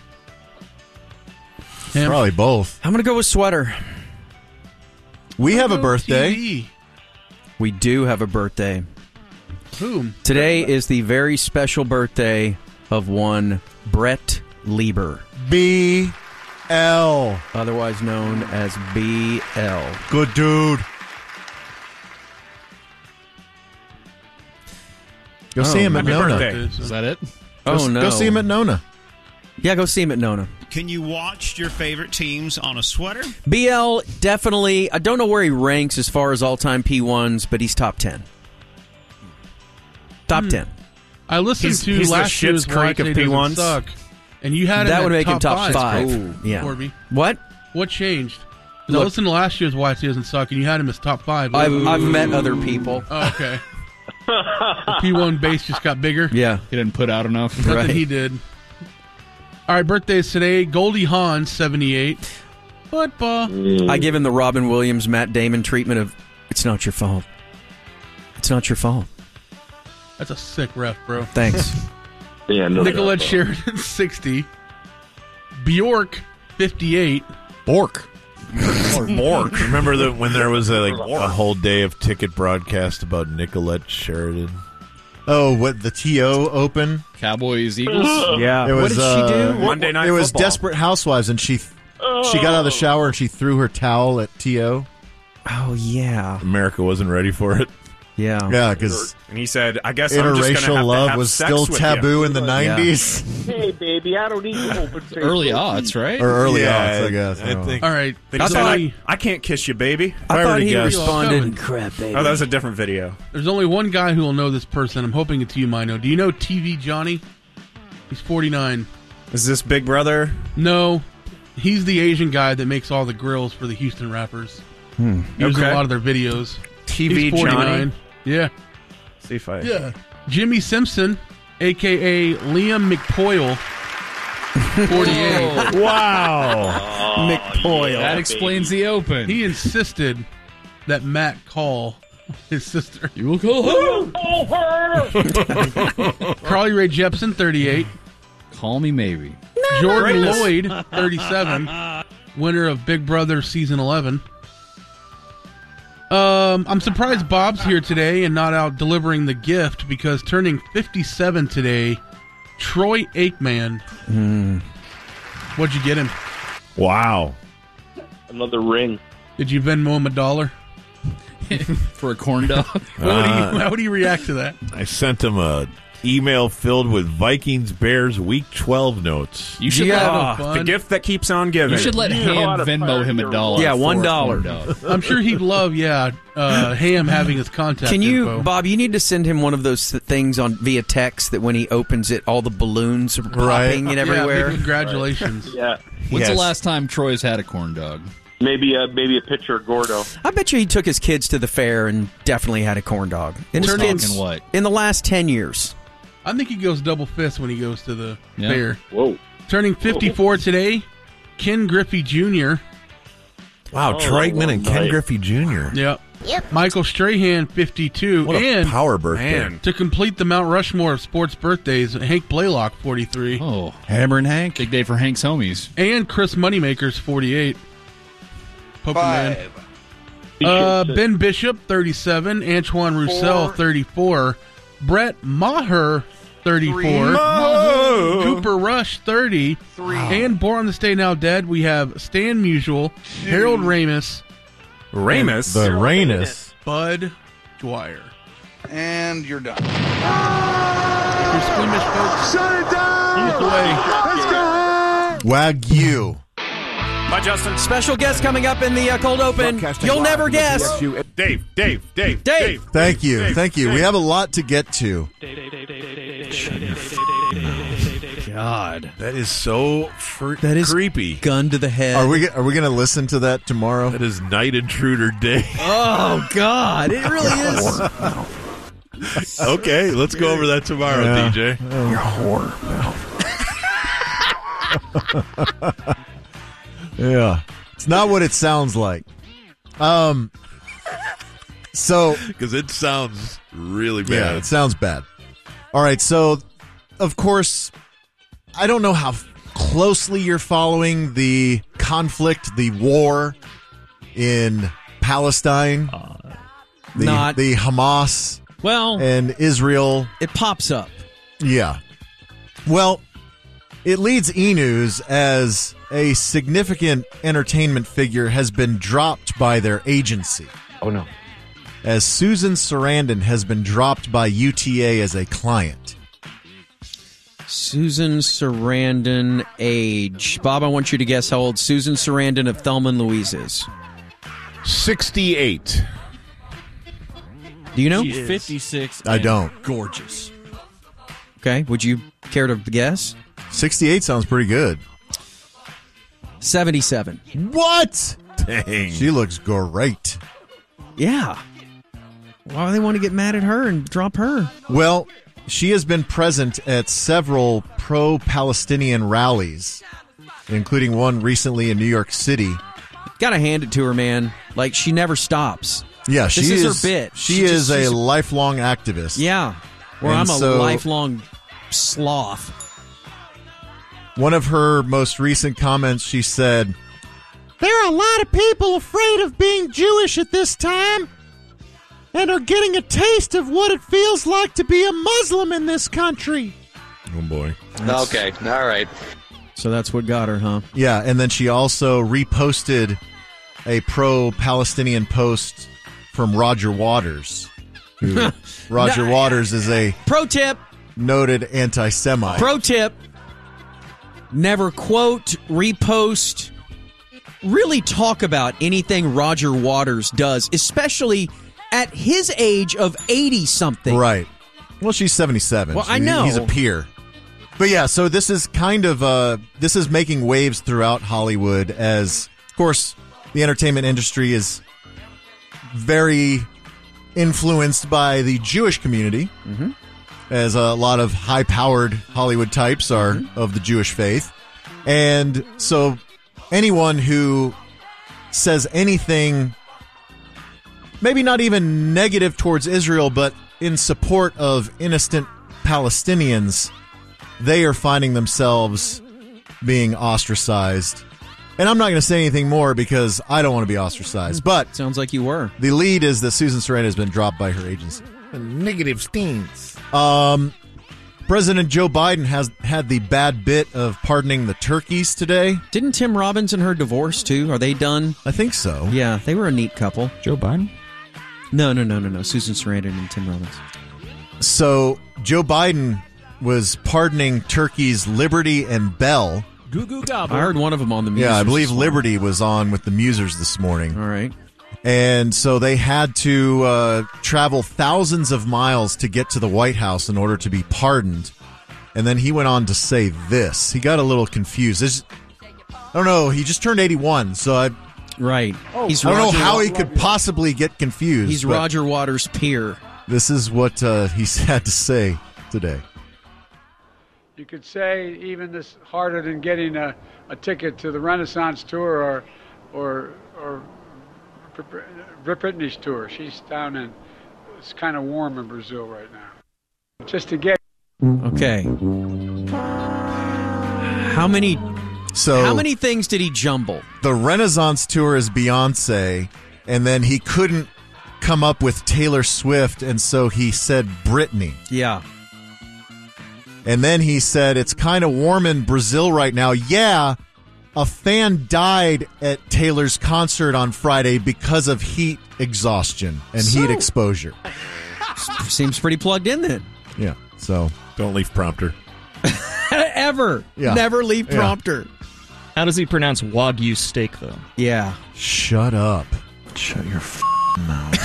Him. Probably both. I'm going to go with sweater. We have a Go birthday. T V. We do have a birthday. Whom? Today is the very special birthday of one Brett Lieber, B L. otherwise known as B L. Good dude. Go Oh, see him at happy Nona. birthday. Is that it? Go, Oh, no. Go see him at Nona. Yeah, go see him at Nona. Can you watch your favorite teams on a sweater? B L, definitely. I don't know where he ranks as far as all-time P ones, but he's top ten. Top Hmm. ten. I listened He's- to he's the last Schitt's year's Creek Why of It P Doesn't ones. Suck, and you had him That at would make him top five. five. Ooh, Yeah. Corby. What? What changed? 'Cause I Look- listened to last year's Why It Doesn't Suck, and you had him as top five. I've, I've met other people. Oh, okay. The P one base just got bigger. Yeah. He didn't put out enough. Nothing Right. he did. All right, birthdays today. Goldie Hawn, seventy-eight. Football. I give him the Robin Williams, Matt Damon treatment of, it's not your fault. It's not your fault. That's a sick ref, bro. Thanks. Yeah, no. Nicolette Sheridan, sixty. Bjork, fifty-eight. Bork. Or Bork. Remember the, when there was a, like a whole day of ticket broadcast about Nicolette Sheridan? Oh, what the T O Open? Cowboys, Eagles. Yeah. It was, What did she uh, do? Monday Night It was Football. Desperate Housewives, and she she got out of the shower and she threw her towel at T O. Oh, yeah. America wasn't ready for it. Yeah. Yeah, because and he said, "I guess I'm just gonna have interracial love to have was sex still with taboo you. in the nineties. Hey, baby, I don't need to open face. Early odds, right? Or early Yeah, aughts, I guess. I think- All right. But I he said, thought I, he- I can't kiss you, baby. If I were thought to he guess- responded. Crap, baby. Oh, that was a different video. There's only one guy who will know this person. I'm hoping it's you, Mino. Do you know T V Johnny? He's forty-nine. Is this Big Brother? No. He's the Asian guy that makes all the grills for the Houston rappers. Hmm. He was in Okay. a lot of their videos. T V He's forty-nine. Johnny? Yeah. See if I. Yeah. Jimmy Simpson, a k a. Liam McPoyle, forty-eight. Wow. McPoyle. That explains the open. He insisted that Matt call his sister. You will call her. Carly Rae Jepsen, thirty-eight. Call me maybe. Jordan Greatness. Lloyd, thirty-seven. Winner of Big Brother Season eleven. Um, I'm surprised Bob's here today and not out delivering the gift because turning fifty-seven today, Troy Aikman. Mm. What'd you get him? Wow. Another ring. Did you Venmo him a dollar? For a corn dog? How would, Uh, he, how would he react to that? I sent him a email filled with Vikings Bears Week twelve notes. You should Yeah. let Ah, the gift that keeps on giving. you should let You know how Ham to Venmo fire him a your dollar. Yeah, for one a dollar. corn dog. I'm sure he'd love, yeah, uh, Ham having his contact Can you, info. Bob, you need to send him one of those th- things on via text that when he opens it, all the balloons are popping Right. and Yeah, big everywhere. congratulations. Yeah. When's Yes. the last time Troy's had a corn dog? Maybe a, maybe a picture of Gordo. I bet you he took his kids to the fair and definitely had a corn dog. And his We're kids, talking what? in the last ten years. I think he goes double fist when he goes to the Yeah. fair. Whoa. Turning fifty-four today, Ken Griffey Junior Wow, Oh, Treigman well, and Ken nice. Griffey Junior Yep. Yep. Michael Strahan, fifty-two. What a and power birthday. Man. to complete the Mount Rushmore of sports birthdays, Hank Blaylock, forty-three. Oh, Hammer and Hank. big day for Hank's homies. And Chris Moneymakers, forty-eight. Poker Man. Uh, Ben Bishop, thirty-seven. Antoine Roussel, thirty-four. Brett Maher, thirty-four. Maher. Cooper Rush, thirty. And born on this day now dead, we have Stan Musial, Harold Ramis, Ramus. The Rainus. Bud Dwyer. And you're done. If you're squeamish, folks, shut it down. Use the way. Wagyu. Bye, Justin. Special guest coming up in the uh, cold open. You'll never guess. Dave, Dave, Dave, Dave. Dave. Thank you. Dave, Thank you. Dave. We have a lot to get to. God. That is so fr- That is creepy. Gun to the head. Are we are we going to listen to that tomorrow? That is Night Intruder Day. Oh, God. It really is. Okay, let's go over that tomorrow, Yeah. D J. You're whore. Yeah. It's not what it sounds like. Um so Because it sounds really bad. yeah, it sounds bad. All right, so of course I don't know how closely you're following the conflict, the war in Palestine. the, not- the Hamas Well, and Israel. it pops up. Yeah. Well, it leads Enews as a significant entertainment figure has been dropped by their agency. Oh, no. As Susan Sarandon has been dropped by U T A as a client. Susan Sarandon age. Bob, I want you to guess how old Susan Sarandon of Thelma and Louise is. sixty-eight. Do you know? She's fifty-six. I and don't. Gorgeous. Okay. Would you care to guess? sixty-eight sounds pretty good. seventy-seven. What? Dang. She looks great. Yeah. Why do they want to get mad at her and drop her? Well, she has been present at several pro-Palestinian rallies, including one recently in New York City. Gotta hand it to her, man. Like, she never stops. Yeah, This she is is her bit. She, She is just- a she's- lifelong activist. Yeah. Where And I'm a so- lifelong sloth. One of her most recent comments, she said, "There are a lot of people afraid of being Jewish at this time and are getting a taste of what it feels like to be a Muslim in this country." Oh, boy. Okay, all right. So that's what got her, huh? Yeah, and then she also reposted a pro-Palestinian post from Roger Waters who Roger No. Waters is a Pro tip. noted anti-Semite. Pro tip. Never quote, repost, really talk about anything Roger Waters does, especially at his age of eighty-something. Right. Well, she's seventy-seven. Well, She- I know. He's a peer. But yeah, so this is kind of, uh, this is making waves throughout Hollywood as, of course, the entertainment industry is very influenced by the Jewish community, mm-hmm. as a lot of high-powered Hollywood types are Mm-hmm. of the Jewish faith. And so anyone who says anything, maybe not even negative towards Israel, but in support of innocent Palestinians, they are finding themselves being ostracized. And I'm not going to say anything more because I don't want to be ostracized. But sounds like you were. The lead is that Susan Sarandon has been dropped by her agency. Negative stings. Um, President Joe Biden has had the bad bit of pardoning the turkeys today. Didn't Tim Robbins and her divorce too? Are they done? I think so. Yeah, they were a neat couple. Joe Biden? No, no, no, no, no. Susan Sarandon and Tim Robbins. So Joe Biden was pardoning turkeys Liberty and Bell. Goo goo gobble. I heard one of them on the Muse. Yeah, I believe Liberty was on with the Musers this morning. All right. And so they had to uh, travel thousands of miles to get to the White House in order to be pardoned. And then he went on to say this. He got a little confused. This, I don't know. He just turned eighty-one, so I... Right. He's I don't Roger know how he could possibly get confused. He's but Roger Waters' peer. This is what uh, he's had to say today. You could say even this harder than getting a, a ticket to the Renaissance tour or or or Rip Britney's tour. She's down in, it's kind of warm in Brazil right now. Just to get. Okay. How many? So how many things did he jumble? The Renaissance tour is Beyonce, and then he couldn't come up with Taylor Swift, and so he said Britney. Yeah. And then he said, it's kind of warm in Brazil right now. Yeah, a fan died at Taylor's concert on Friday because of heat exhaustion and So- heat exposure. Seems pretty plugged in then. Yeah, so. Don't leave prompter. Ever. Yeah. Never leave Yeah. prompter. How does he pronounce Wagyu steak, though? Yeah. Shut up. Shut your f- mouth.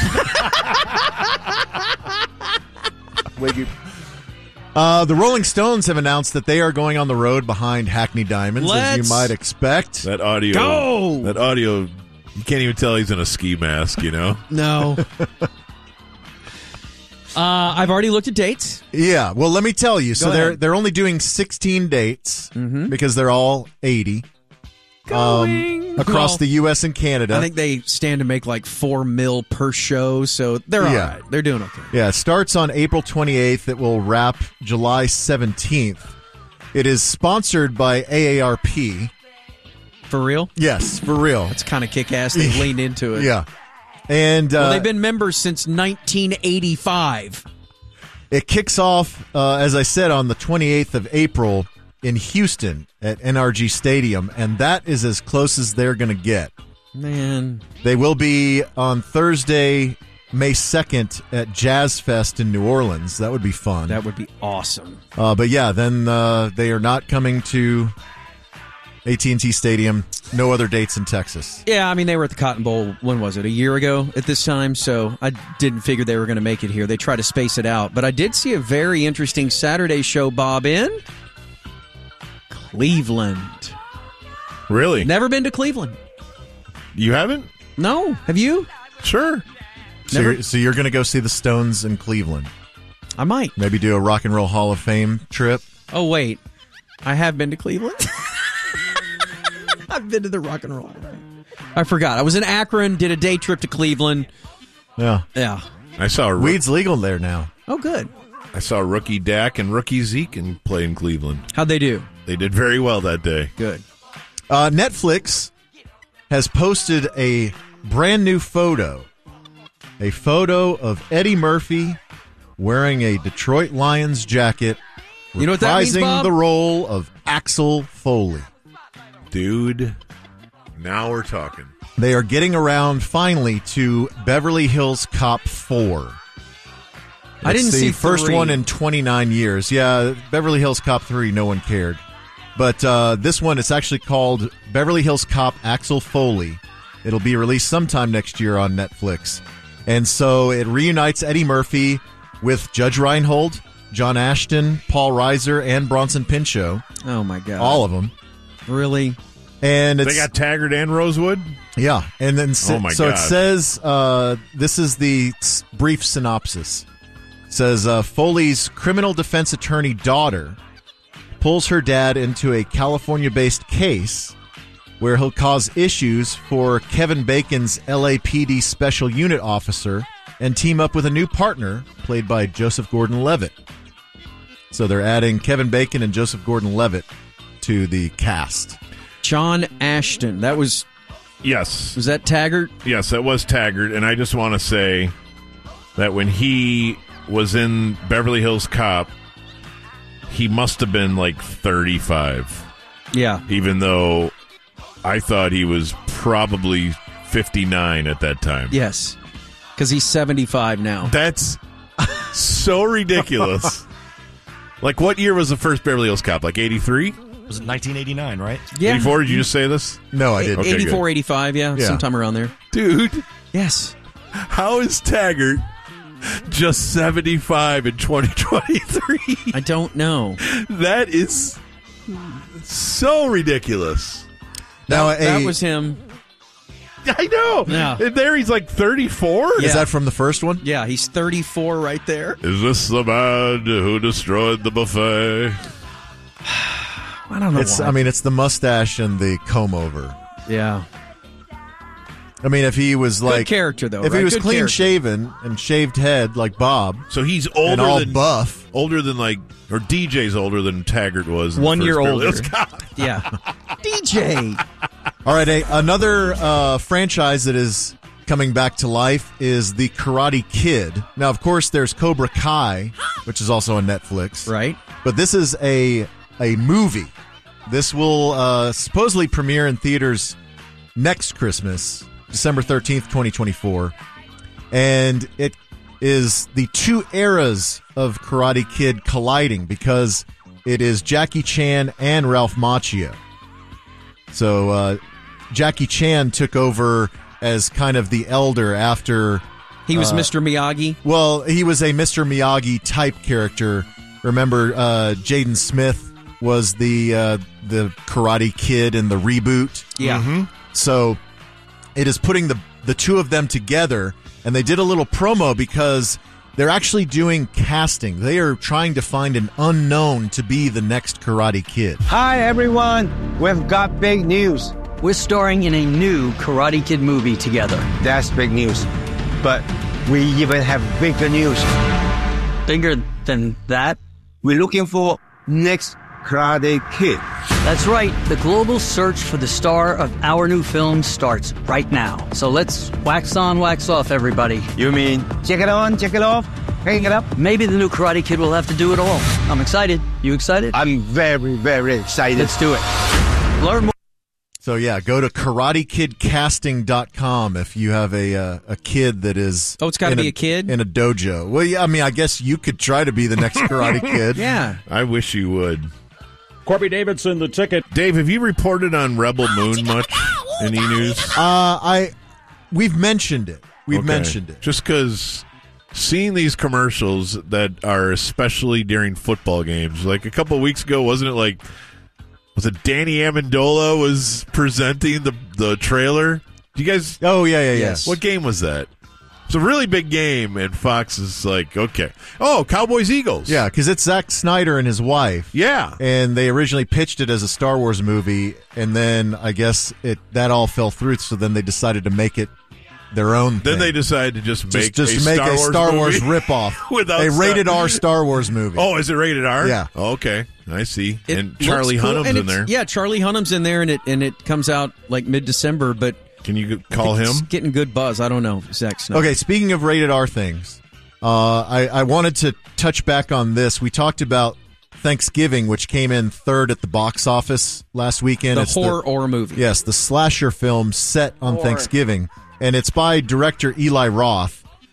Wagyu. Uh, the Rolling Stones have announced that they are going on the road behind Hackney Diamonds, as Let's you might expect. That audio. Go! That audio. You can't even tell he's in a ski mask, you know? No. Uh, I've already looked at dates. Yeah, well, let me tell you. So Go they're ahead. they're only doing sixteen dates Mm-hmm. because they're all eighty um, across Well, the U S and Canada. I think they stand to make like four mil per show, so they're all Yeah. right. They're doing okay. Yeah, it starts on April twenty-eighth. It will wrap July seventeenth. It is sponsored by A A R P. For real? Yes, for real. It's kind of kick-ass. They've leaned into it. Yeah. And uh, Well, they've been members since nineteen eighty-five. it kicks off, uh, as I said, on the twenty-eighth of April in Houston at N R G Stadium, and that is as close as they're going to get. Man. They will be on Thursday, May second at Jazz Fest in New Orleans. That would be fun. That would be awesome. Uh, but yeah, then uh, they are not coming to A T and T Stadium. No other dates in Texas. Yeah, I mean, they were at the Cotton Bowl, when was it, a year ago at this time, so I didn't figure they were going to make it here. They try to space it out. But I did see a very interesting Saturday show, Bob, in Cleveland. Really? Never been to Cleveland. You haven't? No. Have you? Sure. So Never- you're, so you're going to go see the Stones in Cleveland. I might. Maybe do a Rock and Roll Hall of Fame trip. Oh, wait. I have been to Cleveland? I've been to the Rock and Roll. I forgot. I was in Akron, did a day trip to Cleveland. Yeah. Yeah. I saw a Weed's legal there now. Oh, good. I saw rookie Dak and rookie Zeke and play in Cleveland. How'd they do? They did very well that day. Good. Uh, Netflix has posted a brand new photo. A photo of Eddie Murphy wearing a Detroit Lions jacket, You know what that means, reprising Bob? the role of Axel Foley. Dude, now we're talking. They are getting around finally to Beverly Hills Cop four. I didn't it's the see first three. one in twenty-nine years. Yeah, Beverly Hills Cop three, no one cared. But uh, this one, it's actually called Beverly Hills Cop Axel Foley. It'll be released sometime next year on Netflix. And so it reunites Eddie Murphy with Judge Reinhold, John Ashton, Paul Reiser, and Bronson Pinchot. Oh, my God. All of them. Really? And it's, they got Taggart and Rosewood? Yeah. And then oh my so God. it says, uh, this is the s- brief synopsis. It says, uh, Foley's criminal defense attorney daughter pulls her dad into a California-based case where he'll cause issues for Kevin Bacon's L A P D special unit officer and team up with a new partner played by Joseph Gordon-Levitt. So they're adding Kevin Bacon and Joseph Gordon-Levitt to the cast. John Ashton. That was... Yes. Was that Taggart? Yes, that was Taggart. And I just want to say that when he was in Beverly Hills Cop, he must have been like thirty-five. Yeah. Even though I thought he was probably fifty-nine at that time. Yes. Because he's seventy-five now. That's so ridiculous. Like, what year was the first Beverly Hills Cop? Like eighty-three? Was it nineteen eighty-nine, right? Yeah. eighty-four? Did you just say this? No, I didn't. Okay, eighty-four, good. eighty-five, yeah, Yeah. sometime around there. Dude. Yes. How is Taggart just seventy-five in twenty twenty-three? I don't know. That is so ridiculous. Now, that, a- that was him. I know. Yeah. And there he's like thirty-four? Is that from the first one? Yeah, he's thirty-four right there. Is this the man who destroyed the buffet? I don't know It's. why. I mean, it's the mustache and the comb over. Yeah. I mean, if he was like character, though, if right? he was Good clean character. shaven and shaved head like Bob, So he's older and all than buff. older than like, or D J's older than Taggart was. in the One first year Beverly older. Hills Cop. Yeah. D J. All right, a, another uh, franchise that is coming back to life is the Karate Kid. Now, of course, there's Cobra Kai, which is also on Netflix, Right. but this is a a movie. This will uh, supposedly premiere in theaters next Christmas, December thirteenth, twenty twenty-four. And it is the two eras of Karate Kid colliding because it is Jackie Chan and Ralph Macchio. So uh, Jackie Chan took over as kind of the elder after... He was uh, Mister Miyagi? Well, he was a Mister Miyagi type character. Remember, uh, Jaden Smith was the uh, the Karate Kid in the reboot. Yeah. Mm-hmm. So it is putting the the two of them together, and they did a little promo because they're actually doing casting. They are trying to find an unknown to be the next Karate Kid. Hi, everyone. We've got big news. We're starring in a new Karate Kid movie together. That's big news. But we even have bigger news. Bigger than that? We're looking for next Karate Kid. That's right. The global search for the star of our new film starts right now. So let's wax on, wax off, everybody. You mean check it on, check it off, hang it up? Maybe the new Karate Kid will have to do it all. I'm excited. You excited? I'm very, very excited. Let's do it. Learn more. So yeah, go to karate kid casting dot com if you have a uh, a kid that is Oh, it's gotta in be a kid? in a dojo. Well, yeah, I mean, I guess you could try to be the next Karate Kid. Yeah. I wish you would. Corby Davidson, the ticket. Dave, have you reported on Rebel Moon much in E-News? Uh, I we've mentioned it. We've Okay. mentioned it. Just because seeing these commercials that are especially during football games, like a couple of weeks ago, wasn't it like, was it Danny Amendola was presenting the, the trailer? Do you guys? Oh, yeah, yeah, yes. What game was that? It's a really big game, and Fox is like, okay. Oh, Cowboys-Eagles. Yeah, because it's Zack Snyder and his wife. Yeah. And they originally pitched it as a Star Wars movie, and then I guess it that all fell through, so then they decided to make it their own thing. Then they decided to just make just, just a make Star a Wars Star Wars movie ripoff. without a Star- rated R Star Wars movie. Oh, is it rated R? Yeah. Okay, I see. It and looks Charlie cool, Hunnam's and in it's- there. Yeah, Charlie Hunnam's in there, and it and it comes out like mid-December, but Can you call I think him? it's getting good buzz. I don't know, Zack Snyder. Okay, speaking of rated R things, uh, I, I wanted to touch back on this. We talked about Thanksgiving, which came in third at the box office last weekend. The It's horror or movie. Yes, the slasher film set on Horror. Thanksgiving, and it's by director Eli Roth.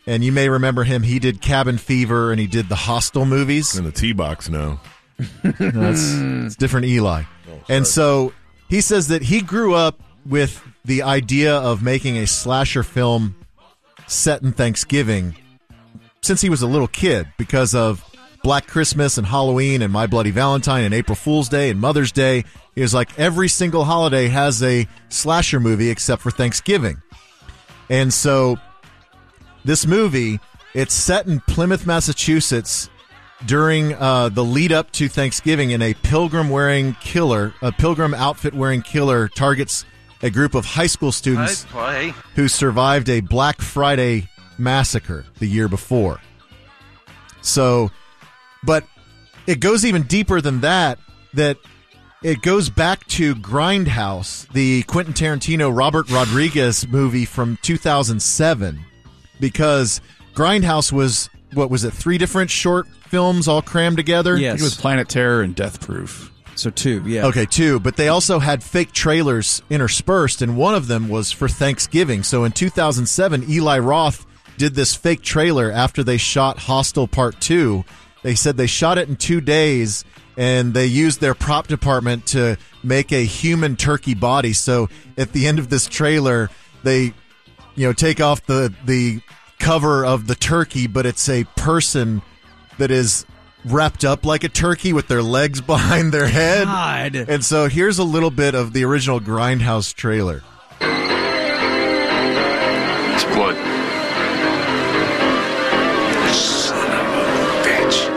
And you may remember him. He did Cabin Fever, and he did the Hostel movies. In the T-Box, no. No, it's, it's different Eli. Oh, and so he says that he grew up with the idea of making a slasher film set in Thanksgiving since he was a little kid because of Black Christmas and Halloween and My Bloody Valentine and April Fool's Day and Mother's Day. He was like, every single holiday has a slasher movie except for Thanksgiving. And so this movie, it's set in Plymouth, Massachusetts during uh, the lead up to Thanksgiving, and a pilgrim wearing killer, a pilgrim outfit wearing killer targets a group of high school students who survived a Black Friday massacre the year before. So, but it goes even deeper than that, that it goes back to Grindhouse, the Quentin Tarantino, Robert Rodriguez movie from two thousand seven, because Grindhouse was, what was it, three different short films all crammed together? Yes. I think it was Planet Terror and Death Proof. So two, yeah. Okay, two. But they also had fake trailers interspersed, and one of them was for Thanksgiving. So in two thousand seven, Eli Roth did this fake trailer after they shot Hostel Part two. They said they shot it in two days, and they used their prop department to make a human turkey body. So at the end of this trailer, they, you know, take off the, the cover of the turkey, but it's a person that is wrapped up like a turkey with their legs behind their head. God. And so here's a little bit of the original Grindhouse trailer. It's blood. Son of a bitch.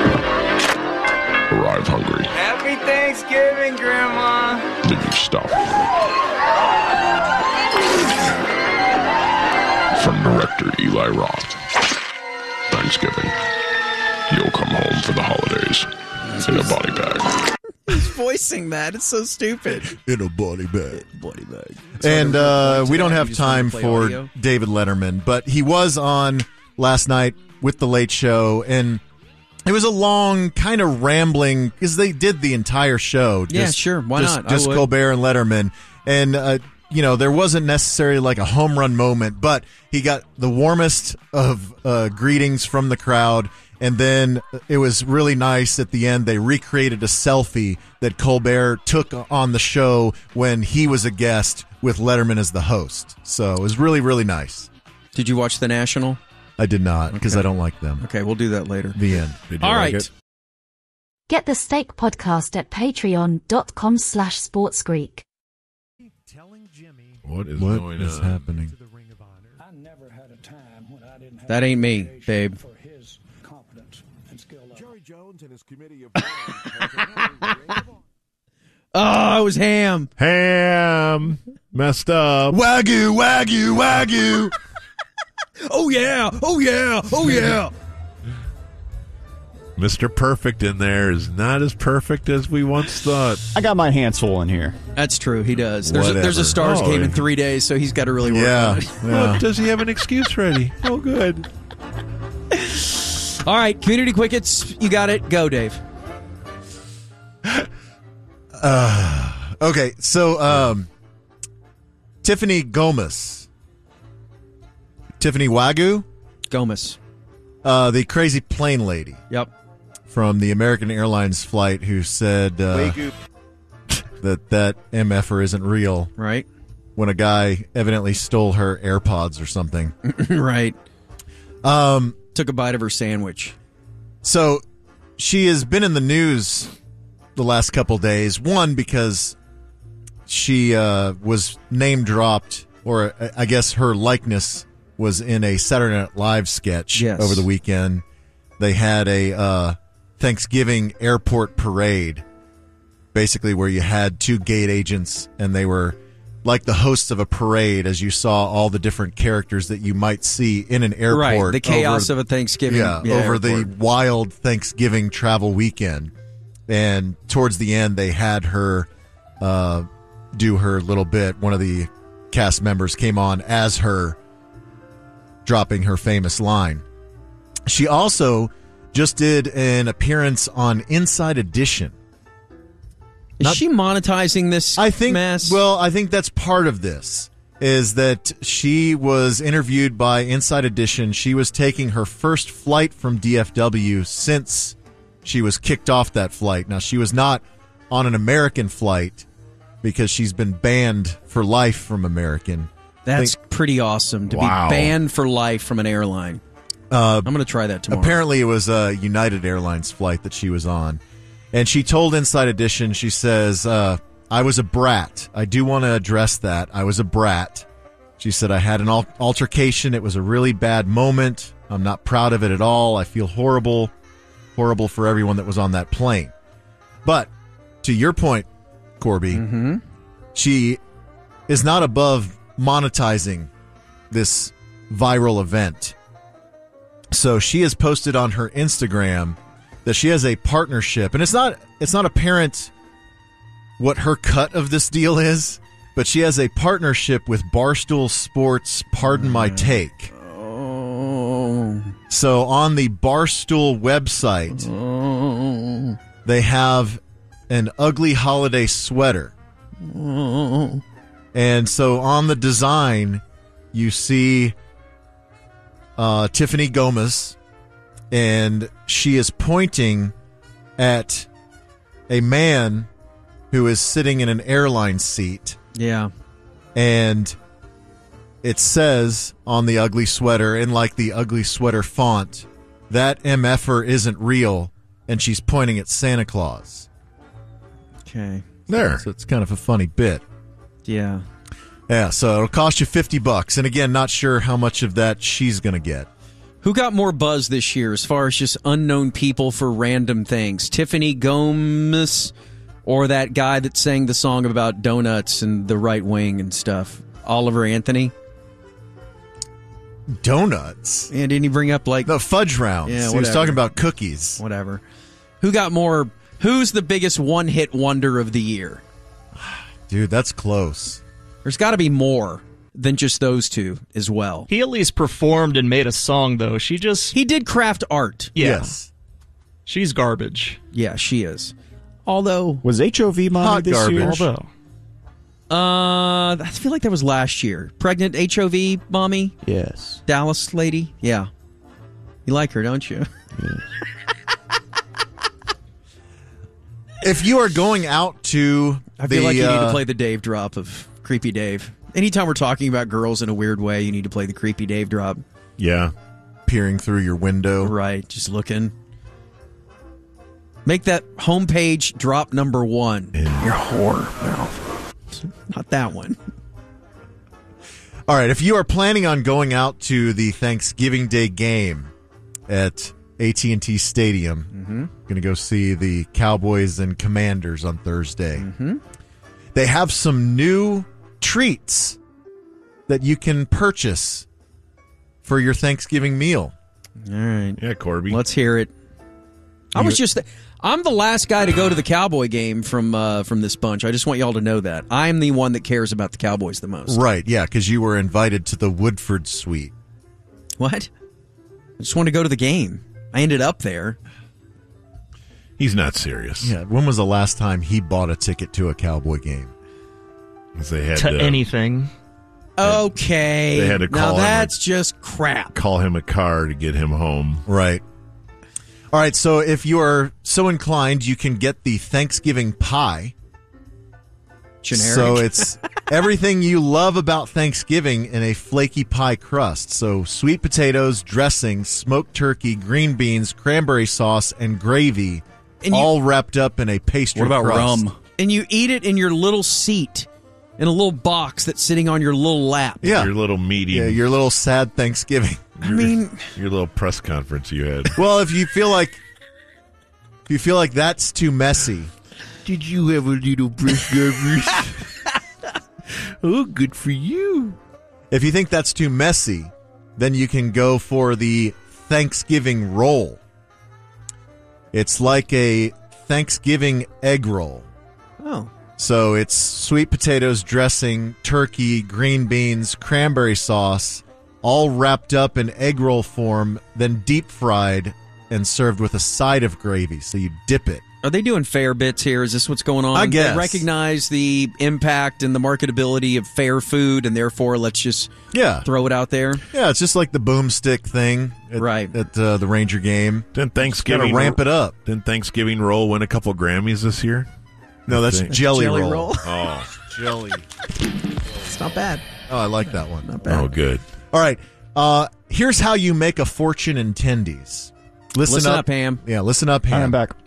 Arrive hungry. Happy Thanksgiving, Grandma. Then you stop. From director Eli Roth. Thanksgiving. You'll come home for the holidays in a body bag. He's voicing that. It's so stupid. In a body bag. Body bag. And uh, we don't have time for audio. David Letterman, but he was on last night with The Late Show, and it was a long, kind of rambling, because they did the entire show. Yeah, just, sure. Why just, not? Just Colbert and Letterman. And, uh, you know, there wasn't necessarily like a home run moment, but he got the warmest of uh, greetings from the crowd. And then it was really nice at the end. They recreated a selfie that Colbert took on the show when he was a guest with Letterman as the host. So it was really, really nice. Did you watch The National? I did not, because Okay. I don't like them. Okay, we'll do that later. The end. All right. It? Get the Steak Podcast at patreon.com slash sportsgreek. What is What going is on? happening? That ain't me, babe. Jerry Jones and his committee of Oh, it was ham. Ham. Messed up. Wagyu, wagyu, wagyu. Oh, yeah. Oh, yeah. Oh, yeah. Mister Perfect in there is not as perfect as we once thought. I got my hands full in here. That's true. He does. There's a, there's a Whatever. Stars Oh, game in yeah. three days, so he's got to really work Yeah. on it. Well, does he have an excuse ready? Oh, good. All right, Community Quickets. You got it. Go, Dave. Uh, okay, so um, Tiffany Gomez. Tiffany Wagyu? Gomez. Uh, the crazy plane lady. Yep. From the American Airlines flight who said uh, that that M F R isn't real. Right. When a guy evidently stole her AirPods or something. Right. Um, Took a bite of her sandwich. So she has been in the news the last couple days. One, because she uh, was name dropped, or uh, I guess her likeness was in a Saturday Night Live sketch Yes. over the weekend. They had a uh, Thanksgiving airport parade, basically where you had two gate agents, and they were like the hosts of a parade as you saw all the different characters that you might see in an airport. Right, the chaos over- of a Thanksgiving. Yeah, yeah, over airport. the wild Thanksgiving travel weekend. And towards the end, they had her uh, do her little bit. One of the cast members came on as her, dropping her famous line. She also just did an appearance on Inside Edition. Is she monetizing this I think, mess? Well, I think that's part of this. is that she was interviewed by Inside Edition. She was taking her first flight from D F W since she was kicked off that flight. Now, she was not on an American flight because she's been banned for life from American. That's Think, pretty awesome to wow. be banned for life from an airline. Uh, I'm going to try that tomorrow. Apparently, it was a United Airlines flight that she was on. And she told Inside Edition, she says, uh, I was a brat. I do want to address that. I was a brat. She said, I had an al- altercation. It was a really bad moment. I'm not proud of it at all. I feel horrible. Horrible for everyone that was on that plane. But to your point, Corby, mm-hmm. she is not above monetizing this viral event. So she has posted on her Instagram that she has a partnership, and it's not it's not apparent what her cut of this deal is, but she has a partnership with Barstool Sports, Pardon My Take. Oh. So on the Barstool website, oh. they have an ugly holiday sweater. Oh. And so on the design, you see uh, Tiffany Gomez, and she is pointing at a man who is sitting in an airline seat. Yeah. And it says on the ugly sweater, in like the ugly sweater font, that MFer isn't real, and she's pointing at Santa Claus. Okay. There. So it's kind of a funny bit. Yeah. Yeah, so it'll cost you fifty bucks. And again, not sure how much of that she's going to get. Who got more buzz this year as far as just unknown people for random things? Tiffany Gomez or that guy that sang the song about donuts and the right wing and stuff? Oliver Anthony? Donuts? Yeah, didn't he bring up like... The fudge rounds. Yeah, he was talking about cookies. Whatever. Who got more... Who's the biggest one-hit wonder of the year? Dude, that's close. There's got to be more than just those two as well. He at least performed and made a song, though. She just... He did craft art. Yeah. Yes. She's garbage. Yeah, she is. Although... Was H O V mommy Hot this garbage. year? Although... Uh, I feel like that was last year. Pregnant H O V mommy? Yes. Dallas lady? Yeah. You like her, don't you? If you are going out to I feel the, like you uh, need to play the Dave drop of Creepy Dave. Anytime we're talking about girls in a weird way, you need to play the Creepy Dave drop. Yeah. Peering through your window. Right, just looking. Make that homepage drop number one. Yeah. Your whore mouth. Not that one. All right, if you are planning on going out to the Thanksgiving Day game at A T and T Stadium, mm-hmm. going to go see the Cowboys and Commanders on Thursday. Mm-hmm. They have some new treats that you can purchase for your Thanksgiving meal. All right. Yeah, Corby. Let's hear it. I was just... I'm the last guy to go to the Cowboy game from uh, from this bunch. I just want y'all to know that. I'm the one that cares about the Cowboys the most. Right, yeah, because you were invited to the Woodford Suite. What? I just want to go to the game. I ended up there. He's not serious. Yeah, when was the last time he bought a ticket to a Cowboy game? They had to to, anything. Okay. They had to call now him that's a- just crap. call him a car to get him home. Right. All right, so if you are so inclined, you can get the Thanksgiving pie. Generic. So it's everything you love about Thanksgiving in a flaky pie crust. So sweet potatoes, dressing, smoked turkey, green beans, cranberry sauce, and gravy, And you- all wrapped up in a pastry What about crust. rum? And you eat it in your little seat, in a little box that's sitting on your little lap. Yeah. Your little meeting. Yeah, your little sad Thanksgiving. I mean, Your little press conference you had. Well, if you feel like if you feel like that's too messy, Did you have a little press conference? Oh, good for you. if you think that's too messy, then you can go for the Thanksgiving roll. It's like a Thanksgiving egg roll. oh, So it's sweet potatoes, dressing, turkey, green beans, cranberry sauce, all wrapped up in egg roll form, then deep fried and served with a side of gravy. So you dip it Are they doing fair bits here? Is this what's going on? I guess. They recognize the impact and the marketability of fair food, and therefore let's just yeah. throw it out there? Yeah, it's just like the boomstick thing at, right. at uh, the Ranger game. Didn't Thanksgiving Gotta ramp it up. Didn't Thanksgiving roll win a couple Grammys this year? No, that's jelly, jelly roll. roll. Oh, jelly. It's not bad. Oh, I like that one. Not bad. Oh, good. All right. Uh, here's how you make a fortune in tendies. Listen, Listen up, up, Ham. Yeah, listen up, Ham. I'm back.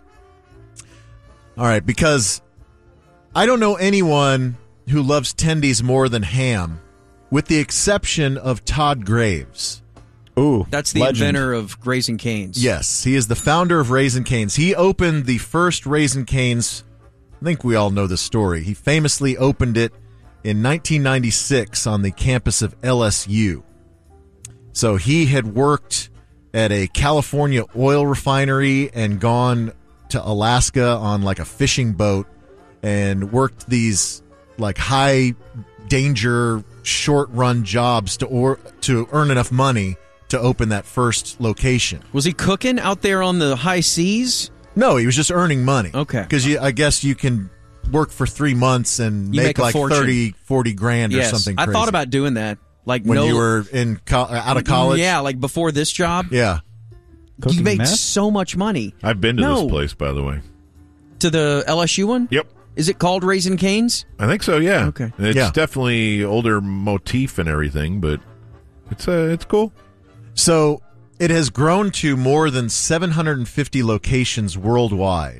All right, because I don't know anyone who loves tendies more than Ham, with the exception of Todd Graves. Ooh, That's the legend. inventor of Raising Cane's. Yes, he is the founder of Raising Cane's. He opened the first Raising Cane's. I think we all know the story. He famously opened it in nineteen ninety-six on the campus of L S U. So he had worked at a California oil refinery and gone to Alaska on like a fishing boat and worked these like high danger short run jobs to or to earn enough money to open that first location. Was he cooking out there on the high seas? No, he was just earning money. Okay. Because I guess you can work for three months and You make, make a like fortune. thirty, forty grand yes. or something I crazy. thought about doing that. Like when no, you were in co- out of college? Yeah, like before this job. Yeah. You make meth? so much money. I've been to No. this place, by the way. To the L S U one? Yep. Is it called Raising Cane's? I think so, yeah. Okay. It's Yeah. definitely older motif and everything, but it's uh, it's cool. So it has grown to more than seven hundred fifty locations worldwide.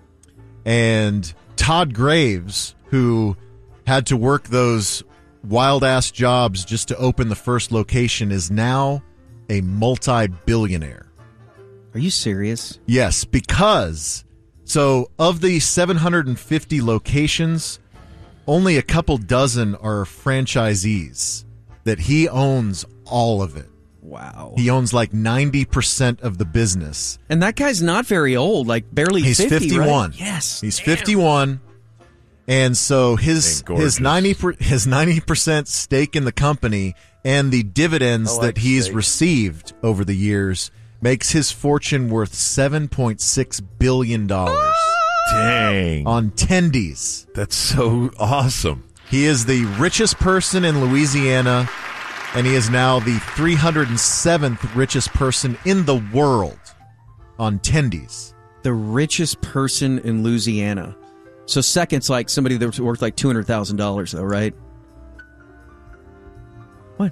And Todd Graves, who had to work those wild-ass jobs just to open the first location, is now a multi-billionaire. Are you serious? Yes, because so of the seven hundred fifty locations, only a couple dozen are franchisees that he owns all of it. Wow. He owns like ninety percent of the business. And that guy's not very old, like barely He's fifty, fifty-one. right? Yes. He's fifty-one. And so his Dang, his gorgeous. ninety per, his ninety percent stake in the company and the dividends I like that he's steak. received over the years makes his fortune worth seven point six billion dollars. Dang. On tendies. That's so awesome. He is the richest person in Louisiana, and he is now the three hundred seventh richest person in the world on tendies. The richest person in Louisiana. So second's like somebody that's worth like two hundred thousand dollars, though, right? What?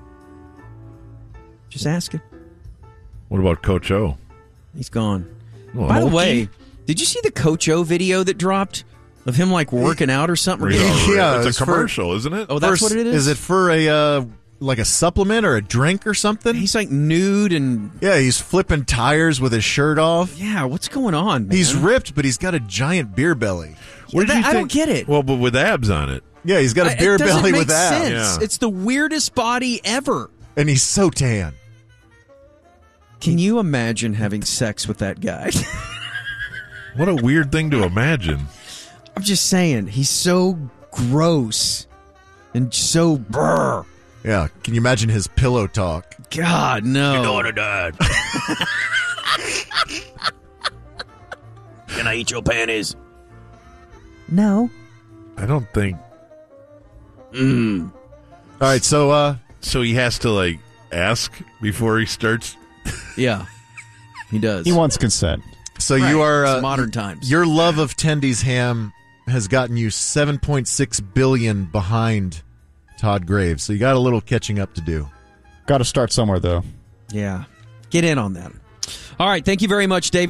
Just asking. What about Coach O? He's gone. Well, By the Mulkey? way, did you see the Coach O video that dropped of him like working out or something? Or getting- Yeah, it's it's a for- commercial, isn't it? Oh, that's First, what it is? Is it for a uh, like a supplement or a drink or something? He's like nude and yeah, he's flipping tires with his shirt off. yeah, what's going on, man? He's ripped, but he's got a giant beer belly. Yeah, that- I don't get it. Well, but with abs on it. Yeah, he's got a I- beer it doesn't belly make with abs. sense. Yeah. It's the weirdest body ever. And he's so tan. Can you imagine having sex with that guy? What a weird thing to imagine. I'm just saying, he's so gross and so brr. Yeah, can you imagine his pillow talk? God, no. Your daughter died. Can I eat your panties? No. I don't think. Mm. All right, so uh So he has to like ask before he starts. Yeah, he does. He wants consent. so Right, you are it's uh, modern times. Your love of tendies ham has gotten you seven point six billion behind Todd Graves. So you got a little catching up to do. Got to start somewhere, though. Yeah. Get in on that. All right. Thank you very much, Dave.